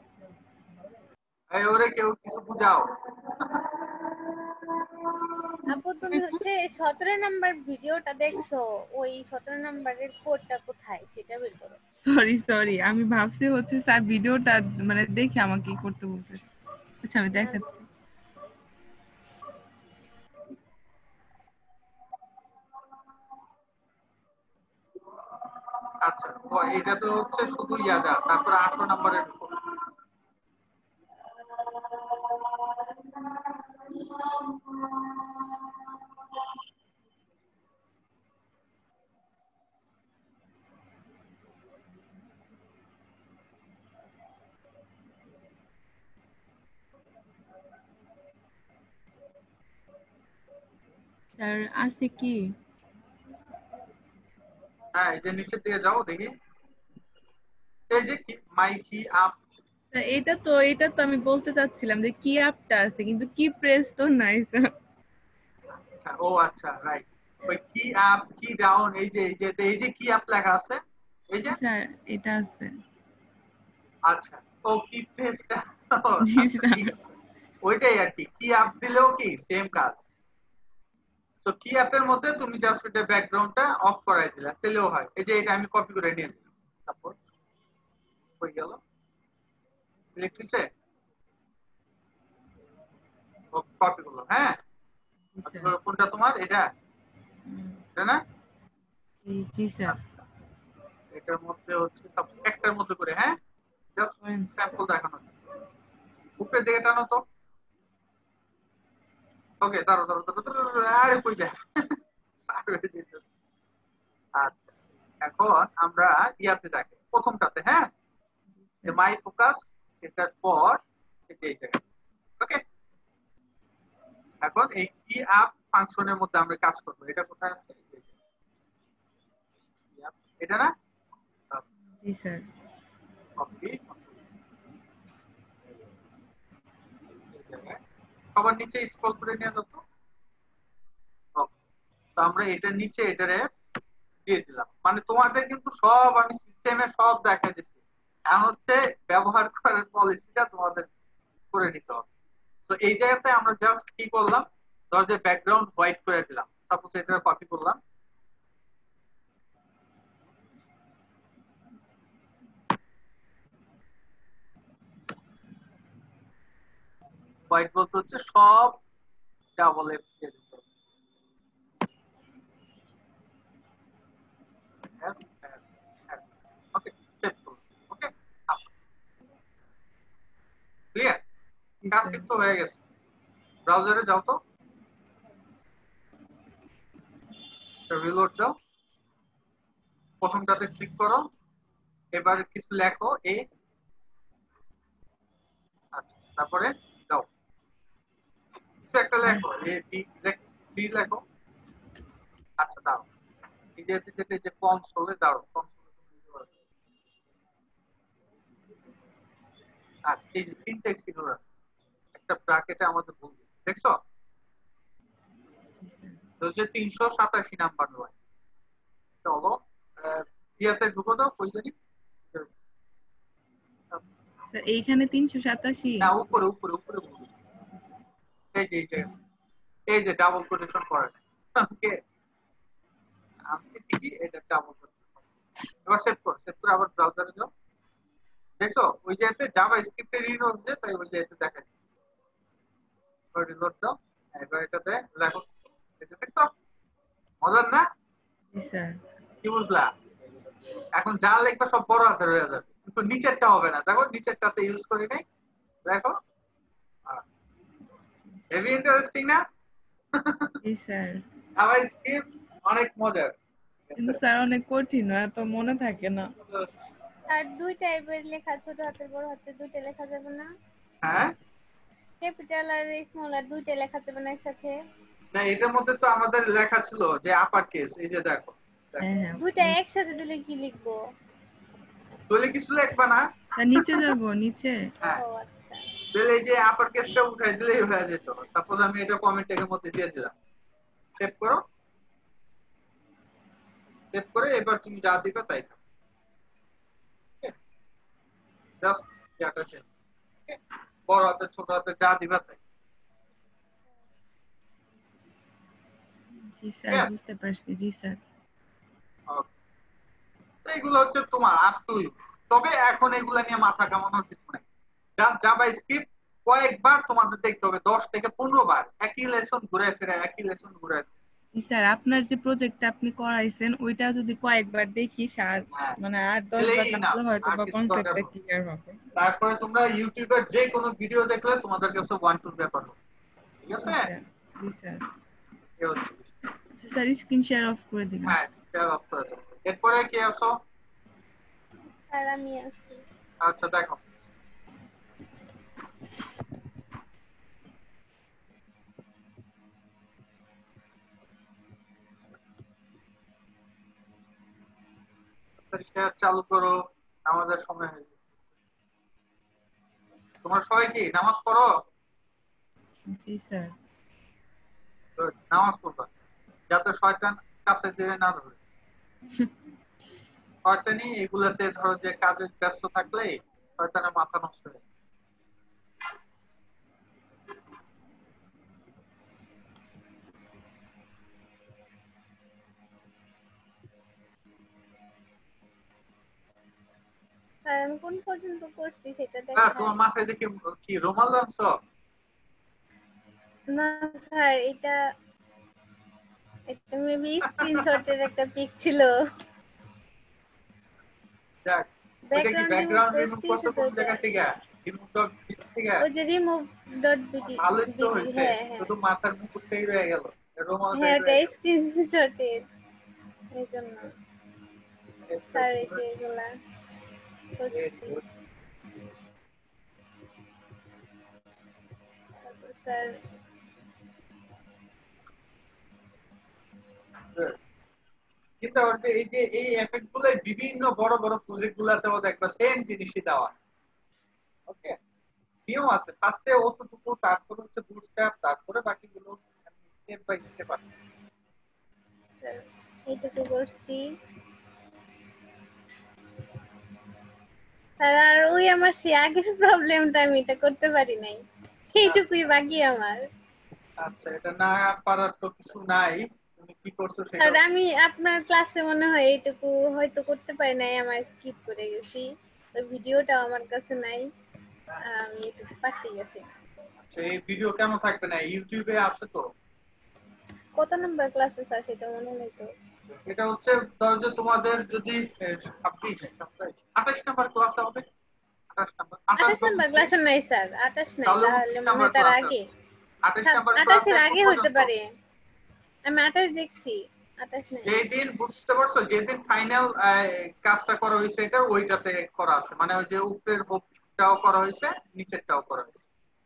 এই ওরে কেউ কিছু বুঝাও আপু তুমি হচ্ছে সতেরো নাম্বার ভিডিওটা দেখছো ওই সতেরো নাম্বারের কোডটা কোথায় সেটা বের করো সরি সরি আমি ভাবছি হচ্ছে স্যার ভিডিওটা মানে দেখে আমাকে করতে বলতেছে। আচ্ছা আমি দেখাচ্ছি। আচ্ছা তো এটা তো হচ্ছে শুধু ইয়াদা তারপরে আঠারো নাম্বারের স্যার আছে কি হ্যাঁ এই যে নিচের দিকে যাও দেখি, এই যে মাই কি আপ। স্যার এটা তো এটা তো আমি বলতে চাচ্ছিলাম যে কি আপটা আছে কিন্তু কি প্রেস তো নাই স্যার। ও আচ্ছা রাইট, ওই কি আপ কি ডাউন এই যে এই যে এই যে কি আপ লেখা আছে এই যে স্যার এটা আছে। আচ্ছা ও কি প্রেসটা জি স্যার। ওইটাই আর কি, কি আপ দিলেও কি সেম কাজ। তো কি অ্যাপের মধ্যে তুমি জাস্ট এটা ব্যাকগ্রাউন্ডটা অফ করাই দিলা তাহলেও হয়। এই যে এটা আমি কপি করে নিয়ে দিলাম, তারপর হয়ে গেল ইলেকট্রিসে কপি করলাম। হ্যাঁ কোনটা তোমার এটা এটা না? জি স্যার। এটার মধ্যে হচ্ছে একটার মধ্যে করে, হ্যাঁ জাস্ট স্যাম্পল দেখানো। উপরের দিকে টানো তো। ওকে দাঁড়ো দাঁড়ো দাঁড়ো, আরে কই যায়। আচ্ছা এখন আমরা ইয়াতে দেখি প্রথমটাতে, হ্যাঁ মাই ফোকাস, এটার পর এই জায়গায়। ওকে এখন এই কি আপ ফাংশনের মধ্যে আমরা কাজ করব। এটা কোথায় আছে? এটা না? জি স্যার। ওকে সবার নিচে স্ক্রল করে নিয়ে যাবো। তো আমরা এটার নিচে এটারে দিয়ে দিলাম, মানে তোমাদের কিন্তু সব আমি সিস্টেমে সব দেখা দিচ্ছি, এখন হচ্ছে ব্যবহার করার পলিসিটা তোমাদের করে নিতে হবে। তো এই জায়গাতে আমরা জাস্ট কি করলাম, ধর যে ব্যাকগ্রাউন্ড হোয়াইট করে দিলাম, সাপোজ এটা কপি করলাম, হোয়াইট বলতে হচ্ছে সব ডাবল এফ দিয়ে দিতে হবে। ওকে সেভ করুন। ওকে ক্লিয়ার, কাজ কিন্তু হয়ে গেছে। ব্রাউজারে যাও তো, রিলোড দাও, প্রথমটাতে ক্লিক করো, এবার কিছু লেখো এ, আচ্ছা তারপরে দাও কিছু একটা লেখো এ বি বি লেখো। আচ্ছা দাও এই যে যেতে যে কনসোলে দাও, কনসোলে আচ্ছা এই যে সিনট্যাক্স এগুলো একটা ব্র্যাকেটে আমাদের বলবে, দেখছো তো যে তিনশো সাতাশি নাম্বার নয়। চলো ইয়াতে ঢুকো দাও, কই জানি স্যার এইখানে তিনশো সাতাশি না উপরে উপরে উপরে বলুন। এই যে এই যে এই যে ডাবল কোটেশন করা ওকে আসছে ঠিকই, এটা ডাবল কোটেশন। এবার সেভ করো, সেভ করে আবার ব্রাউজারে যাও, দেখো ওই জায়গাতে জাভা স্ক্রিপ্টে রিড হচ্ছে, তাই ওই জায়গাতে দেখা যাচ্ছে। এবার রিলোড দাও, এবার এটাতে লেখো, এটা দেখছো মজার না? জি স্যার। কি বুঝলা? এখন যা লিখবে সব বড় হাতের হয়ে যাবে, কিন্তু নিচেরটা হবে না। দেখো নিচেরটাতে ইউজ করি নাই, দেখো হেভি ইন্টারেস্টিং না? জি স্যার। জাভা স্ক্রিপ্ট অনেক মজার, কিন্তু স্যার অনেক কঠিন, এত মনে থাকে না। আর দুই টাইপের লেখা, ছোট হাতের বড় হাতের দুইটা লেখা যাবে না? হ্যাঁ ক্যাপিটাল আর স্মল আর দুইটা লেখা যাবে না একসাথে? না এটার মধ্যে তো আমাদের লেখা ছিল যে আপার কেস, এই যে দেখো দুইটা একসাথে দিলে কি লিখবো? তাহলে কিছু লিখবা না, নিচে যাব নিচে। হ্যাঁ ও আচ্ছা তাহলে এই যে আপার কেসটা উঠাই দিলেই হয়ে যেত। সাপোজ আমি এটা কমেন্ট এর মধ্যে দিয়ে দিলাম, সেভ করো, সেভ করে এবার তুমি যা দিবে তাই দাও, জাস্ট ইয়াটা চেঞ্জ, বড় হাতে ছোট হাতে যা দিবা তাই। জি স্যার বুঝতে পারছি। জি স্যার। এইগুলো হচ্ছে তোমার আপ টু ইউ, তবে এখন এগুলা নিয়ে মাথা কামানোর কিছু নাই। জাভা স্ক্রিপ্ট কয়েকবার তোমাদের দেখতে হবে, দশ থেকে পনেরো বার একই লেসন ঘুরে ফিরে একই লেসন ঘুরে। স্যার আপনার যে প্রজেক্টটা আপনি করাইছেন ওইটা যদি কয়েকবার দেখি মানে আট দশ বার তাহলে হয়তো বা কনসেপ্টটা ক্লিয়ার হবে। তারপরে তোমরা ইউটিউবের যে কোনো ভিডিও দেখলে তোমাদের কাছে ওয়ান টু ব্যাপার হবে, ঠিক আছে? জি স্যার। এই হচ্ছে আচ্ছা স্যার স্ক্রিন শেয়ার অফ করে দিন। হ্যাঁ শেয়ার অফ করে দাও। এরপরে কি আসো? আর আমি আছি। আচ্ছা দেখো তাড়াতাড়ি শেয়ার চালু করো, নামাজের সময় হয়ে গেছে। তোমরা সবাই কি নামাজ পড়ো? জি স্যার। Good, নামাজ পড়বা যাতে শয়তান কাছে যেয়ে না ধরে। শয়তানি এগুলাতে ধরো যে কাজে ব্যস্ত থাকলে শয়তানের মাথা নষ্ট হয়ে যায়। স্যার আমি কোন পর্যন্ত করছি সেটা হ্যাঁ, দেখা তোমার মাথায় দেখি কি রুমাল বাঁধছো? না স্যার, এটা এটা মেবি স্ক্রিনশটের একটা পিক ছিল। দেখ, ওইটা কি ব্যাকগ্রাউন্ড ব্যাকগ্রাউন্ড রিমুভ রিমুভ করছি করছো কোন শুধু জায়গা থেকে? রিমুভ ডট থেকে? ওই যে রিমুভ ডট বিডি। ভালোই তো হয়েছে, হ্যাঁ হ্যাঁ শুধু মাথার মুকুটটাই রয়ে গেল, রুমালটাই হ্যাঁ, রয়ে ওটা গেল। স্ক্রিনশটের এই জন্য স্যার এই যে এগুলা করছি। তারপর স্যার চিন্তা করবে এই যে এই এফেক্ট গুলো বিভিন্ন বড় বড় প্রজেক্ট গুলাতেও দেখবা সেম জিনিসই দেওয়া। ওকে, নিয়ম আছে, ফার্স্টে অতটুকু, তারপর হচ্ছে বুটস্ট্র্যাপ, তারপরে বাকিগুলো স্টেপ বাই স্টেপ আছে। স্যার এইটুকু করছি স্যার। আর ওই আমার সে আগের প্রবলেমটা আমি এটা করতে পারি নাই, এইটুকুই বাকি আমার। আচ্ছা, এটা না পারার তো কিছু নাই, তুমি কি করছো সেটা। স্যার আমি আপনার ক্লাসে মনে হয় এইটুকু হয়তো করতে পারি নাই, আমার স্কিপ করে গেছি, ওই ভিডিওটা আমার কাছে নাই, আমি এটুকু পাঠিয়ে গেছি। আচ্ছা, এই ভিডিও কেন থাকবে না? ইউটিউবে আছে তো। কত নাম্বার ক্লাসে স্যার সেটা মনে নেই তো। এটা হচ্ছে ধরো যে তোমাদের যদি ছাব্বিশ আঠাশ নাম্বার ক্লাস হবে, আঠাশ নাম্বার আঠাশ নাম্বার ক্লাসে নাই স্যার, আঠাশ নাই, তাহলে তাহলে উনত্রিশ মনে নাম্বার হয় তার ক্লাস আগে। আঠাশ নাম্বার আঠাশের ক্লাসে আগে হইতে পারে, আমি আঠাশ দেখছি, আঠাশ নাই। যেদিন বুঝতে পারছো, যেদিন ফাইনাল কাজটা করা হয়েছে এটা ওইটাতে করা আছে, মানে ওই যে উপরের হোমটাও করা হয়েছে, নিচেরটাও করা হয়েছে।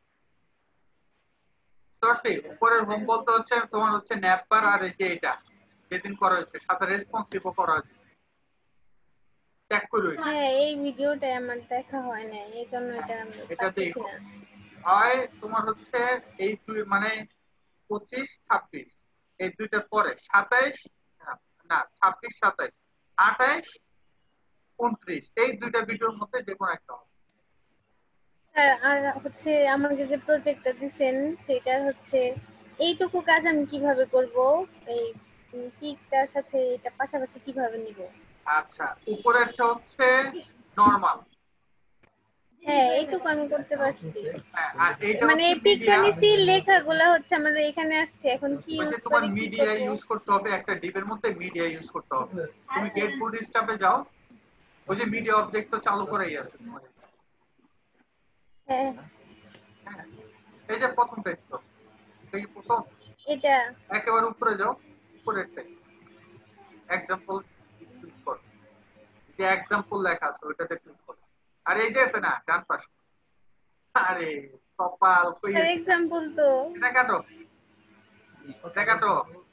উপরের হোম বলতে হচ্ছে তোমার হচ্ছে ন্যাপবার, আর এই যে এটা যেদিন করা হয়েছে সাথে রেসপন্সিভও করা হয়েছে, চেক করে। হ্যাঁ, এই ভিডিওটা আমার দেখা হয় না, এই জন্য এটা আমি এটা পাচ্ছি দেখো, না। হয় তোমার হচ্ছে এই দুই মানে পঁচিশ ছাব্বিশ এই দুইটার পরে সাতাইশ, না ছাব্বিশ সাতাইশ আঠাইশ উনত্রিশ, এই দুইটা ভিডিওর মধ্যে যে কোনো একটা হবে। স্যার আর হচ্ছে আমাকে যে প্রজেক্টটা দিবেন সেটা হচ্ছে এইটুকু কাজ আমি কিভাবে করব, এই পিকটার সাথে এটা পাশাপাশি কিভাবে নিব? আচ্ছা, উপরেরটা হচ্ছে নরমাল। হ্যাঁ, এইটুকু আমি করতে পারছি, হ্যাঁ, আর এইটা মানে হচ্ছে এই পিকটা মিডিয়া। নিছি, লেখাগুলো হচ্ছে আমার এখানে আসছে, এখন কি ওই ইউজ যে তোমার করে কি মিডিয়া করব? ইউজ করতে হবে, একটা ডিপের মধ্যে মিডিয়া ইউজ করতে হবে। তুমি গেট বুট স্টাফে যাও, ওই যে মিডিয়া অবজেক্ট তো চালু করেই আছে তোমার। হ্যাঁ, হ্যাঁ, এই যে প্রথম পেজ তো, এটা কি প্রথম? এটা একেবারে উপরে যাও, উপরেরটাই এক্সাম্পল ক্লিক করো, যে এক্সাম্পল লেখা আছে ওইটাতে ক্লিক করো। আর এই যে এটা না ডান পাশে, আরে কপাল কই স্যার আছে, एग्जांपल তো এটা কাটো, এটা কাটো।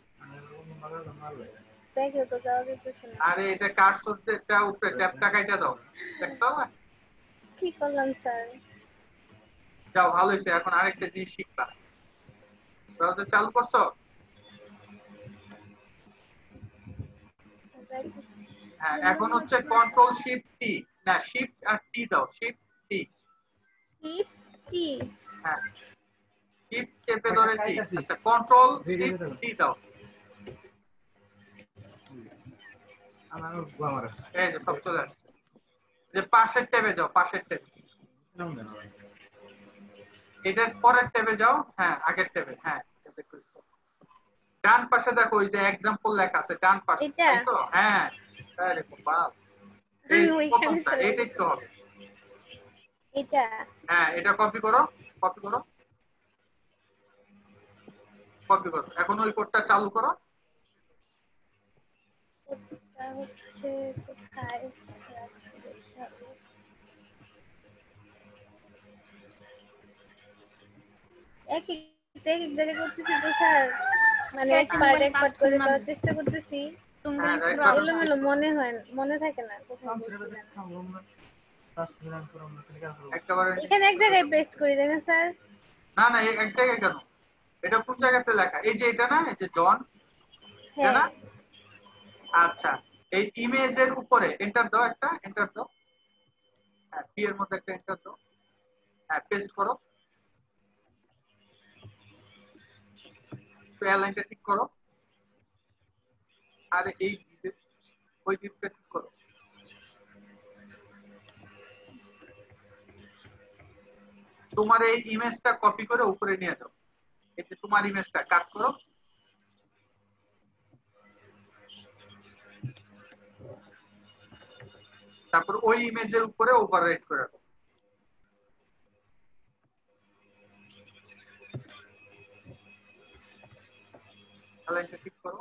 দেখো তো যাওয়া যাচ্ছে না। আরে এটা কার্সরটা উপরে ট্যাপটা কাইটা দাও, দেখছো না? কি করলাম স্যার? যাও, ভালো হয়েছে, এখন আরেকটা জিনিস শিখবা। ব্রাউজার চালু করছো? হ্যাঁ, এখন হচ্ছে কন্ট্রোল শিফট টি, না শিফট আর টি দাও, শিফট টি। শিফট কি? হ্যাঁ, শিফট চেপে ধরে টি। আচ্ছা, কন্ট্রোল শিফট টি দাও। এই যে সব চলে আসছে। যে পাশের ট্যাবে যাও, পাশের ট্যাবে, এটার পরের ট্যাবে যাও। হ্যাঁ, আগের ট্যাবে। হ্যাঁ, ডান পাশে দেখো ওই যে এক্সাম্পল লেখা আছে, ডান পাশে পাইছো? হ্যাঁ, আরে বাবা, এই প্রথমটা এইটাই তো হবে। এটা হ্যাঁ, এটা কপি করো, কপি করো, কপি করো। এখন ওই কোডটা চালু করো। এটা হচ্ছে কোথায়? এক এক জায়গায় করতেছি তো স্যার, মানে এক পার্ট এক পার্ট করে দেওয়ার চেষ্টা করতেছি, হ্যাঁ রাইট পুরো এলোমেলো মনে হয় মনে থাকে না কোথায় একেবারে এখানে এক জায়গায় পেস্ট করে দেন স্যার। না না এক জায়গায় কেন, এটা কোন জায়গাতে লেখা? এই যে এটা না, এই যে জন, হ্যাঁ না? আচ্ছা, এই ইমেজের উপরে এন্টার দাও, একটা এন্টার দাও। হ্যাঁ, পি এর মধ্যে একটা এন্টার দাও। হ্যাঁ, পেস্ট করো। তো লাইনটা ঠিক করো, আর এই ওই ডিপটা ঠিক করো। তোমার এই ইমেজটা কপি করে উপরে নিয়ে যাও। এই যে তোমার ইমেজটা কাট করো, তারপর ওই ইমেজের উপরে ওভাররাইট করে দাও। লাইনটা ঠিক করো।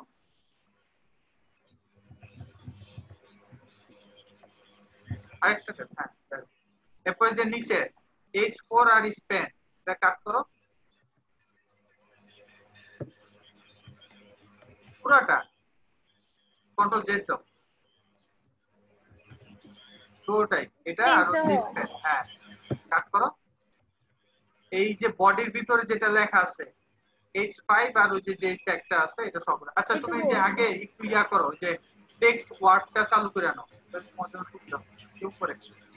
আরেকটা কাট, হ্যাঁ ব্যাস। এরপরে যে নিচে এইচ ফোর আর স্প্যান, এটা কাট করো পুরাটা, কন্ট্রোল জেড দাও পুরোটাই, এটা আর হচ্ছে স্প্যান, হ্যাঁ কাট করো। এই যে বডির ভিতরে যেটা লেখা আছে এইচ ফাইভ আর ওই যে যে ট্যাগটা আছে এটা সব। আচ্ছা তুমি যে আগে একটু ইয়া করো, যে টেক্সট ওয়ার্ডটা চালু করে নাও, তোমার জন্য সুবিধা উপরে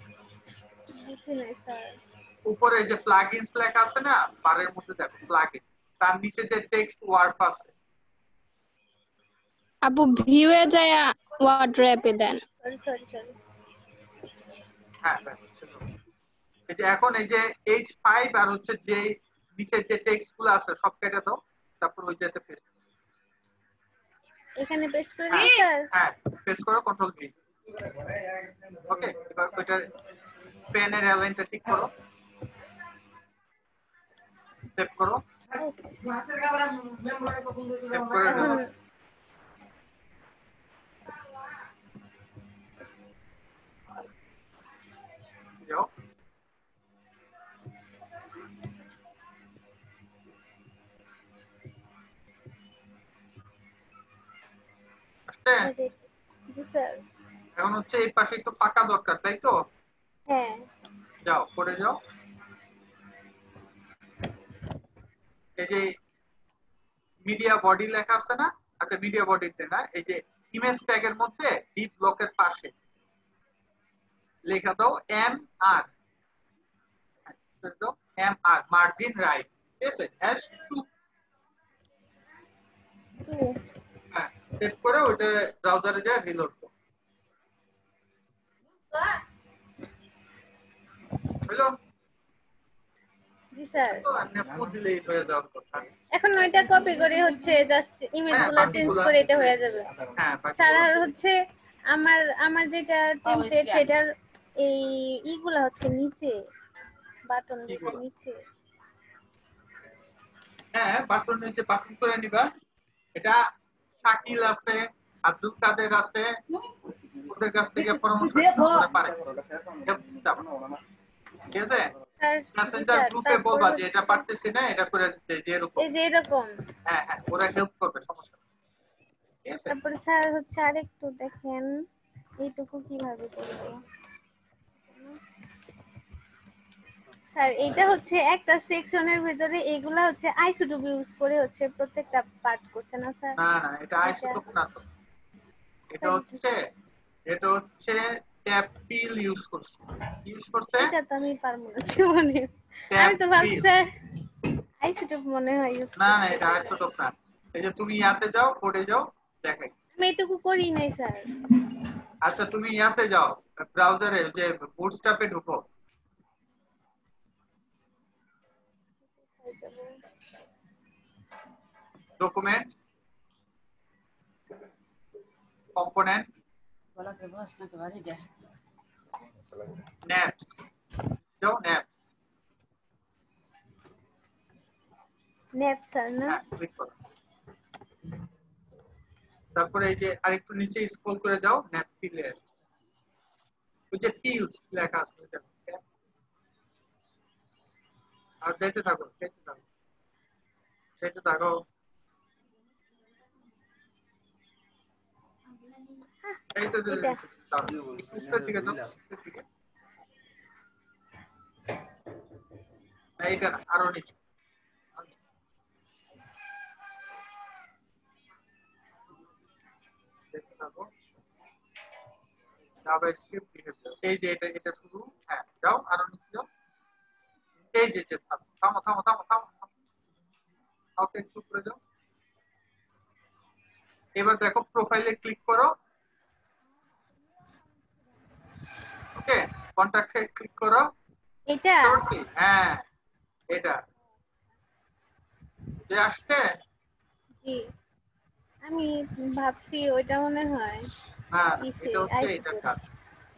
উপরে যে প্লাগইনস লেখা আছে না, বারের মধ্যে দেখো প্লাগইন, তার নিচে যে টেক্সট ওয়ার্ড আছে। আপু ভিউয়ে যায় ওয়ার্ড্রপে দেন। সরি সরি সরি হ্যাঁ এই যে এখন এই যে এইচ ফাইভ আর হচ্ছে যে নিচে যে টেক্সট গুলো আছে সব কেটে দাও, তারপর ওই যে একটা পেস্ট এখানে পেস্ট করে দিই স্যার। হ্যাঁ পেস্ট করো, কন্ট্রোল ভি। ওকে, এবার ওইটা পেনের অ্যালাইনটা ঠিক করো, সেভ করো, সেভ করে দাও। যাও এখন হচ্ছে এই পাশে একটু ফাঁকা দরকার, তাই তো? হ্যাঁ যাও করে যাও। এই যে মিডিয়া বডি লেখা আছে না, আচ্ছা মিডিয়া বডিতে না, এই যে ইমেজ ট্যাগের মধ্যে ডিপ ব্লকের পাশে লেখা দাও M R, M R margin right, ঠিক আছে, হ্যাশ টু। হ্যাঁ সেভ করে ওইটা ব্রাউজারে যা রিলোড করো। হ্যালো জি স্যার। তো আপনি ফুল দিলেই হয়ে যাওয়ার কথা। এখন ওইটা কপি করে হচ্ছে জাস্ট ইমেজগুলো চেঞ্জ করে এটা হয়ে যাবে। হ্যাঁ স্যার আর হচ্ছে আমার আমার যেটা টেমপ্লেট সেটার এই ইগুলা হচ্ছে নিচে বাটন যেটা নিচে। হ্যাঁ বাটন নিচে বাটন করে নিবা। এটা শাকিল আছে, আব্দুল কাদের আছে, ওদের কাছ থেকে পরামর্শ নিতে পারে। ঠিক আছে, মেসেঞ্জার গ্রুপে বলবা যে এটা পারতেছি না, এটা করে দিতে, যে এরকম এই যে এরকম। হ্যাঁ হ্যাঁ ওরা হেল্প করবে, সমস্যা নেই। ঠিক আছে, তারপরে স্যার হচ্ছে আরেকটু দেখেন এইটুকু কিভাবে করব। স্যার এটা হচ্ছে একটা সেকশনের ভিতরে এগুলা হচ্ছে আইসোটোপ ইউজ করে হচ্ছে প্রত্যেকটা পার্ট করছে না স্যার? না না এটা আইসোটোপ না তো, এটা হচ্ছে এটা হচ্ছে ট্যাব পিল ইউজ করছে, ইউজ করছে। এটা তো আমি পারবো না মানে আমি তো ভাবছি স্যার আইসোটোপ মনে হয় ইউজ। না না এটা আইসোটোপ না। এই যে তুমি ইয়াতে যাও, কোডে যাও, দেখাই। আমি এটুকু করি নাই স্যার। আচ্ছা তুমি ইয়াতে যাও, ব্রাউজারে যে বুটস্ট্র্যাপে ঢুকো, ডকুমেন্ট, কম্পোনেন্ট, নেট, যাও নেট, নেট স্যার না, ক্লিক করো। তারপরে এই যে আরেকটু নিচে স্ক্রল করে যাও, নেট পিলে ওই যে পিলস লেখা আছে ওইটা, আর যেতে থাকো যেতে থাকো যেতে থাকো। এইটা যে এটা উপরের দিকে দাও, উপরের দিকে। না এটা না, আরো নিচে। দেখতে থাকো। জাভাস্ক্রিপ্ট বিহেভিয়ার, এই যে এটা এটা শুরু, হ্যাঁ যাও আরো নিচে যাও। এই যে যে থামো থামো থামো থামো থামো ওকে, একটু উপরে যাও। এবার দেখো প্রোফাইলে ক্লিক করো। ওকে, কন্টাক্টে ক্লিক করো। এটা করছি, হ্যাঁ এটা যে আসছে। জি, আমি ভাবছি ওইটা মনে হয় হ্যাঁ কিসে এটা হচ্ছে আইসি এটার কোড। কাজ।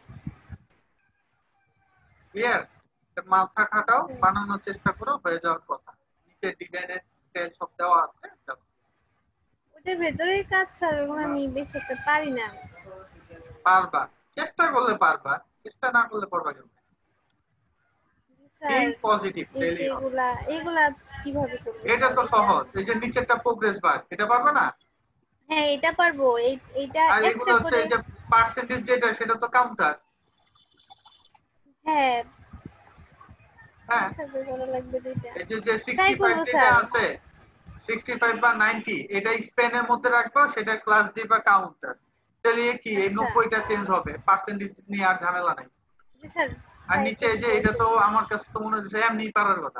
ক্লিয়ার? মাথা খাটাও, বানানোর চেষ্টা করো, হয়ে যাওয়ার কথা। নিচে ডিজাইনের ডিটেইল সব দেওয়া আছে, just ওটার ভেতরেই কাজ স্যার, ওগুলো আমি বেশি একটা পারি না। পারবা, চেষ্টা করলে পারবা, চেষ্টা না করলে পারবা কেন? স্যার থিঙ্ক পজিটিভ, এই ডেইলি যে হবে। এগুলা এগুলা কিভাবে করবো এটা স্যার? তো এটা সহজ, এই যে নিচেরটা প্রোগ্রেস বার, এটা পারবে না? হ্যাঁ এটা পারবো, এই এইটা আর এগুলো একটা হচ্ছে করে। এই যে পার্সেন্টেজ যেটা, সেটা তো কাউন্টার। হ্যাঁ হ্যাঁ, একসাথে করা লাগবে দুইটা। এই যে যে ট্রাই পঁয়ষট্টি করবো যেটা স্যার। আছে, পঁয়ষট্টি বা নব্বই, এটা স্পেনের মধ্যে রাখবো, সেটা ক্লাস ডি বা কাউন্টার। তাহলে কি এই আচ্ছা নব্বইটা চেঞ্জ হবে, পার্সেন্টেজ নিয়ে আর ঝামেলা নাই। জি স্যার আর ট্রাই নিচে এই যে করতে এটা তো আমার কাছে তো মনে হচ্ছে এমনি পারার কথা।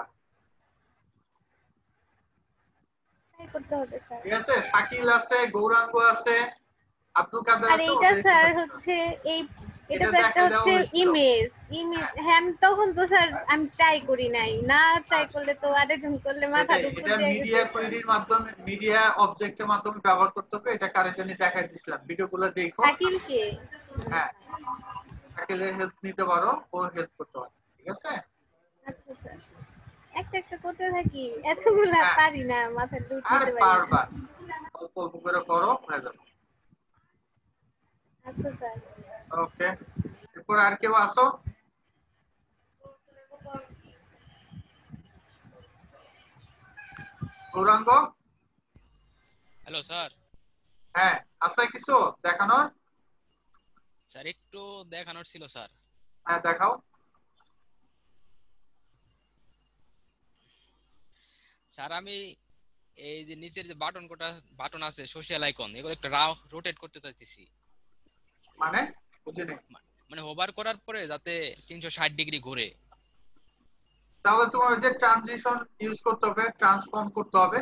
ট্রাই করতে হবে স্যার। ঠিক আছে, শাকিল আছে, গৌরাঙ্গ আছে, আব্দুল কাদের আর আছে, এইটা ওদের একটু স্যার দেখতে হবে। হচ্ছে এই এটা এটা তো একটা দেখা দেওয়া হচ্ছে হয়েছিল। ইমেজ ইমেজ হ্যাঁ, হ্যাঁ আমি তখন তো স্যার আমি ট্রাই করি নাই, না ট্রাই আচ্ছা, করলে তো আরেকজন করলে মাথা সেটাই। দুপুর এটা দিয়ে মিডিয়া গেছে। কোয়েরির মাধ্যমে, মিডিয়া অবজেক্টের মাধ্যমে ব্যবহার করতে হবে। এটা কারের জন্য দেখাই দিছিলাম, ভিডিওগুলো দেখো। শাকিলকে হ্যাঁ, শাকিলের হেল্প নিতে পারো, ও হেল্প করতে পারে। ঠিক আছে? আচ্ছা স্যার একটা একটা করতে থাকি, এতগুলা হ্যাঁ, পারি না, মাথায় লুট আর নিতে পারি না। পারবা, অল্প অল্প করে করো, হয়ে যাবে। আচ্ছা স্যার ওকে, এরপর আর কেউ আসো? গৌরাঙ্গ? Hello sir. হ্যাঁ, আছে কিছু দেখানোর? স্যার একটু দেখানোর ছিল স্যার। হ্যাঁ দেখাও। স্যার আমি এই যে নিচের যে বাটন কোটা বাটন আছে, সোশ্যাল আইকন, এগুলো একটু রোটেট করতে চাইতেছি। মানে বুঝিনি। মানে হোভার করার পরে যাতে তিনশো ষাট ডিগ্রি ঘুরে। তাহলে তোমার ওই যে ট্রানজিশন ইউজ করতে হবে, ট্রান্সফর্ম করতে হবে।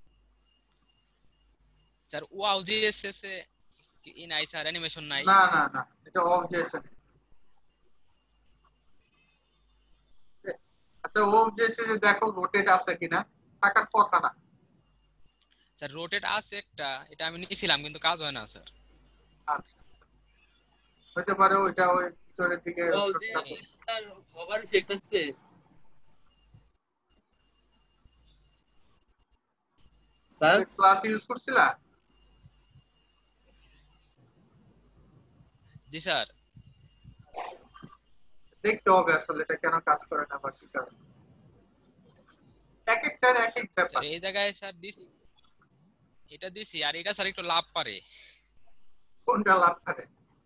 স্যার ওয়াও জিএসএস এ ই নাই স্যার, অ্যানিমেশন নাই। না না না, এটা অফ জেএসএস। আচ্ছা, অফ জেএসএস এ দেখো রোটেট আছে কিনা, থাকার কথা না। স্যার রোটেট আছে একটা, এটা আমি নিয়েছিলাম কিন্তু কাজ হয় না স্যার। আচ্ছা, হতে পারে ওইটা ওই ভিতরের দিকে। ও জি স্যার হোভার ইফেক্ট আছে স্যার। ক্লাস ইউজ করছিলা? জি স্যার। দেখতে হবে আসলে এটা কেন কাজ করে না বা কি কারণে। এক একটার এক এক ব্যাপার। স্যার এই জায়গায় স্যার দিছি, এটা দিছি, আর এটা স্যার একটু লাভ পারে। কোনটা লাভ করে?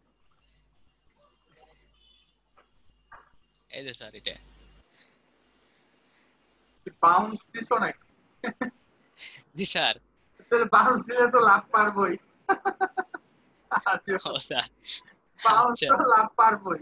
এই যে স্যার এটা বাউন্স দিছো নাকি? জি স্যার। তাহলে বাউন্স দিলে তো লাভ পারবোই। ও স্যার বাউন্স আচ্ছা তো লাভ পারবোই।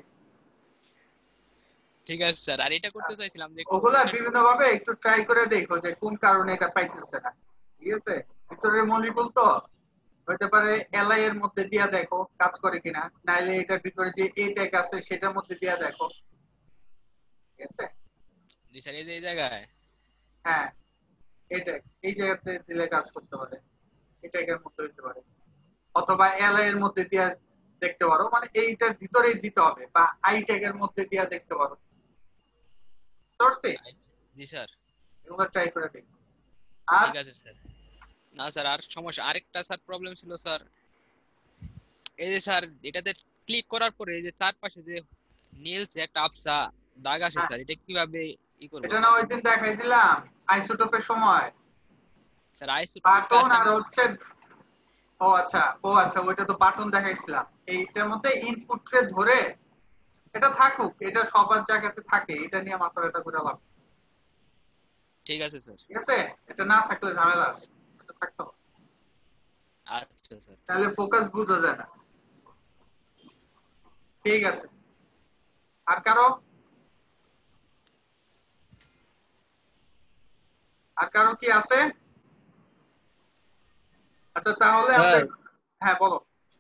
ঠিক আছে স্যার। আর এটা করতে চাইছিলাম যে ওগুলা বিভিন্ন ভাবে একটু ট্রাই করে দেখো যে কোন কারণে এটা পাইতেছে না। ঠিক আছে, ভিতরের মলিকুল তো হতে পারে এলআই এর মধ্যে দিয়া দেখো কাজ করে কিনা, নাইলে এটার ভিতরে যে এ ট্যাগ আছে সেটার মধ্যে দিয়া দেখো। ঠিক আছে? জি স্যার। এই যে এই জায়গায় হ্যাঁ, এই ট্যাগ এই জায়গাতে দিলে কাজ করতে পারে, এই ট্যাগের মধ্যে হতে পারে, অথবা এলআই এর মধ্যে দিয়া দেখতে পারো, মানে এইটার ভিতরেই দিতে হবে, বা আই ট্যাগের মধ্যে দিয়া দেখতে পারো। বুঝতে পারছি? জি স্যার। এগুলো ট্রাই করে দেখো। আর ঠিক আছে স্যার। না স্যার আর সমস্যা, আরেকটা স্যার প্রবলেম ছিল স্যার। এই যে স্যার এটাতে ক্লিক করার পরে এই যে চারপাশে যে নীল যে একটা আবছা দাগ আসে স্যার, এটা কিভাবে ই করব এটা না স্যার? ওই দিন দেখাই দিলাম আইসোটোপের সময়। স্যার আইসোটোপ বাটন আর হচ্ছে ও আচ্ছা, ও আচ্ছা, ওইটা তো বাটন দেখাইছিলাম। এইটার মধ্যে ইনপুট ট্রে ধরে এটা থাকুক, এটা সবার জায়গাতে থাকে, এটা নিয়ে মাথা ব্যথা করে লাভ নেই। ঠিক আছে স্যার। ঠিক আছে, এটা না থাকলে ঝামেলা আছে, এটা থাকতে হবে, আচ্ছা স্যার। তাহলে ফোকাস বোঝা যায় না। ঠিক আছে, আর কারো আর কারো কি আছে? আচ্ছা তাহলে আমরা, স্যার হ্যাঁ বলো।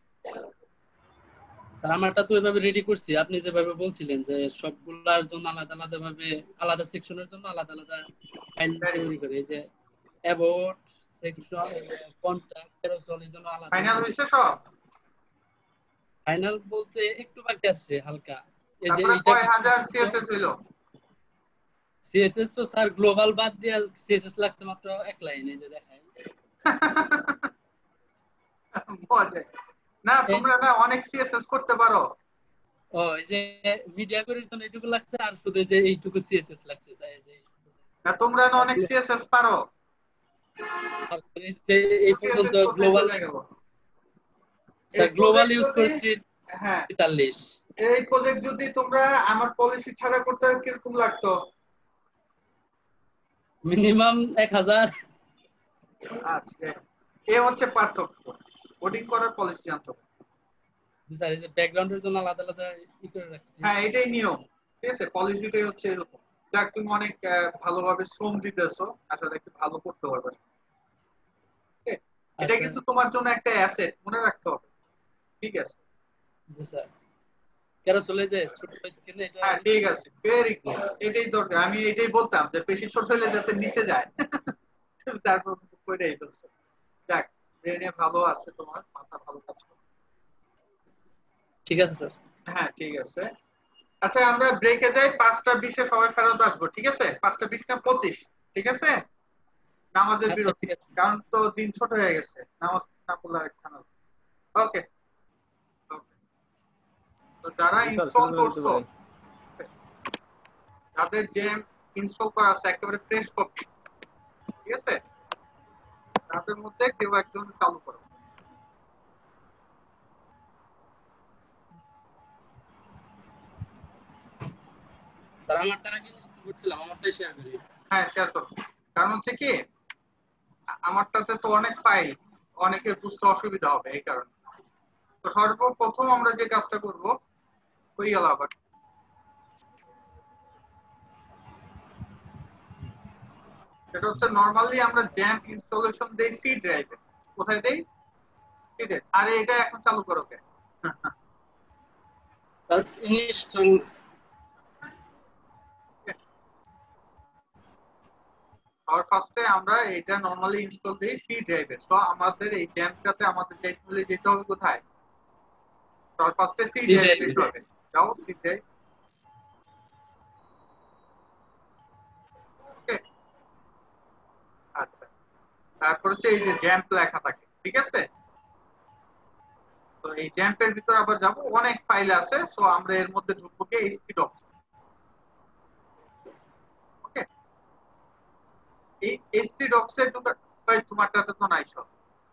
স্যার আমারটা তো এভাবে রেডি করছি, আপনি যেভাবে বলছিলেন যে সবগুলার জন্য আলাদা আলাদা ভাবে আলাদা সেকশনের জন্য আলাদা আলাদা ফাইল তৈরি করে, এই যে অ্যাবাউট সেকশন, এই যে কন্টাক্ট, ক্যারোসেল, এর জন্য আলাদা। ফাইনাল হইছে সব? ফাইনাল বলতে একটু বাকি আছে হালকা। এই যে তারপরে এটা কয় হাজার সিএসএস হইলো? সিএসএস তো স্যার গ্লোবাল বাদ দিয়ে সিএসএস লাগছে মাত্র এক লাইন, এই যে দেখাই। মজা। না তোমরা না অনেক সিএসএস করতে পারো। ও এই যে মিডিয়া কোডের জন্য এইটুকু লাগছে, আর শুধু এই যে এইটুকু সিএসএস লাগছে স্যার। এই যে না তোমরা না অনেক সিএসএস পারো। আর এই যে এই পর্যন্ত সিএসএস কোথায় গ্লোবাল চলে গেল? স্যার গ্লোবাল ইউজ করছি হ্যাঁ তেতাল্লিশ। এই প্রজেক্ট যদি তোমরা আমার পলিসি ছাড়া করতে কিরকম লাগতো? মিনিমাম এক হাজার। আচ্ছা, এই হচ্ছে পার্থক্য, কোডিং করার পলিসি জানতো। স্যার এই যে ব্যাকগ্রাউন্ডের জন্য আলাদা আলাদা ই করে রাখছি। হ্যাঁ এটাই নিয়ম, ঠিক আছে, পলিসিটাই হচ্ছে এরকম। যাক তুমি অনেক ভালোভাবে শ্রম দিতেছো, আসলে একটু ভালো করতে পারবে। এটা কিন্তু তোমার জন্য একটা অ্যাসেট, মনে রাখতে হবে। ঠিক আছে জি স্যার। কেন চলে যায় ছোট স্ক্রিনে এটা? হ্যাঁ ঠিক আছে, ভেরি গুড, এটাই দরকার। আমি এটাই বলতাম যে বেশি ছোট হলে যাতে নিচে যায়। তারপর কইরাই বলছো। যাক, ব্রেনে ভালো আছে, তোমার মাথা ভালো কাজ করে। ঠিক আছে স্যার। হ্যাঁ ঠিক আছে। আচ্ছা আমরা ব্রেকে যাই, পাঁচটা বিশে সবাই ফেরত আসবো, ঠিক আছে? পাঁচটা বিশ না পঁচিশ, ঠিক আছে? নামাজের বিরতি, কারণ তো দিন ছোট হয়ে গেছে, নামাজ না পড়লে আরেক ঝামেলা। ওকে, তো যারা ইনস্টল করছো, যাদের জেম ইনস্টল করা আছে একেবারে ফ্রেশ কপি, ঠিক আছে, তাদের মধ্যে কেউ একজন চালু করো। স্যার আমারটা আগে বুঝছিলাম, আমারটাই শেয়ার করি। হ্যাঁ শেয়ার করো, কারণ হচ্ছে কি আমারটাতে তো অনেক ফাইল, অনেকের বুঝতে অসুবিধা হবে এই কারণে। তো সর্বপ্রথম আমরা যে কাজটা করব, ওই গেল আবার সেটা হচ্ছে নরমালি আমরা জ্যাম্প ইনস্টলেশন দেই সি ড্রাইভে। কোথায় দেই? C drive. আরে এটা এখন চালু করো কে? স্যার ইনস্টল আর ফার্স্টে আমরা এটা নরমালি ইনস্টল দেই সি ড্রাইভে। সো আমাদের এই জ্যাম্পটাতে আমাদের টেকনোলজি যেতে হবে কোথায়? আর ফার্স্টে সি ড্রাইভে যেতে হবে। যাও সি ড্রাইভ। ওকে, আচ্ছা, তারপর হচ্ছে এই যে জ্যাম্প লেখা থাকে, ঠিক আছে? তো এই জ্যাম্পের ভিতর আবার যাব, অনেক ফাইল আছে, সো আমরা এর মধ্যে ঢুকবো কে এইচটিডক্স। ওকে, এই এইচটিডক্স এর ঢুকা, ভাই তোমারটাতে তো নাই সব।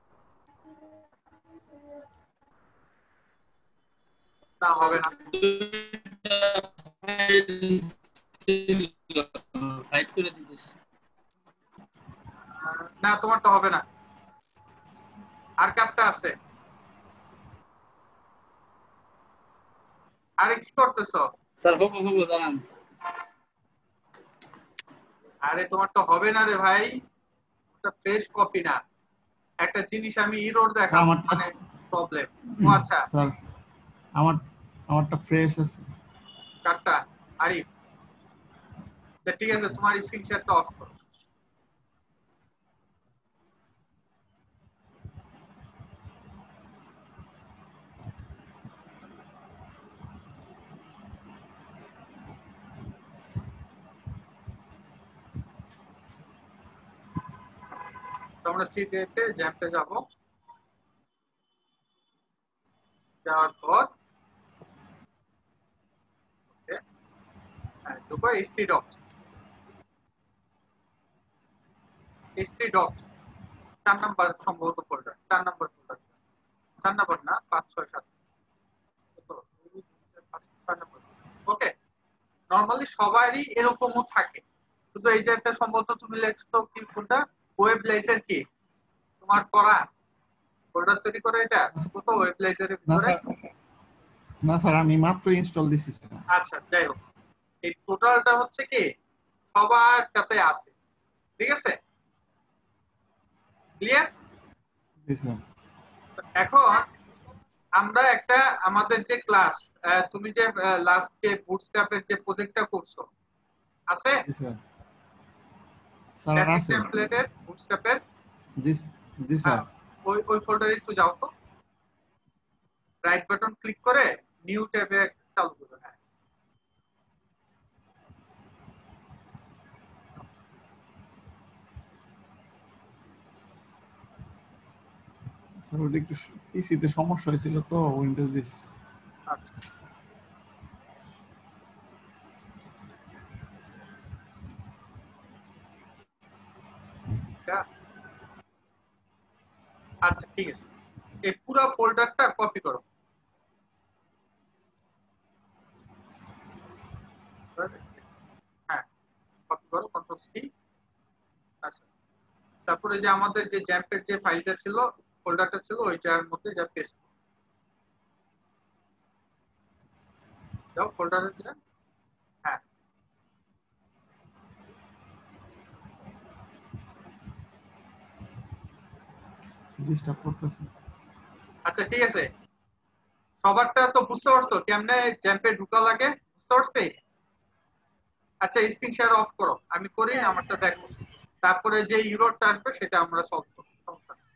না হবে না, ফাইট করে দিতেছি। না তোমারটা হবে না। আর কাটটা আছে? আরে কি করতেছো? স্যার হবো হবো জানান। আরে তোমারটা হবে না রে ভাই, ওটা ফ্রেশ কপি না। একটা জিনিস আমি এরর দেখাবো, মানে প্রবলেম। ও আচ্ছা স্যার আমার আমারটা ফ্রেশ আছে। কাটটা আরিফ, ঠিক আছে, তোমার স্ক্রিন শেয়ারটা অফ করো। আমরা সিডিতে জ্যাম্পে যাব, যাওয়ার পর ওকে হ্যাঁ ঢুকো এইচটিডক্স। এইচটিডক্স চার নাম্বার সম্ভবত ফোল্ডার, চার নাম্বার ফোল্ডার। চার নাম্বার না, পাঁচ ছয় সাত। ওকে, নরমালি সবারই এরকমও থাকে, শুধু এই যে একটা সম্ভবত তুমি লিখছো কি কোনটা ওয়েব লেজার কি তোমার করা ফোল্ডার তৈরি করে, এটা কত ওয়েব লেজারের না ভিতরে? স্যার, না স্যার আমি মাত্র ইনস্টল দিছি স্যার। আচ্ছা যাই হোক, এই টোটালটা হচ্ছে কি সবার কাছে আছে, ঠিক আছে? ক্লিয়ার? জি স্যার। এখন আমরা একটা আমাদের যে ক্লাস, তুমি যে লাস্ট যে বুটস্ট্র্যাপের যে প্রজেক্টটা করছো আছে? জি স্যার। স্যার বেসিক আছে। টেমপ্লেটের বুটস্ট্র্যাপের, জি জি স্যার। ওই ওই ফোল্ডারে একটু যাও তো, রাইট বাটন ক্লিক করে নিউ ট্যাবে চালু করো। হ্যাঁ স্যার ওটা একটু পিসিতে সমস্যা হয়েছিল তো উইন্ডোজ দিছি। আচ্ছা আচ্ছা ঠিক আছে, এই পুরো ফোল্ডারটা কপি করো। হ্যাঁ কপি করো, কন্ট্রোল সি। আচ্ছা তারপরে যে আমাদের যে জ্যাম্পের যে ফাইলটা ছিল, ফোল্ডারটা ছিল, ওইটার মধ্যে যা পেস্ট দাও ফোল্ডারে দিলাম। হ্যাঁ ডিস্টার্ব করতেছে। আচ্ছা ঠিক আছে, সবারটা তো বুঝতে পারছো কেমনে জ্যাম্পে ঢোকা লাগে, বুঝতে পারছি? আচ্ছা স্ক্রিন শেয়ার অফ করো, আমি করি আমারটা দেখো, তারপরে যে ইউরোটা আসবে সেটা আমরা সলভ করব, সমস্যা নেই।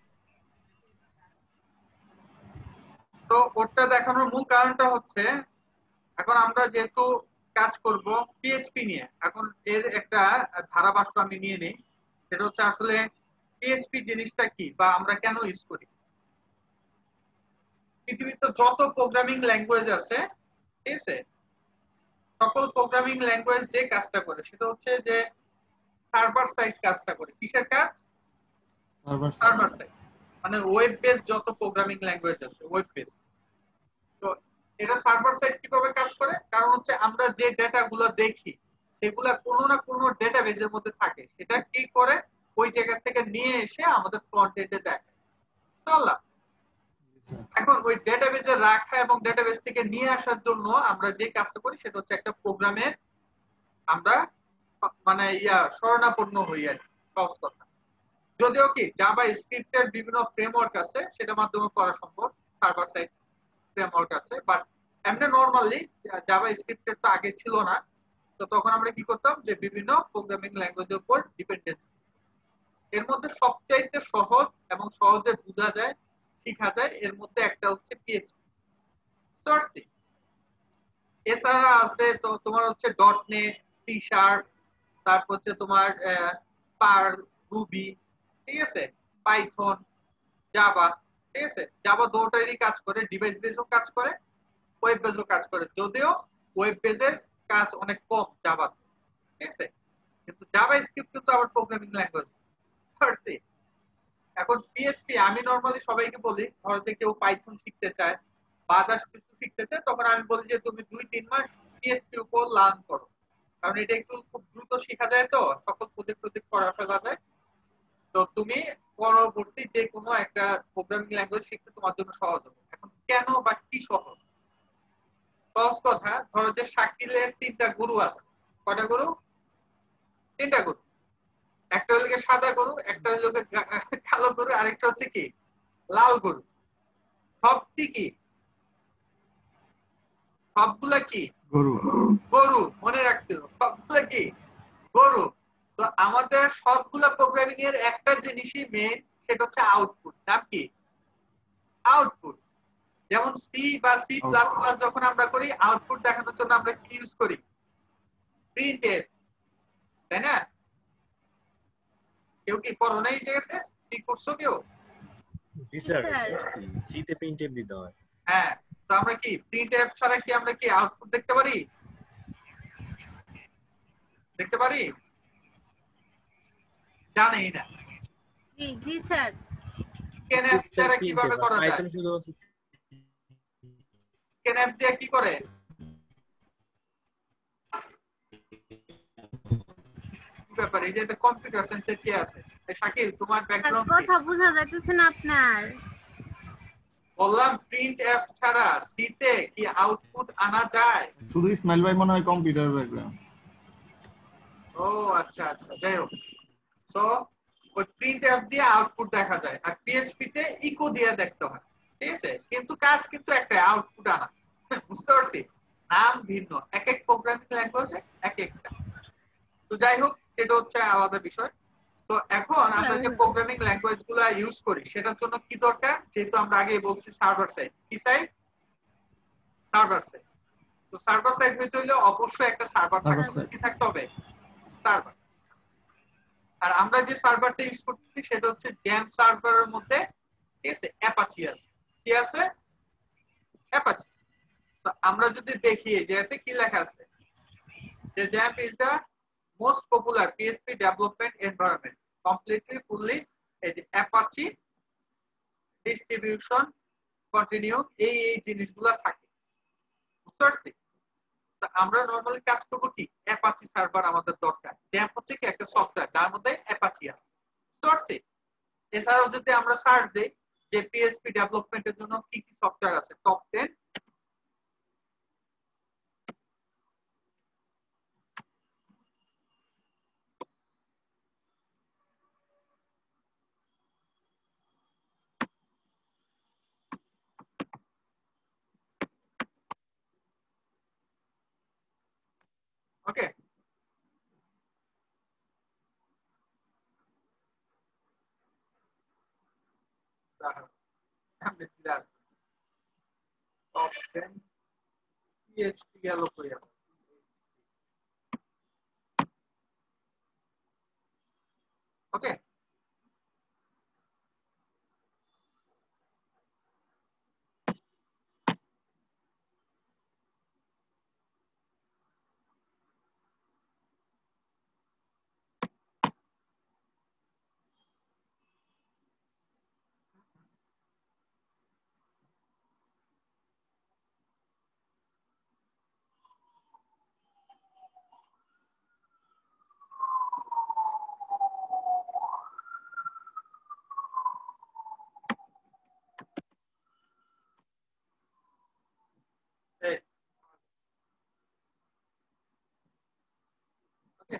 তো ওটা দেখানোর মূল কারণটা হচ্ছে এখন আমরা যেহেতু কাজ করব পিএইচপি নিয়ে, এখন এর একটা ধারাভাষ্য আমি নিয়ে নেই, সেটা হচ্ছে আসলে পিএইচপি জিনিসটা কি বা আমরা কেন ইউজ করি। পৃথিবীতে যত প্রোগ্রামিং ল্যাঙ্গুয়েজ আছে, ঠিক আছে, সকল প্রোগ্রামিং ল্যাঙ্গুয়েজ যে কাজটা করে সেটা হচ্ছে যে সার্ভার সাইড কাজটা করে। কিসের কাজ? সার্ভার সার্ভার সাইড, মানে ওয়েব বেস যত প্রোগ্রামিং ল্যাঙ্গুয়েজ আছে ওয়েব বেস। তো এটা সার্ভার সাইড কিভাবে কাজ করে? কারণ হচ্ছে আমরা যে ডেটাগুলো দেখি সেগুলা কোনো না কোনো ডেটাবেজের মধ্যে থাকে, সেটা কি করে ওই জায়গা থেকে নিয়ে এসে আমাদের ফ্রন্ট এন্ডে দেখায়। বুঝতে এখন ওই ডেটাবেজে রাখা এবং ডেটাবেজ থেকে নিয়ে আসার জন্য আমরা যে কাজটা করি সেটা হচ্ছে একটা প্রোগ্রামের আমরা মানে ইয়া শরণাপন্ন হই আর কি, সহজ কথা। যদিও কি জাভা স্ক্রিপ্টের বিভিন্ন ফ্রেমওয়ার্ক আছে, সেটার মাধ্যমে করা সম্ভব, সার্ভার সাইড ফ্রেমওয়ার্ক আছে, বাট এমনি নরমালি জাভা স্ক্রিপ্টের তো আগে ছিল না, তো তখন আমরা কি করতাম যে বিভিন্ন প্রোগ্রামিং ল্যাঙ্গুয়েজের উপর ডিপেন্ডেন্সি। এর মধ্যে সবচাইতে সহজ এবং সহজে বোঝা যায়, শেখা যায়, এর মধ্যে একটা হচ্ছে পিএইচপি। এছাড়া আছে তো তোমার হচ্ছে ডট নেট, সি শার্প, তারপর হচ্ছে তোমার পার্ল, রুবি, ঠিক আছে, পাইথন, জাভা, ঠিক আছে। জাভা দুটোরই কাজ করে, ডিভাইস বেসও কাজ করে, ওয়েব বেসও কাজ করে, যদিও ওয়েব বেসের কাজ অনেক কম জাভা, ঠিক আছে। কিন্তু জাভা স্ক্রিপ্ট কিন্তু আবার প্রোগ্রামিং ল্যাঙ্গুয়েজ। এখন পিএইচপি আমি নরমালি সবাইকে বলি, ধরো যে কেউ পাইথন শিখতে চায় বা আদার্স কিছু শিখতে চায়, তখন আমি বলি যে তুমি দুই তিন মাস পিএইচপি উপর লার্ন করো, কারণ এটা একটু খুব দ্রুত শেখা যায়, তো সকল প্রজেক্ট প্রজেক্ট করা ফেলা যায়। তো তুমি পরবর্তী যে কোনো একটা প্রোগ্রামিং ল্যাঙ্গুয়েজ শিখতে তোমার জন্য সহজ হবে। এখন কেন বা কি সহজ? সহজ কথা, ধরো যে শাকিলের তিনটা গরু আছে, কয়টা গরু? তিনটা গরু। একটা হলো সাদা গরু, একটা হলো কালো গরু, আরেকটা হচ্ছে কি লাল গরু। সবটি কি? সবগুলা কি? গরু। গরু, মনে রাখতে হবে সবগুলা কি? গরু। তো আমাদের সবগুলা প্রোগ্রামিং এর একটা জিনিসই মেইন, সেটা হচ্ছে আউটপুট। নাম কি? আউটপুট। যেমন সি বা সি প্লাস প্লাস যখন আমরা করি, আউটপুট দেখানোর জন্য আমরা কি ইউজ করি? প্রিন্টএফ, তাই না? কেউ কি করো না এই জায়গাতে? সি করছো কেউ? জি স্যার, করছি। সি তে প্রিন্টএফ দিতে হয়। হ্যাঁ, তো আমরা কি প্রিন্টএফ ছাড়া কি আমরা কি আউটপুট দেখতে পারি? দেখতে পারি? জানেই না। জি জি স্যার। স্ক্যানএফ দ্বারা কিভাবে করা যায়? পাইথন শুধুমাত্র স্ক্যানএফ দিয়ে কি করে? কি ব্যাপার, এই যে এটা কম্পিউটার সায়েন্সের কে আছে? এই শাকিল তোমার ব্যাকগ্রাউন্ড কথা বোঝা যাচ্ছে না আপনার। বললাম প্রিন্ট এফ ছাড়া সি তে কি আউটপুট আনা যায়? শুধু ইসমাইল ভাই মনে হয় কম্পিউটার ব্যাকগ্রাউন্ড। ও আচ্ছা আচ্ছা, যাই হোক। সো ওই প্রিন্ট এফ দিয়ে আউটপুট দেখা যায়, আর পিএইচপি তে ইকো দিয়ে দেখতে হয়, ঠিক আছে? কিন্তু কাজ কিন্তু একটা, আউটপুট আনা। বুঝতে পারছি? নাম ভিন্ন, এক এক প্রোগ্রামিং ল্যাঙ্গুয়েজে এক একটা। তো যাই হোক, এটা হচ্ছে আলাদা বিষয়। তো এখন আমরা যে প্রোগ্রামিং ল্যাঙ্গুয়েজ গুলো ইউজ করি সেটার জন্য কি দরকার? যেহেতু আমরা আগেই বলছি সার্ভার সাইড। কি সাইড? Server side. তো সার্ভার সাইড হইতে হলে অবশ্যই একটা সার্ভার থাকতে হবে। কি থাকতে হবে? সার্ভার। আর আমরা যে সার্ভারটা ইউজ করতেছি সেটা হচ্ছে জ্যাম সার্ভারের মধ্যে, ঠিক আছে, অ্যাপাচি আছে। কি আছে? অ্যাপাচি। তো আমরা যদি দেখি যে এতে কি লেখা আছে, যে XAMPP is the most popular PHP development environment, completely fully এই যে অ্যাপাচি ডিস্ট্রিবিউশন কন্টিনিউ, এই এই জিনিসগুলো থাকে। বুঝতে পারছি? তো আমরা নরমালি কাজ করব কি, অ্যাপাচি সার্ভার আমাদের দরকার। জ্যাম হচ্ছে কি একটা সফটওয়্যার যার মধ্যে অ্যাপাচি আছে। বুঝতে পারছি? এছাড়াও যদি আমরা সার্চ দেই যে পিএইচপি ডেভেলপমেন্টের জন্য কি কি সফটওয়্যার আছে, top ten okay. Top ten PHP গেল কই আবার? ওকে, এই ওকে।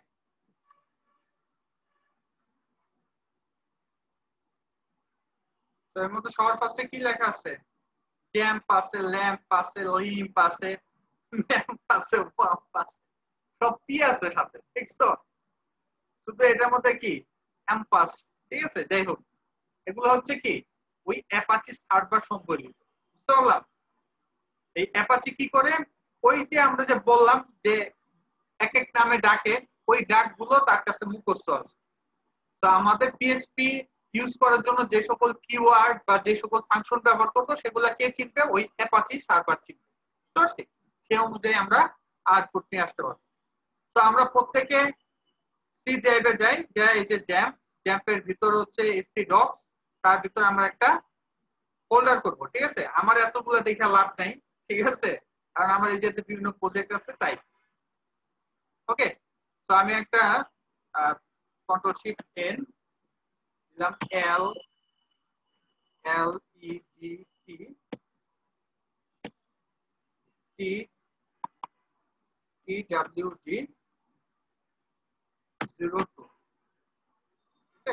তো এর মধ্যে সবার ফার্স্টে কি লেখা আছে? জ্যাম্প আছে, ল্যাম্প আছে, লিম্প আছে, ম্যাম্প আছে, ওয়াম্প আছে, সব পি আছে সাথে, ঠিক তো? শুধু এটার মধ্যে কি অ্যাম্পাস, ঠিক আছে? যাই হোক, এগুলো হচ্ছে কি ওই অ্যাপাচি সার্ভার সম্বলিত। বুঝতে পারলাম? এই অ্যাপাচি কি করে? ওই যে আমরা যে বললাম যে এক এক নামে ডাকে, ওই ডাকগুলো তার কাছে মুখস্থ আছে। তো আমাদের পিএইচপি ইউজ করার জন্য যে সকল কিওয়ার্ড বা যে সকল ফাংশন ব্যবহার করবো সেগুলা কে চিনবে? ওই অ্যাপাচি সার্ভার চিনবে। বুঝতে পারছি? সেই অনুযায়ী আমরা আউটপুট নিয়ে আসতে পারবো। তো আমরা প্রত্যেকে সি ড্রাইভে যাই, যে এই যে জ্যাম্প, জ্যাম্পের ভিতর হচ্ছে এসটি ডক্স, তার ভিতরে আমরা একটা ফোল্ডার করব। ঠিক আছে? আমার এতগুলো দেখে লাভ নাই, ঠিক আছে, কারণ আমার এই যে বিভিন্ন প্রজেক্ট আছে তাই। ওকে, তো আমি একটা কন্ট্রোল শিফট এন দিলাম, L L E D T T T W D zero two. Okay,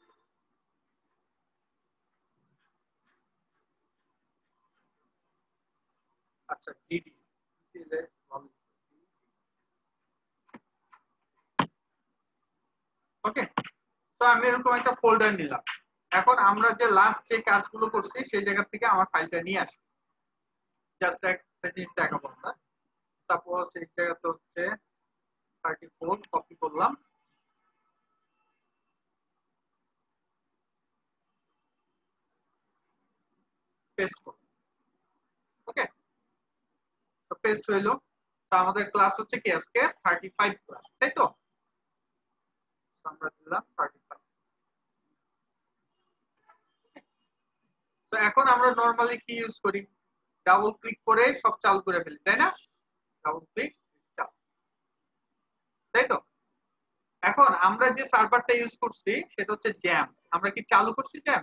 আচ্ছা, ডিডি দিলে ভালো। ওকে, তো আমি এরকম একটা ফোল্ডার নিলাম। এখন আমরা যে লাস্ট যে কাজগুলো করছি সেই জায়গা থেকে আমার ফাইলটা নিয়ে আসি। জাস্ট একটা জিনিস দেখাবো আমরা। সাপোজ এই জায়গাতে হচ্ছে থার্টি ফোর কপি করলাম, পেস্ট করব। ওকে, তো পেস্ট হইলো। তো আমাদের ক্লাস হচ্ছে কি আজকে থার্টি ফাইভ ক্লাস, তাই তো? আমরা দিলাম থার্টি ফাইভ। তো এখন আমরা নরমালি কি ইউজ করি, ডাবল ক্লিক করে সব চালু করে ফেলি, তাই না? ডাবল ক্লিক, তাই তো? এখন আমরা যে সার্ভারটা ইউজ করছি সেটা হচ্ছে জ্যাম। আমরা কি চালু করছি জ্যাম?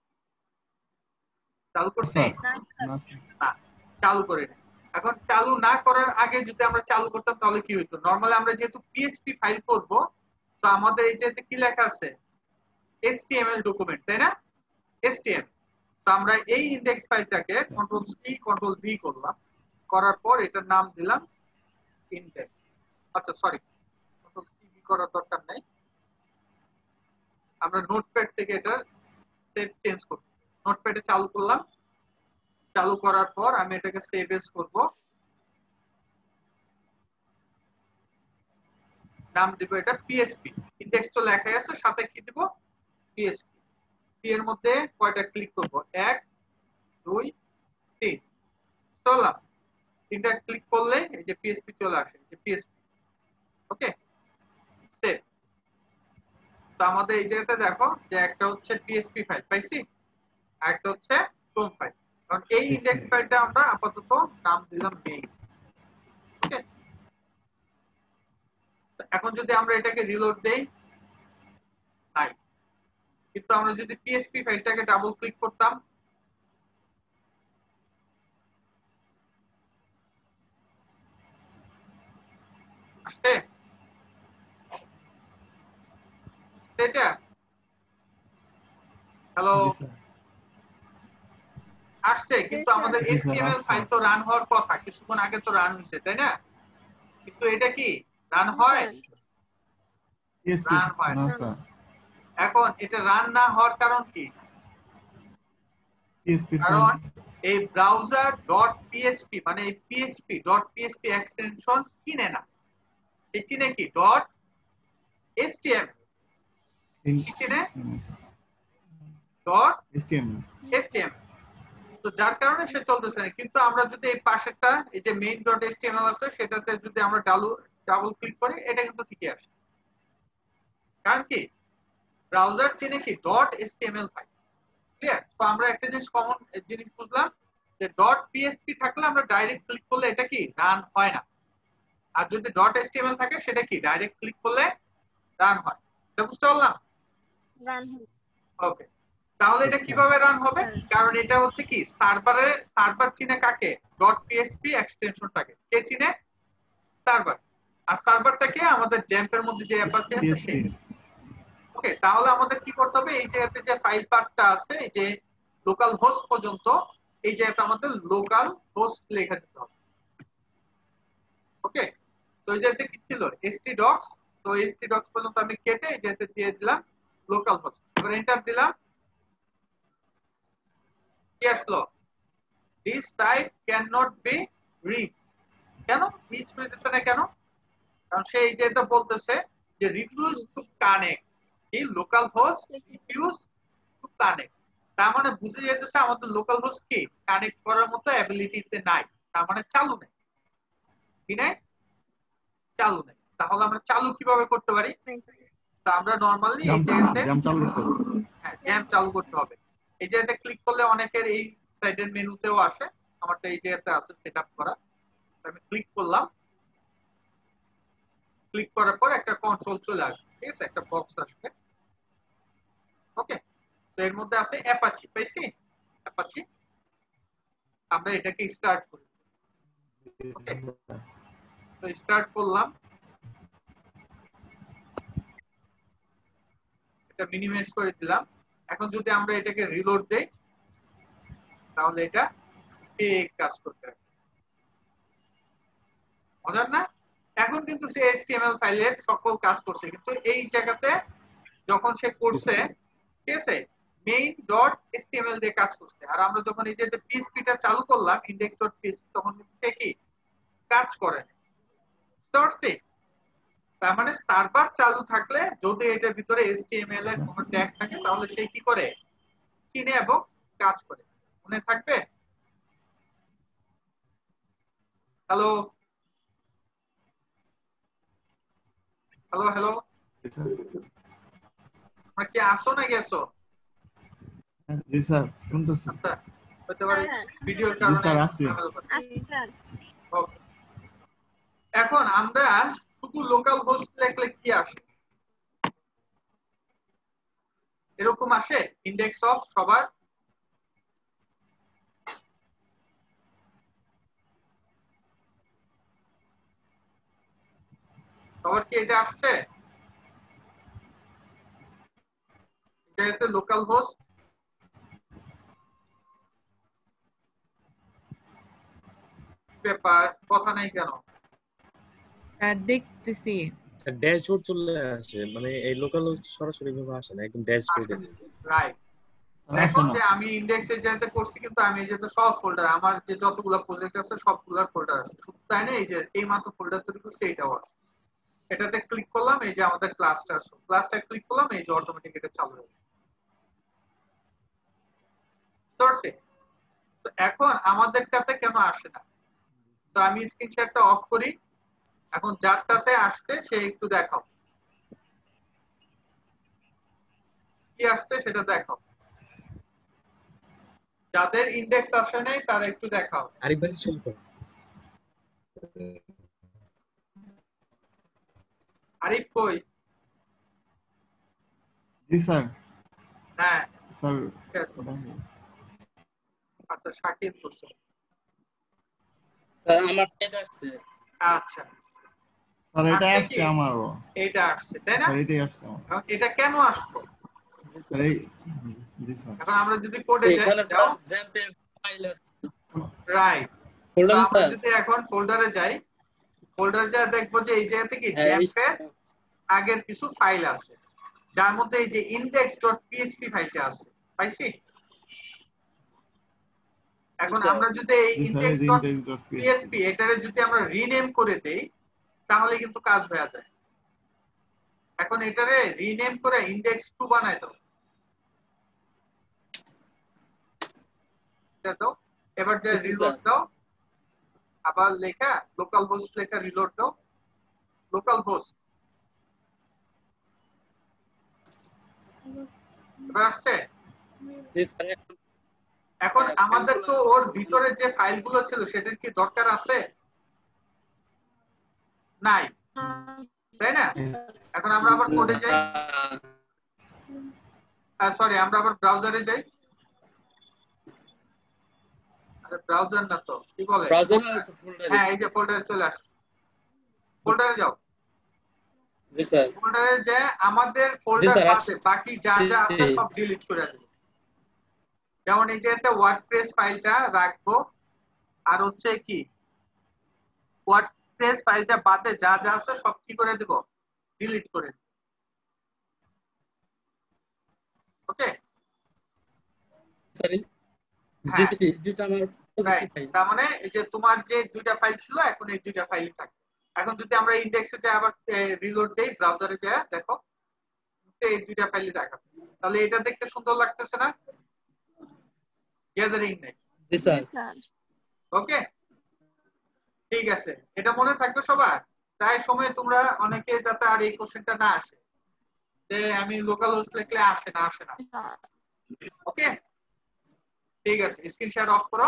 চালু করছি না, চালু করে না। এখন চালু না করার আগে যদি আমরা চালু করতাম তাহলে কি হতো? নরমালি আমরা যেহেতু পিএইচপি ফাইল করব, তো আমাদের এই যে কি লেখা আছে, এইচটিএমএল ডকুমেন্ট, তাই না? এইচটিএম। তো আমরা এই ইনডেক্স ফাইলটাকে কন্ট্রোল সি কন্ট্রোল ভি করলাম, করার পর এটার নাম দিলাম ইনডেক্স। আচ্ছা সরি, কন্ট্রোল সি ভি করার দরকার নাই, আমরা নোটপ্যাড থেকে এটা সেভ চেঞ্জ করব। নোটপ্যাডে চালু করলাম, চালু করার পর আমি এটাকে সেভ এস করব, নাম দিব এটা পিএসপি। ইনডেক্স তো লেখাই আছে, সাথে কি দিব? পিএসপি। পি এর মধ্যে কয়টা ক্লিক করব? এক দুই তিন, চললাম। তিনটা ক্লিক করলে এই যে পিএসপি চলে আসে, এই যে পিএসপি। ওকে, সেভ। তো আমাদের এই জায়গাতে দেখো যে একটা হচ্ছে পিএসপি ফাইল পাইছি, আর একটা হচ্ছে ক্রোম ফাইল। কারণ এই ইনডেক্স ফাইলটা আমরা আপাতত নাম দিলাম মেইন। ওকে, এখন যদি আমরা এটাকে রিলোড দেই, নাই। কিন্তু আমরা যদি পিএসপি ফাইলটাকে ডাবল ক্লিক করতাম, আসছে এটা, হ্যালো আসছে, কিন্তু আমাদের এইচটিএমএল ফাইল তো রান হওয়ার কথা, কিছুক্ষণ আগে তো রান হয়েছে, তাই না? কিন্তু এটা কি রান হয়? রান হয় না। এখন এটা রান না হওয়ার কারণ কি? কারণ এই ব্রাউজার ডট পিএইচপি মানে এই পিএইচপি ডট পিএইচপি এক্সটেনশন কিনে না, এই চিনে কি ডট এইচটিএমএল কিনে ডট এইচটিএমএল। তো যার কারণে সে চলতেছে না। কিন্তু আমরা যদি এই পাশেরটা এই যে মেইন ডট এইচটিএমএল আছে সেটাতে যদি আমরা ডাবল ডাবল ক্লিক করি, এটা কিন্তু ঠিকই আসে। কারণ কি ব্রাউজার চিনে কি ডট এইচটিএমএল ফাইল। ক্লিয়ার? তো আমরা একটা জিনিস কমন জিনিস বুঝলাম যে ডট পিএইচপি থাকলে আমরা ডাইরেক্ট ক্লিক করলে এটা কি রান হয় না, আর যদি ডট এইচটিএমএল থাকে সেটা কি ডাইরেক্ট ক্লিক করলে রান হয়। এটা বুঝতে পারলাম? রান হয়। ওকে, তাহলে এটা কিভাবে রান হবে? কারণ এটা হচ্ছে কি সার্ভারে, সার্ভার চিনে কাকে? Dot PHP এক্সটেনশনটাকে। কে চিনে? সার্ভার। আর সার্ভারটাকে আমাদের জ্যাম্পের মধ্যে যে অ্যাপাচি আছে সেই। ওকে, তাহলে আমাদের কি করতে হবে? এই জায়গাতে যে ফাইল পাথটা আছে, এই যে লোকাল হোস্ট পর্যন্ত, এই জায়গাতে আমাদের লোকাল হোস্ট লেখা দিতে হবে। ওকে, তো এই জায়গাতে কি ছিল? htdocs। তো htdocs পর্যন্ত আমি কেটে এই জায়গাতে দিয়ে দিলাম লোকাল হোস্ট। এবার এন্টার দিলাম, কি আসলো? This type can not be reach. কেন রিচ হইতেছে না কেন? কারণ সে এই যেটা বলতেছে যে রিফিউজ টু কানেক্ট, এই local host refuse to connect. তার মানে বুঝে যেতেছে আমাদের লোকাল হোস্ট কি কানেক্ট করার মতো অ্যাবিলিটিতে নাই, তার মানে চালু নেই। কি নাই? চালু নেই। তাহলে আমরা চালু কিভাবে করতে পারি? তা আমরা নরমালি এই জায়গাতে জ্যাম চালু করতে হবে। হ্যাঁ, জ্যাম চালু করতে হবে। এই জায়গাতে ক্লিক করলে অনেকের এই সাইডের মেনুতেও আসে, আমারটা এই জায়গাতে আছে সেটআপ করা। আমি ক্লিক করলাম, ক্লিক করার পর একটা কন্ট্রোল চলে আসবে, ঠিক আছে? একটা বক্স আসবে। ওকে, তো এর মধ্যে আছে অ্যাপাচি, পাইছি অ্যাপাচি। আমরা এটাকে স্টার্ট করি। ওকে, তো স্টার্ট করলাম, এটা মিনিমাইজ করে দিলাম। এখন যদি আমরা এটাকে রিলোড দেই তাহলে এটা ঠিক কাজ করতে হবে। মজার না? এখন কিন্তু সে এইচটিএমএল ফাইলের সকল কাজ করছে, কিন্তু এই জায়গাতে যখন সে করছে, ঠিক আছে, মেইন ডট এইচটিএমএল দিয়ে কাজ করছে। আর আমরা যখন এই যে পিএইচপিটা চালু করলাম ইনডেক্স ডট পিএইচপি, তখন কিন্তু সে কি কাজ করে না। তার মানে সার্ভার চালু থাকলে যদি এটার ভিতরে এইচটিএমএল এর কোনো ট্যাগ থাকে তাহলে সে কি করে চিনে এবং কাজ করে। মনে থাকবে? হ্যালো হ্যালো হ্যালো, তোমরা কি আসো না গেছো? জি স্যার শুনতেছি। আচ্ছা হতে পারে ভিডিওর জি কারণে স্যার আছে। ওকে এখন আমরা শুধু লোকাল হোস্ট লিখলে কি আসে এরকম আসে ইন্ডেক্স অফ সবার সবার কি এটা আসছে এটা লোকাল হোস্ট পেপার কথা নাই কেন আর দেখতেছি স্যার ড্যাশবোর্ড চলে আসে মানে এই লোকাল সরাসরি ভাবে আসে না একদম ড্যাশবোর্ডে রাইট দেখো যে আমি ইন্ডেক্সে যেতে করছি কিন্তু আমি যেতে সব ফোল্ডার আমার যে যতগুলো প্রজেক্ট আছে সবগুলোর ফোল্ডার আছে শুধু তাই না এই যে এই মাত্র ফোল্ডার তৈরি করছি এটাও আছে এটাতে ক্লিক করলাম এই যে আমাদের ক্লাসটা আছে ক্লাসটা ক্লিক করলাম এই যে অটোমেটিক এটা চালু হয়ে গেছে তো এখন আমাদেরটাতে কেন আসে না তো আমি স্ক্রিন শেয়ারটা অফ করি এখন যারটাতে আসছে সে একটু দেখাও কি আসছে সেটা দেখাও যাদের ইন্ডেক্স আসে নাই তারা একটু দেখাও আরিফ ভাই শুনতো আরিফ কই জি স্যার হ্যাঁ স্যার আচ্ছা শাকিব করছে স্যার আমার পেজ আসছে আচ্ছা স্যার এটা আসছে আমারও এটা আসছে তাই না স্যার এটাই আসছে আমার এটা কেন আসলো স্যার এই জি স্যার এখন আমরা যদি কোডে যাই এখানে যাও স্যার জ্যাম্পে ফাইল আছে রাইট ফোল্ডার আমরা স্যার যদি এখন ফোল্ডারে যাই ফোল্ডারে যা দেখবো যে এই জায়গা থেকে জ্যাম্পের আগের কিছু ফাইল আছে যার মধ্যে এই যে index.php ফাইলটা আছে পাইছি এখন আমরা যদি এই index.php এটারে যদি আমরা রিনেম করে দেই তাহলে কিন্তু কাজ হয়ে যায় এখন এটারে রিনেম করে index টু বানাই দাও এটা দাও এবার যে রিলোড দাও আবার লেখা লোকাল হোস্ট লেখা রিলোড দাও লোকাল হোস্ট এবার আসছে জি স্যার এখন আমাদের তো ওর ভিতরে যে ফাইলগুলো ছিল সেটার কি দরকার আছে নাই তাই না এখন আমরা আবার কোডে যাই সরি আমরা আবার ব্রাউজারে যাই আরে ব্রাউজার না তো কি বলে ব্রাউজারে আছে ফোল্ডারে হ্যাঁ এই যে ফোল্ডারে চলে আসছে ফোল্ডারে যাও জি স্যার ফোল্ডারে যে আমাদের ফোল্ডার আছে বাকি যা যা আছে সব ডিলিট করে দেব যেমন এই যে একটা ওয়ার্ডপ্রেস ফাইলটা রাখবো আর হচ্ছে কি ওয়ার্ডপ্রেস ফাইলটা বাদে যা যা আছে সব কি করে দেব ডিলিট করে দেব ওকে স্যার জি জি দুটো আমার পজিটিভ ফাইল তার মানে এই যে তোমার যে দুইটা ফাইল ছিল এখন এই দুইটা ফাইলই থাকবে এখন যদি আমরা ইনডেক্সে যাই আবার রিলোড দেই ব্রাউজারে যাই দেখো এই দুইটা ফাইলই দেখাবে তাহলে এটা দেখতে সুন্দর লাগতেছে না গ্যাদারিং নাই জি স্যার ওকে ঠিক আছে এটা মনে থাকবে সবার প্রায় সময় তোমরা অনেকে যাতে আর এই কোশ্চেনটা না আসে যে আমি লোকাল হোস্ট লিখলে আসে না আসে না ওকে ঠিক আছে স্ক্রিন শেয়ার অফ করো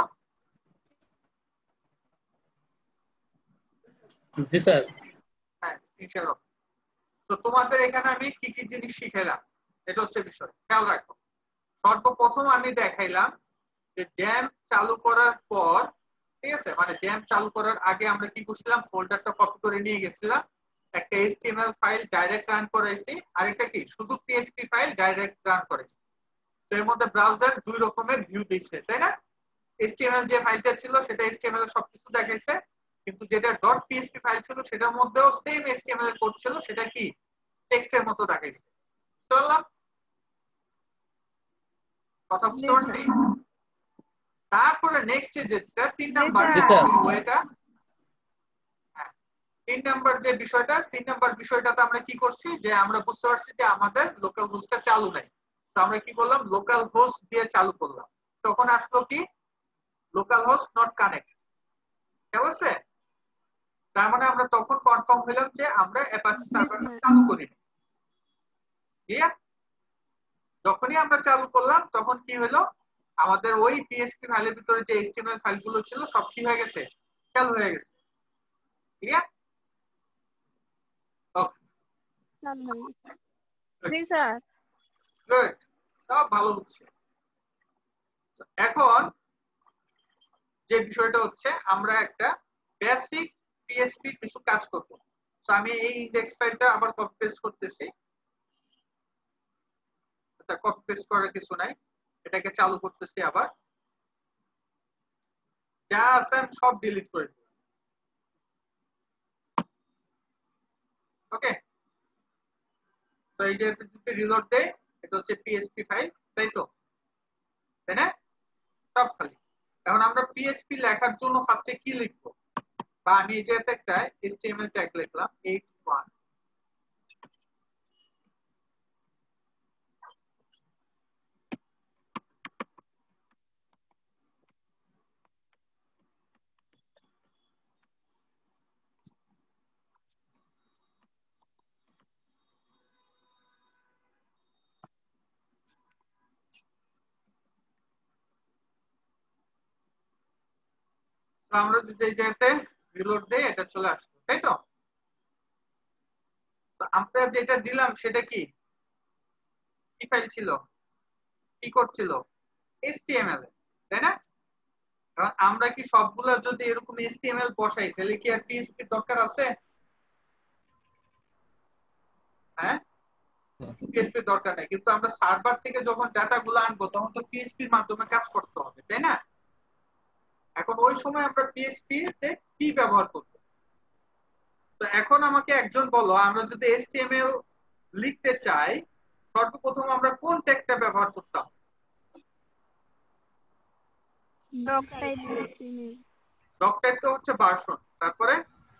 জি স্যার হ্যাঁ স্ক্রিন শেয়ার অফ তো তোমাদের এখানে আমি কি কি জিনিস শিখাইলাম এটা হচ্ছে বিষয় খেয়াল রাখো সর্বপ্রথম আমি দেখাইলাম যে জ্যাম চালু করার পর ঠিক আছে মানে জ্যাম চালু করার আগে আমরা কি করছিলাম ফোল্ডারটা কপি করে নিয়ে গেছিলাম একটা এইচটিএমএল ফাইল ডাইরেক্ট রান করাইছি আর এটা কি শুধু পিএইচপি ফাইল ডাইরেক্ট রান করাইছি তো এর মধ্যে ব্রাউজার দুই রকমের ভিউ দিচ্ছে তাই না এইচটিএমএল যে ফাইলটা ছিল সেটা এইচটিএমএল এর সবকিছু দেখাইছে কিন্তু যেটা .php ফাইল ছিল সেটার মধ্যেও সেম এইচটিএমএল এর কোড ছিল সেটা কি টেক্সটের মতো দেখাইছে চললাম কথা বুঝতে পারছি তারপরে নেক্সট যেটা তিন নাম্বার ওইটা তিন নাম্বার যে বিষয়টা তিন নাম্বার বিষয়টাতে আমরা কি করছি যে আমরা বুঝতে পারছি যে আমাদের লোকাল হোস্টটা চালু নাই তো আমরা কি করলাম লোকাল হোস্ট দিয়ে চালু করলাম তখন আসলো কি লোকাল হোস্ট নট কানেক্ট ঠিক আছে তার মানে আমরা তখন কনফার্ম হলাম যে আমরা অ্যাপাচি সার্ভারটা চালু করিনি ক্লিয়ার যখনই আমরা চালু করলাম তখন কি হলো, আমাদের ওই পিএইচপি ফাইলের ভিতরে যে এইচটিএমএল ফাইলগুলো ছিল সব কি হয়ে গেছে, চালু হয়ে গেছে। ঠিক আছে? ওকে জি স্যার। গুড, সব ভালো হচ্ছে। এখন যে বিষয়টা হচ্ছে আমরা একটা বেসিক পিএইচপি কিছু কাজ করব। সো আমি এই ইনডেক্স ফাইলটা আবার কপি পেস্ট করতেছি। আচ্ছা, কপি পেস্ট করার কিছু নাই, এটাকে চালু করতেছি আবার। যা আছে আমি সব ডিলিট করে দেব। ওকে, তো এই যে যদি রিলোড দেই, এটা হচ্ছে পিএইচপি ফাইল, তাই তো? তাই না? সব খালি। এখন আমরা পিএইচপি লেখার জন্য ফার্স্টে কি লিখবো, বা আমি এই যে একটা এইচটিএমএল ট্যাগ লিখলাম এইচ ওয়ান। তো আমরা যদি এই জায়গাতে রিলোড দেই, এটা চলে আসবে, তাই তো? তো আমরা যেটা দিলাম সেটা কি কি ফাইল ছিল, কি কোড ছিল, এইচটিএমএল, তাই না? কারণ আমরা কি সবগুলা যদি এরকম এইচটিএমএল বসাই তাহলে কি আর পিএইচপি দরকার আছে? হ্যাঁ, পিএইচপি দরকার নেই, কিন্তু আমরা সার্ভার থেকে যখন ডাটাগুলো আনবো তখন তো পিএইচপির মাধ্যমে কাজ করতে হবে, তাই না? এখন ওই সময় আমরা পিএইচপি তে কি ব্যবহার করব? তো এখন আমাকে একজন বলো, আমরা যদি এইচটিএমএল লিখতে চাই সর্বপ্রথম আমরা কোন ট্যাগটা ব্যবহার করতাম? Doc type HTML. Doc type তো হচ্ছে ভার্সন, তারপরে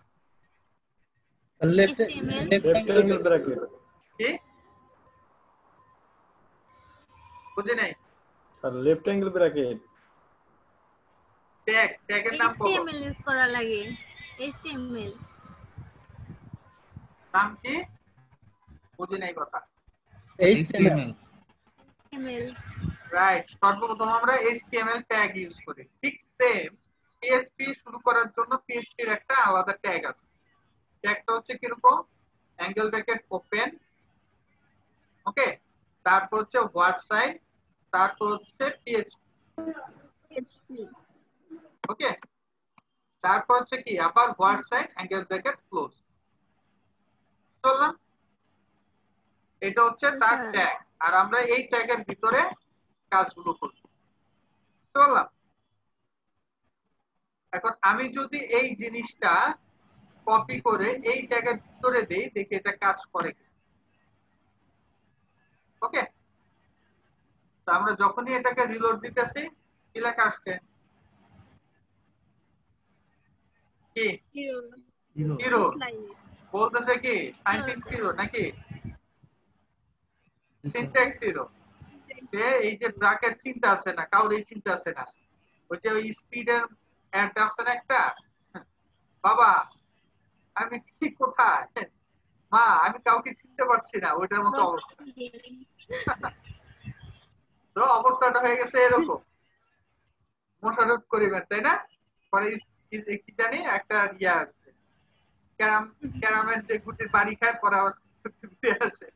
লেফট লেফট অ্যাঙ্গেল ব্র্যাকেট। কি বুঝি নাই sir? Left angle bracket tag, ট্যাগের নাম বলো। এইচটিএমএল ইউজ করা লাগে। এইচটিএমএল নাম কি বুঝি নাই কথা। এইচটিএমএল রাইট, সর্বপ্রথম আমরা এইচটিএমএল ট্যাগ ইউজ করি। ঠিক সেম পিএইচপি শুরু করার জন্য পিএইচপি এর একটা আলাদা ট্যাগ আছে। ট্যাগটা হচ্ছে কিরকম, অ্যাঙ্গেল ব্র্যাকেট ওপেন, ওকে, তারপর হচ্ছে হোয়াট সাইড, তারপর হচ্ছে পিএইচপি, ওকে, তারপর হচ্ছে কি আবার what side angle bracket close. চললাম, এটা হচ্ছে তার ট্যাগ, আর আমরা এই ট্যাগের ভিতরে কাজগুলো করব। চললাম, এখন আমি যদি এই জিনিসটা কপি করে এই ট্যাগের ভিতরে দেই, দেখি এটা কাজ করে কি। ওকে, তো আমরা যখনই এটাকে রিলোড দিতেছি কি লেখা আসছে, কি হিরো বলতেছে, কি সায়েন্টিস্ট হিরো নাকি সিনট্যাক্স হিরো? এই যে ব্র্যাকেট চিন্তা আছে না, কাউর এই চিন্তা আছে না, ওই যে ওই স্পিডের অ্যাড আছে না একটা, বাবা আমি কি কোথায়, মা আমি কাউকে চিনতে পারছি না, ওইটার মতো অবস্থা। তো অবস্থাটা হয়ে গেছে এরকম, মোশাররফ করিমের, তাই না? পরে কি জানি একটা ইয়া ক্যারাম ক্যারামের যে গুটির বাড়ি খায়, পরে আবার আসে।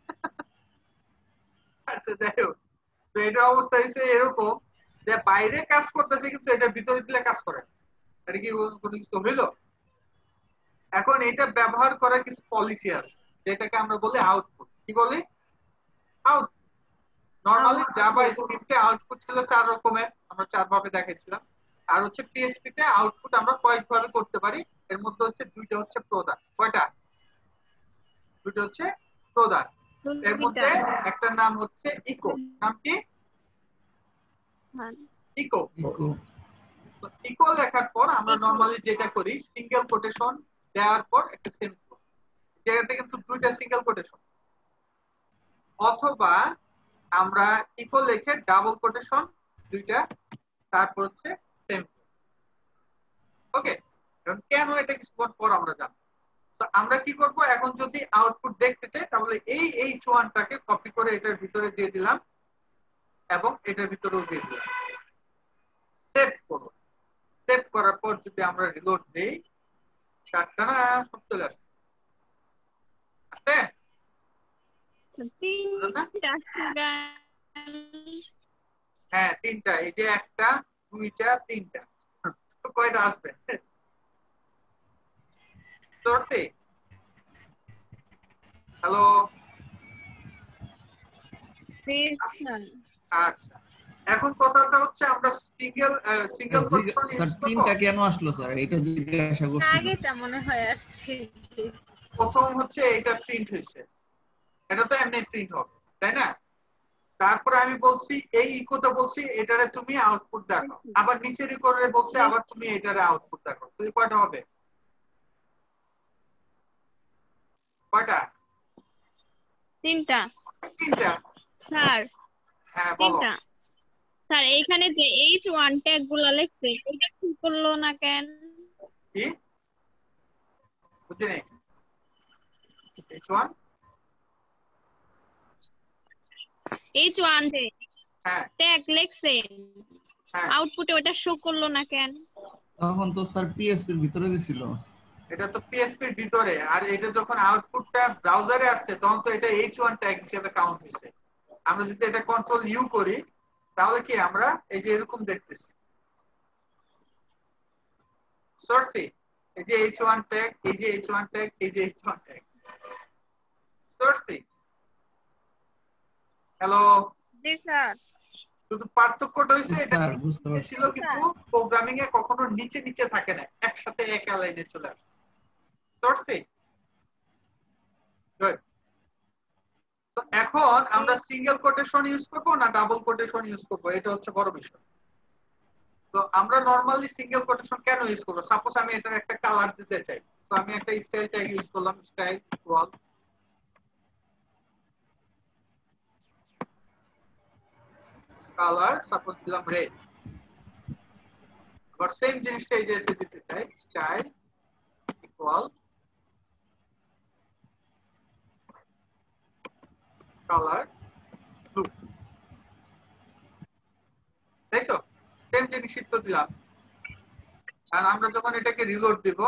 আচ্ছা যাই হোক, তো এটার অবস্থা হয়েছে এরকম যে বাইরে কাজ করতেছে কিন্তু এটার ভিতরে দিলে কাজ করে, এটা কি কোনো কিছু হইলো? এখন এটা ব্যবহার করার কিছু পলিসি আছে যেটাকে আমরা বলি আউটপুট। কি বলি? আউটপুট। নরমালি জাভা স্ক্রিপ্টে আউটপুট ছিল চার রকমের, আমরা চার ভাবে দেখাইছিলাম। আর হচ্ছে পিএইচপি তে আউটপুট আমরা কয়েকভাবে করতে পারি, এর মধ্যে হচ্ছে দুইটা হচ্ছে প্রধান। কয়টা? দুটো হচ্ছে প্রধান। এর মধ্যে একটা নাম হচ্ছে ইকো। নাম কি? ইকো। তো ইকো লেখার পর আমরা নরমালি যেটা করি, সিঙ্গেল কোটেশন দেওয়ার পর একটা সেমিকোলন, যেটাতে কিন্তু দুইটা সিঙ্গেল কোটেশন, অথবা আমরা ইকো লিখে ডাবল কোটেশন দুইটা, তারপর হচ্ছে সেমিকোলন। ওকে, এখন কেন এটা কিছুক্ষণ পর আমরা জানবো। তো আমরা কি করব, এখন যদি আউটপুট দেখতে চাই তাহলে এই এইচ ওয়ান টাকে কপি করে এটার ভিতরে দিয়ে দিলাম, এবং এটার ভিতরেও দিয়ে দিলাম। সেভ করো। সেভ করার পর যদি আমরা রিলোড দেই, চারটা না সব চলে আসছে। আসছে? হ্যাঁ তিনটা, এই যে একটা, দুইটা, তিনটা। কয়টা আসবে? ধরছি? হ্যালো, আচ্ছা এখন কথাটা হচ্ছে আমরা single single quotation sir use করব। তিনটা কেন আসলো স্যার এটা জিজ্ঞাসা করছি। আগেটা মনে হয় আসছে। প্রথম হচ্ছে এটা প্রিন্ট হয়েছে, এটা তো এমনি প্রিন্ট হবে তাই না? তারপরে আমি বলছি এই ইকোতে বলছি এটারে তুমি আউটপুট দেখো, আবার নিচের ইকোরে বলছি আবার তুমি এটারে আউটপুট দেখো। তুই কয়টা হবে? কয়টা? তিনটা। তিনটা স্যার হ্যাঁ বলো। তিনটা। স্যার এইখানে যে এইচ ওয়ান ট্যাগ গুলা লিখছে এটা কি করলো না কেন? কি বুঝিনি? এইচ ওয়ান এইচ ওয়ান হ্যাঁ ট্যাগ লিখছে হ্যাঁ আউটপুটে ওটা শো করলো না কেন? তখন তো স্যার পিএসপি এর ভিতরে দিছিল। এটা তো পিএসপি এর ভিতরে, আর এটা যখন আউটপুটটা ব্রাউজারে আসছে তখন তো এটা এইচ ওয়ান ট্যাগ হিসেবে কাউন্ট হয়েছে। আমরা যদি এটা কন্ট্রোল ইউ করি তাহলে কি আমরা এই যে এরকম দেখতেছি, সরছি এই যে এইচ ওয়ান ট্যাগ, এই যে এইচ ওয়ান ট্যাগ, এই যে এইচ ওয়ান ট্যাগ, সরছি। হ্যালো জি স্যার। শুধু পার্থক্যটা হইছে এটা স্যার বুঝতে পারছি। ছিল কিন্তু প্রোগ্রামিং এ কখনো নিচে নিচে থাকে না, একসাথে এক লাইনে চলে আসে। সরছি গুড। তো এখন আমরা সিঙ্গেল কোটেশন ইউজ করব না ডাবল কোটেশন ইউজ করব, এটা হচ্ছে বড় বিষয়। তো আমরা নরমালি সিঙ্গেল কোটেশন কেন ইউজ করব? সাপোজ আমি এটার একটা কালার দিতে চাই, তো আমি একটা স্টাইল ট্যাগ ইউজ করলাম, স্টাইল ইকুয়াল কালার, সাপোজ দিলাম রেড। আবার সেম জিনিসটা এই যে দিতে চাই, স্টাইল ইকুয়াল কালার ব্লু, তাই তো? সেম জিনিসই তো দিলাম। আর আমরা যখন এটাকে রিলোড দিব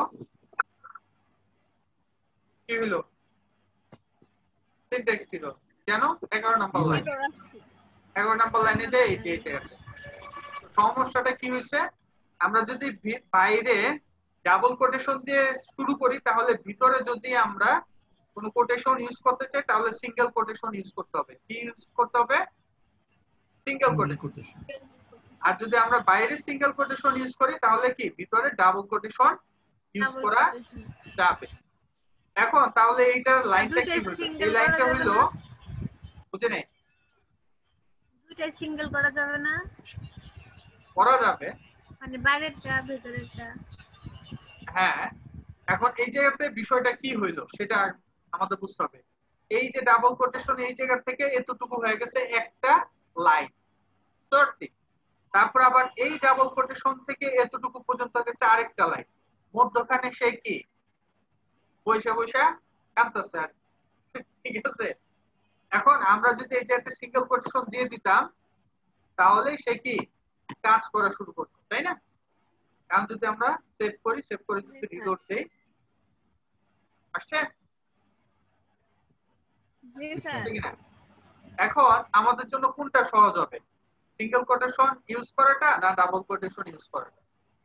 কি হলো? সিনট্যাক্স ছিল কেন? এগারো নাম্বার লাইন, এগারো নাম্বার লাইনে যে এই যে এটা আছে। সমস্যাটা কি হয়েছে? আমরা যদি বাইরে ডাবল কোটেশন দিয়ে শুরু করি তাহলে ভিতরে যদি আমরা কোনো কোটেশন ইউজ করতে চাই তাহলে সিঙ্গেল কোটেশন ইউজ করতে হবে। কি ইউজ করতে হবে? Single quotation. আর যদি আমরা বাইরে সিঙ্গেল কোটেশন ইউজ করি তাহলে কি ভিতরে ডাবল কোটেশন ইউজ করা যাবে। এখন তাহলে এইটা লাইনটা কি হলো? এই লাইনটা হলো, বুঝে নেই, দুইটা সিঙ্গেল করা যাবে না? করা যাবে, মানে বাইরেরটা ভেতরেরটা। হ্যাঁ। এখন এই জায়গাতে বিষয়টা কি হইলো সেটা আমাদের বুঝতে হবে। এই যে ডাবল কোটেশন এই জায়গা থেকে এতটুকু হয়ে গেছে একটা লাইন, সরছি। তারপর আবার এই ডাবল কোটেশন থেকে এতটুকু পর্যন্ত গেছে আরেকটা লাইন, মধ্যখানে সে কি বৈশা বৈশা কাঁদতেছে আর, ঠিক আছে? এখন আমরা যদি এই জায়গাতে সিঙ্গেল কোটেশন দিয়ে দিতাম তাহলে সে কি কাজ করা শুরু করতো, তাই না? কারণ যদি আমরা সেভ করি, সেভ করে যদি রিলোড দেই আসছে। এখন আমাদের জন্য কোনটা সহজ হবে? সিঙ্গেল কোটেশন ইউজ করাটা না ডাবল কোটেশন ইউজ করাটা?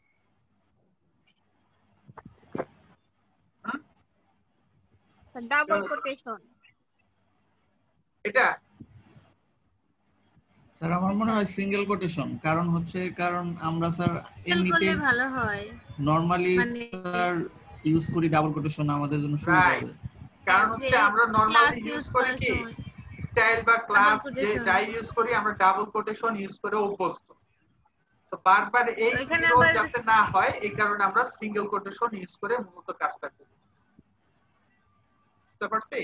Double quotation. এটা স্যার আমার মনে হয় সিঙ্গেল কোটেশন, কারণ হচ্ছে কারণ আমরা স্যার এমনিতে ভালো হয়, নরমালি স্যার ইউজ করি ডাবল কোটেশন, আমাদের জন্য সুবিধা হবে। কারণ হচ্ছে আমরা নরমালি ইউজ করি কি স্টাইল বা ক্লাস যে যাই ইউজ করি আমরা ডাবল কোটেশন ইউজ করে অভ্যস্ত। তো বারবার এই এরর যাতে না হয় এই কারণে আমরা সিঙ্গেল কোটেশন ইউজ করে মূলত কাজটা করি। বুঝতে পারছি?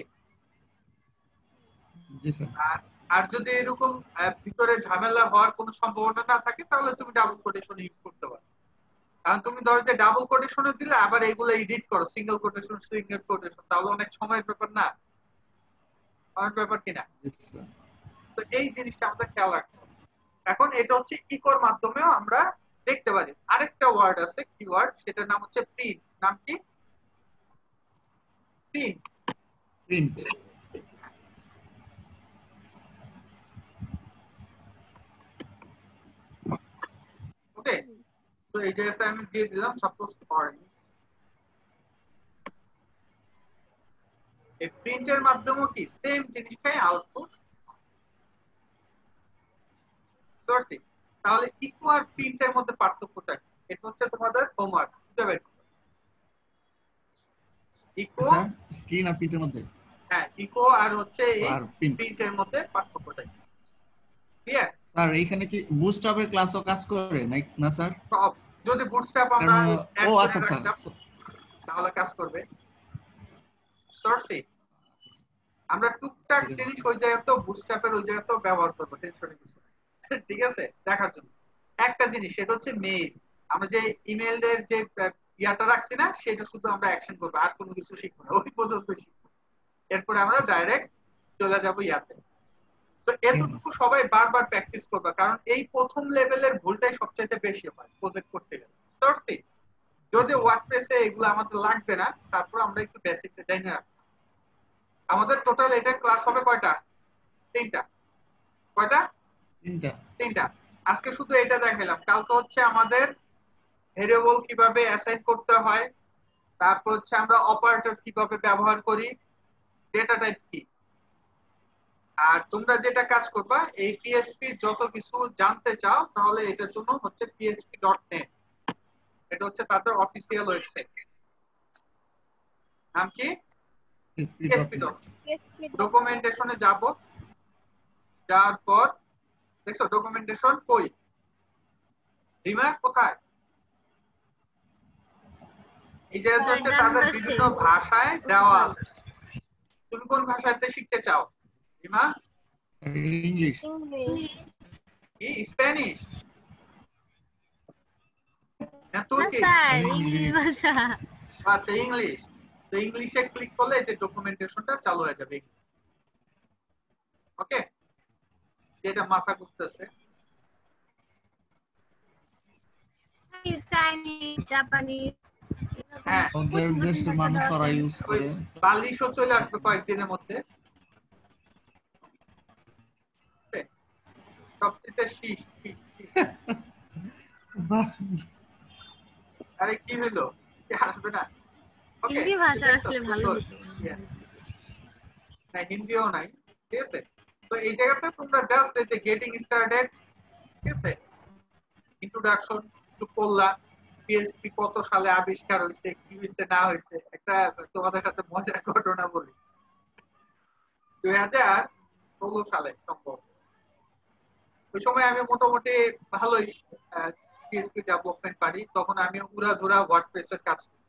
জি স্যার। আর যদি এরকম ভিতরে ঝামেলা হওয়ার কোনো সম্ভাবনা না থাকে তাহলে তুমি ডাবল কোটেশন ইউজ করতে পারো। কারণ তুমি ধরো যে ডাবল কোটেশনে দিলে আবার এগুলো এডিট করো সিঙ্গেল কোটেশন সিঙ্গেল কোটেশন, তাহলে অনেক সময়ের ব্যাপার না, অনেক ব্যাপার কিনা? তো এই জিনিসটা আমাদের খেয়াল রাখতে হবে। এখন এটা হচ্ছে ইকোর মাধ্যমেও আমরা দেখতে পারি। আরেকটা ওয়ার্ড আছে কিওয়ার্ড, সেটার নাম হচ্ছে প্রিন্ট। নাম কি? প্রিন্ট। প্রিন্ট ওকে, তো এই জায়গাতে আমি দিয়ে দিলাম সাপোজ ফরেন। এই প্রিন্টের মাধ্যমে কি সেম জিনিসটাই আউটপুট করছি। তাহলে ইকো আর প্রিন্টের মধ্যে পার্থক্যটা কি? এটা হচ্ছে তোমাদের হোমওয়ার্ক। বুঝতে পেরেছো? ইকো স্যার স্ক্রিন আর প্রিন্টের মধ্যে, হ্যাঁ ইকো আর হচ্ছে এই আর প্রিন্ট প্রিন্টের মধ্যে পার্থক্যটা কি? ক্লিয়ার? স্যার এইখানে কি বুটস্ট্র্যাপের ক্লাসও কাজ করে না না স্যার? সব যদি বুটস্ট্র্যাপ আমরা কারণ ও আচ্ছা আচ্ছা তাহলে কাজ করবে। সর্সি আমরা টুকটাক জিনিস ওই জায়গায় তো বুটস্ট্র্যাপের ওই জায়গায় তো ব্যবহার করব, টেনশন কিছু নাই। ঠিক আছে, দেখার জন্য একটা জিনিস, সেটা হচ্ছে মেইল। আমরা যে ইমেইলের যে ইয়াটা রাখছি না, সেটা শুধু আমরা অ্যাকশন করব, আর কোনো কিছু শিখবো না, ওই পর্যন্তই শিখবো। এরপরে আমরা ডাইরেক্ট চলে যাব ইয়াতে। তো এতটুকু সবাই বারবার প্র্যাকটিস করবে, কারণ এই প্রথম লেভেলের ভুলটাই সবচেয়ে বেশি হয় প্রজেক্ট করতে গেলে। সর্সি যদি ওয়ার্ডপ্রেসে এগুলো আমাদের লাগবে না, তারপর আমরা একটু বেসিকটা জানি না। আমাদের টোটাল এটার ক্লাস হবে কয়টা? তিনটা। কয়টা? তিনটা। তিনটা। আজকে শুধু এটা দেখাইলাম। কালকে হচ্ছে আমাদের ভেরিয়েবল কিভাবে অ্যাসাইন করতে হয়, তারপর হচ্ছে আমরা অপারেটর কিভাবে ব্যবহার করি, ডেটা টাইপ কি। আর তোমরা যেটা কাজ করবা, এই পিএইচপি যত কিছু জানতে চাও তাহলে এটার জন্য হচ্ছে পিএইচপি ডট নেট, এটা হচ্ছে তাদের অফিসিয়াল ওয়েবসাইট। নাম কি? PHP dot net. ডকুমেন্টেশনে যাব, যাওয়ার পর দেখছো ডকুমেন্টেশন কই? রিমা কোথায়? এই যে হচ্ছে তাদের বিভিন্ন ভাষায় দেওয়া আছে। তুমি কোন ভাষাতে শিখতে চাও রিমা? ইংলিশ। কি স্প্যানিশ না তুর্কি? স্যার ইংলিশ ভাষা। আচ্ছা ইংলিশ। তো ইংলিশে ক্লিক করলে এই যে ডকুমেন্টেশনটা চালু হয়ে যাবে। ওকে, যেটা মাথা ঘুরতেছে। চাইনিজ, জাপানিজ, হ্যাঁ ওদের দেশের মানুষ ওরা ইউজ করে। বালিশও চলে আসবে কয়েকদিনের মধ্যে। সবচেয়ে শীষ শীষ আরে কি হলো, কি আসবে না? হিন্দি ভাষা আসলে ভালো হতো। না হিন্দিও নাই, ঠিক আছে। তো এই জায়গাতে তোমরা জাস্ট এই যে গেটিং স্টার্টেড, ঠিক আছে, ইন্ট্রোডাকশন একটু করলা, পিএইচপি কত সালে আবিষ্কার হয়েছে, কি হয়েছে না হয়েছে। একটা তোমাদের সাথে মজার ঘটনা বলি। দুই হাজার ষোলো সালে সম্ভব, ওই সময় আমি মোটামুটি ভালোই পিএইচপি ডেভেলপমেন্ট পারি। তখন আমি উড়াধুরা ওয়ার্ডপ্রেসের কাজ করি।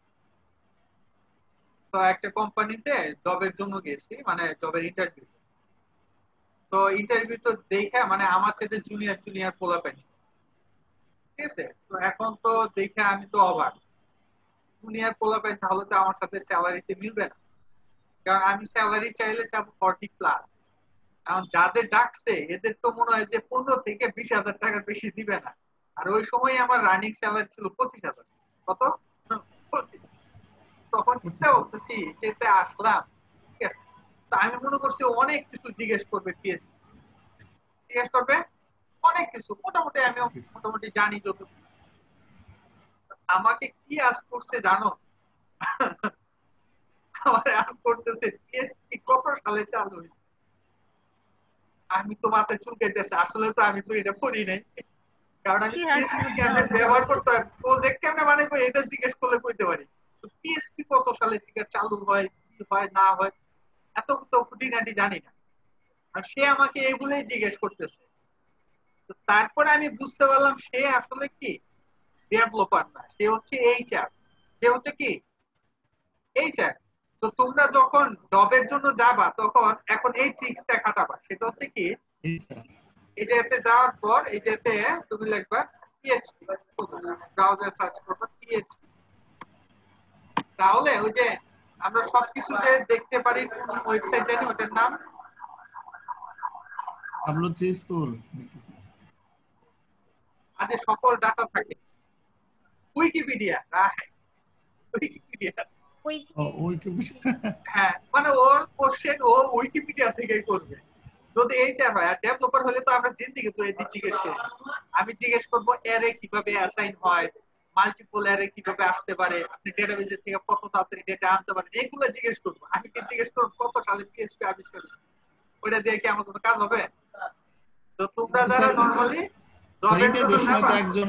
তো একটা কোম্পানিতে জবের জন্য গেছি, মানে জবের ইন্টারভিউ। তো ইন্টারভিউ তো দেখে মানে আমার চেয়ে জুনিয়র জুনিয়র পোলা পাইছি, ঠিক আছে। তো এখন তো দেখে আমি তো অবাক, জুনিয়র পোলা পাই তাহলে তো আমার সাথে স্যালারিতে মিলবে না, কারণ আমি স্যালারি চাইলে চাবো ফর্টি প্লাস। এখন যাদের ডাকছে এদের তো মনে হয় যে পনেরো থেকে বিশ হাজার টাকার বেশি দিবে না। আর ওই সময় আমার রানিং স্যালারি ছিল পঁচিশ হাজার। কত? পঁচিশ। তখন চিন্তা করতেছি যেতে আসলাম, ঠিক আছে। তো আমি মনে করছি অনেক কিছু জিজ্ঞেস করবে, পিএইচপি জিজ্ঞেস করবে অনেক কিছু, মোটামুটি আমি মোটামুটি জানি যত। আমাকে কি আজ করছে জানো? আমার আজ করতেছে পিএইচপি কত সালে চালু হয়েছে। আমি তো মাথায় চুলকাইতেছে, আসলে তো আমি তো এটা পড়ি নাই, কারণ আমি পিএইচপি কেমনে ব্যবহার করতে হয়, প্রজেক্ট কেমনে বানাইবো এটা জিজ্ঞেস করলে কইতে পারি। তো পিএইচপি কত সালে থেকে চালু হয়, কি হয় না হয় এত তো খুঁটিনাটি জানি না। আর সে আমাকে এগুলোই জিজ্ঞেস করতেছে। তো তারপরে আমি বুঝতে পারলাম সে আসলে কি ডেভেলপার না, সে হচ্ছে এইচআর। সে হচ্ছে কি এইচআর। তো তোমরা যখন জবের জন্য যাবা তখন এখন এই ট্রিক্সটা খাটাবা। সেটা হচ্ছে কি, এই যে এতে যাওয়ার পর এই যে এতে তুমি লিখবা পিএইচপি, ব্রাউজার সার্চ করবা পিএইচপি। তাহলে ওই যে আমরা সবকিছু যে দেখতে পারি কোন ওয়েবসাইট জানি ওটার নাম ডাব্লিউ থ্রি স্কুল। আর যে সকল ডাটা থাকে উইকিপিডিয়া রাইট উইকিপিডিয়া ও উইকিপিডিয়া হ্যাঁ মানে ওর কোশ্চেন ও উইকিপিডিয়া থেকেই করবে যদি এই চাই হয় আর ডেভেলপার হলে তো আমরা জিন্দিগি তো এই জিজ্ঞেস করব আমি জিজ্ঞেস করব অ্যারে কিভাবে অ্যাসাইন হয় মাল্টিপল অ্যারে কিভাবে আসতে পারে আপনি ডেটাবেসের থেকে কত তাড়াতাড়ি ডেটা আনতে পারেন এগুলো জিজ্ঞেস করব আমি কি জিজ্ঞেস করব কত সালে পিএইচপি আবিষ্কার হয়েছে ওটা দিয়ে কি আমার কোনো কাজ হবে তো তোমরা যারা নরমালি জবের বিষয়ে তো একজন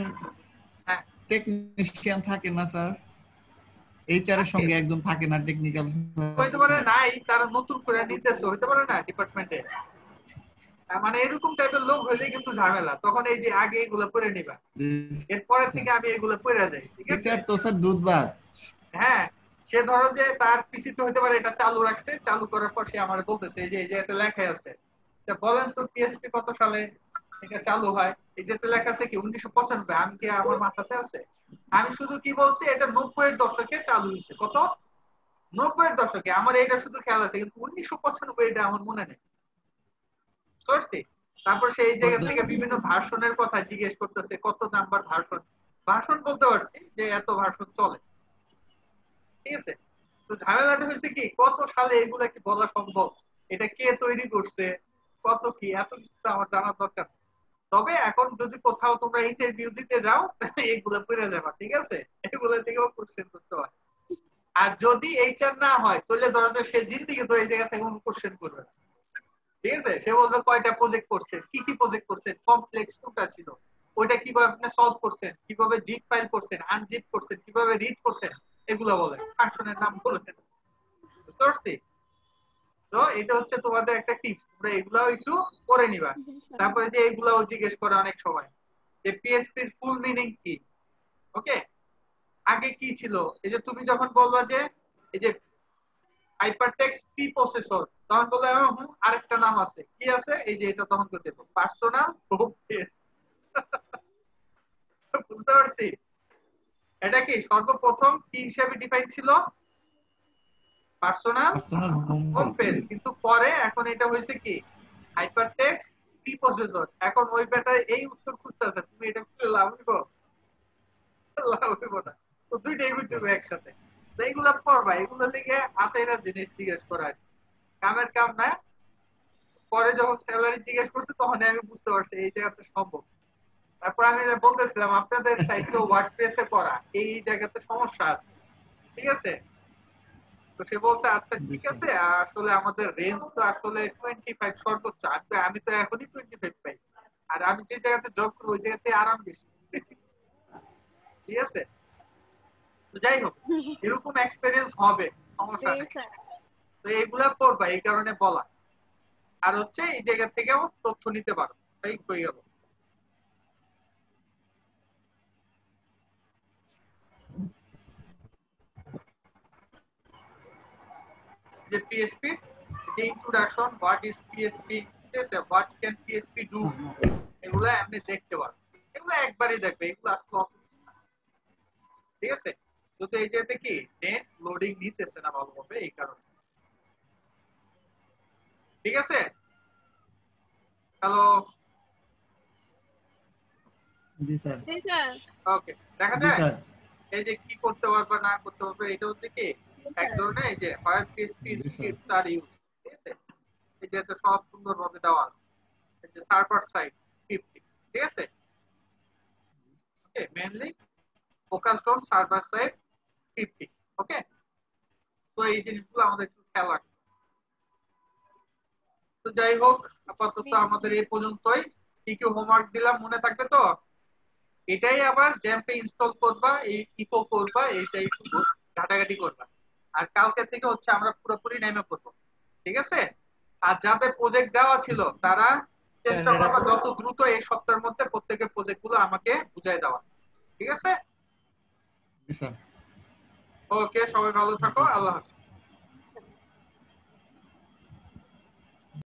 টেকনিশিয়ান থাকে না স্যার এইচআর এর সঙ্গে একজন থাকে না টেকনিক্যাল হইতে পারে নাই তারা নতুন করে নিতেছে হইতে পারে না ডিপার্টমেন্টে মানে এরকম টাইপের লোক হইলে কিন্তু ঝামেলা তখন এই যে আগে এগুলো পড়ে নিবা এরপরে থেকে আমি এগুলো পড়ে যাই ঠিক আছে স্যার তো স্যার দুধ ভাত হ্যাঁ সে ধরো যে তার পিসি তো হইতে পারে এটা চালু রাখছে চালু করার পর সে আমারে বলতেছে এই যে এই যে এটা লেখা আছে আচ্ছা বলেন তো পিএসপি কত সালে এটা চালু হয় এই যে লেখা আছে কি উনিশশো পঁচানব্বই আমি কি আমার মাথাতে আছে আমি শুধু কি বলছি এটা নব্বই এর দশকে চালু হয়েছে কত নব্বই এর দশকে আমার এটা শুধু খেয়াল আছে কিন্তু উনিশশো পঁচানব্বই এটা আমার মনে নেই বুঝতে তারপর সেই জায়গা থেকে বিভিন্ন ভার্সনের কথা জিজ্ঞেস করতেছে কত নাম্বার ভার্সন ভার্সন বলতে পারছি যে এত ভার্সন চলে ঠিক আছে তো ঝামেলাটা হয়েছে কি কত সালে এগুলা কি বলা সম্ভব এটা কে তৈরি করছে কত কি এত কিছু তো আমার জানার দরকার তবে এখন যদি কোথাও তোমরা ইন্টারভিউ দিতে যাও এগুলো পড়ে যাবা ঠিক আছে এগুলো থেকেও কোশ্চেন করতে হয় আর যদি এইচআর না হয় তাহলে ধরো সে জিন্দিগি তো এই জায়গা থেকে কোনো কোশ্চেন করবে না ঠিক আছে সে বলবে কয়টা প্রজেক্ট করছেন কি কি প্রজেক্ট করছেন কমপ্লেক্স কোনটা ছিল ওইটা কিভাবে আপনি সলভ করছেন কিভাবে জিপ ফাইল করছেন আনজিপ করছেন কিভাবে রিড করছেন এগুলো বলেন ফাংশনের নাম বলেন বুঝতে পারছি তো এটা হচ্ছে তোমাদের একটা টিপস তোমরা এগুলাও একটু করে নিবা তারপরে যে এগুলাও জিজ্ঞেস করে অনেক সময় যে পিএইচপি এর ফুল মিনিং কি ওকে আগে কি ছিল এই যে তুমি যখন বলবা যে এই যে হাইপারটেক্সট প্রি প্রসেসর তখন বলে হুম আরেকটা নাম আছে কি আছে এই যে এটা তখন করতে দেব পার্সোনাল হোম পেজ বুঝতে পারছি এটা কি সর্বপ্রথম কি হিসেবে ডিফাইন ছিল পার্সোনাল হোম পেজ কিন্তু পরে এখন এটা হয়েছে কি হাইপারটেক্সট প্রি প্রসেসর এখন ওই ব্যাটার এই উত্তর খুঁজতে আছে তুমি এটা কি লাভ হইব লাভ হইব না তো দুইটাই বুঝতে হবে একসাথে তো এইগুলা পড়বা এগুলো লিখে আছে এটা জিনিস জিজ্ঞেস করা কামের কাম না পরে যখন স্যালারি জিজ্ঞেস করছে তখন আমি বুঝতে পারছি এই জায়গাতে সম্ভব তারপর আমি বলতেছিলাম আপনাদের সাইটে ওয়ার্ডপ্রেসে করা এই জায়গাতে সমস্যা আছে ঠিক আছে তো সে বলছে আচ্ছা ঠিক আছে আসলে আমাদের রেঞ্জ তো আসলে পঁচিশ সর্বোচ্চ আমি তো এখনই পঁচিশ পাই আর আমি যে জায়গাতে জব করব ওই জায়গাতে আরাম বেশি ঠিক আছে তো যাই হোক এরকম এক্সপেরিয়েন্স হবে সমস্যা নেই তো এইগুলা পড়বা এই কারণে বলা আর হচ্ছে এই জায়গা থেকেও তথ্য নিতে পারো তাই হয়ে গেল যে PHP the introduction what is PHP yes what can P H P do এগুলা আপনি দেখতে পারেন এগুলা একবারই দেখবে এগুলা আসলে ঠিক আছে তো এই যেতে কি নেট লোডিং নিতেছে না ভালোভাবে এই কারণে ঠিক আছে হ্যালো জি স্যার জি স্যার ওকে দেখা যায় এই যে কি করতে পারবে না করতে পারবে এটা হচ্ছে কি এক ধরনের এই যে ফায়ার পিএইচপি স্ক্রিপ্ট আর ইউজ ঠিক আছে এই যে এটা সব সুন্দরভাবে দেওয়া আছে এই যে সার্ভার সাইড স্ক্রিপ্টিং ঠিক আছে okay mainly focused on server side scripting okay তো এই জিনিসগুলো আমাদের একটু খেয়াল রাখতে তো যাই হোক আপাতত আমাদের এই পর্যন্তই কি কি হোমওয়ার্ক দিলাম মনে থাকবে তো এটাই আবার জ্যাম্পে ইনস্টল করবা এই ইকো করবা এইটাই একটু ঘাটাঘাটি করবা আর কালকে থেকে হচ্ছে আমরা পুরোপুরি নেমে পড়বো ঠিক আছে আর যাদের প্রজেক্ট দেওয়া ছিল তারা চেষ্টা করবা যত দ্রুত এই সপ্তাহের মধ্যে প্রত্যেকের প্রজেক্ট গুলো আমাকে বুঝাই দেওয়া ঠিক আছে ওকে সবাই ভালো থাকো আল্লাহ হাফেজ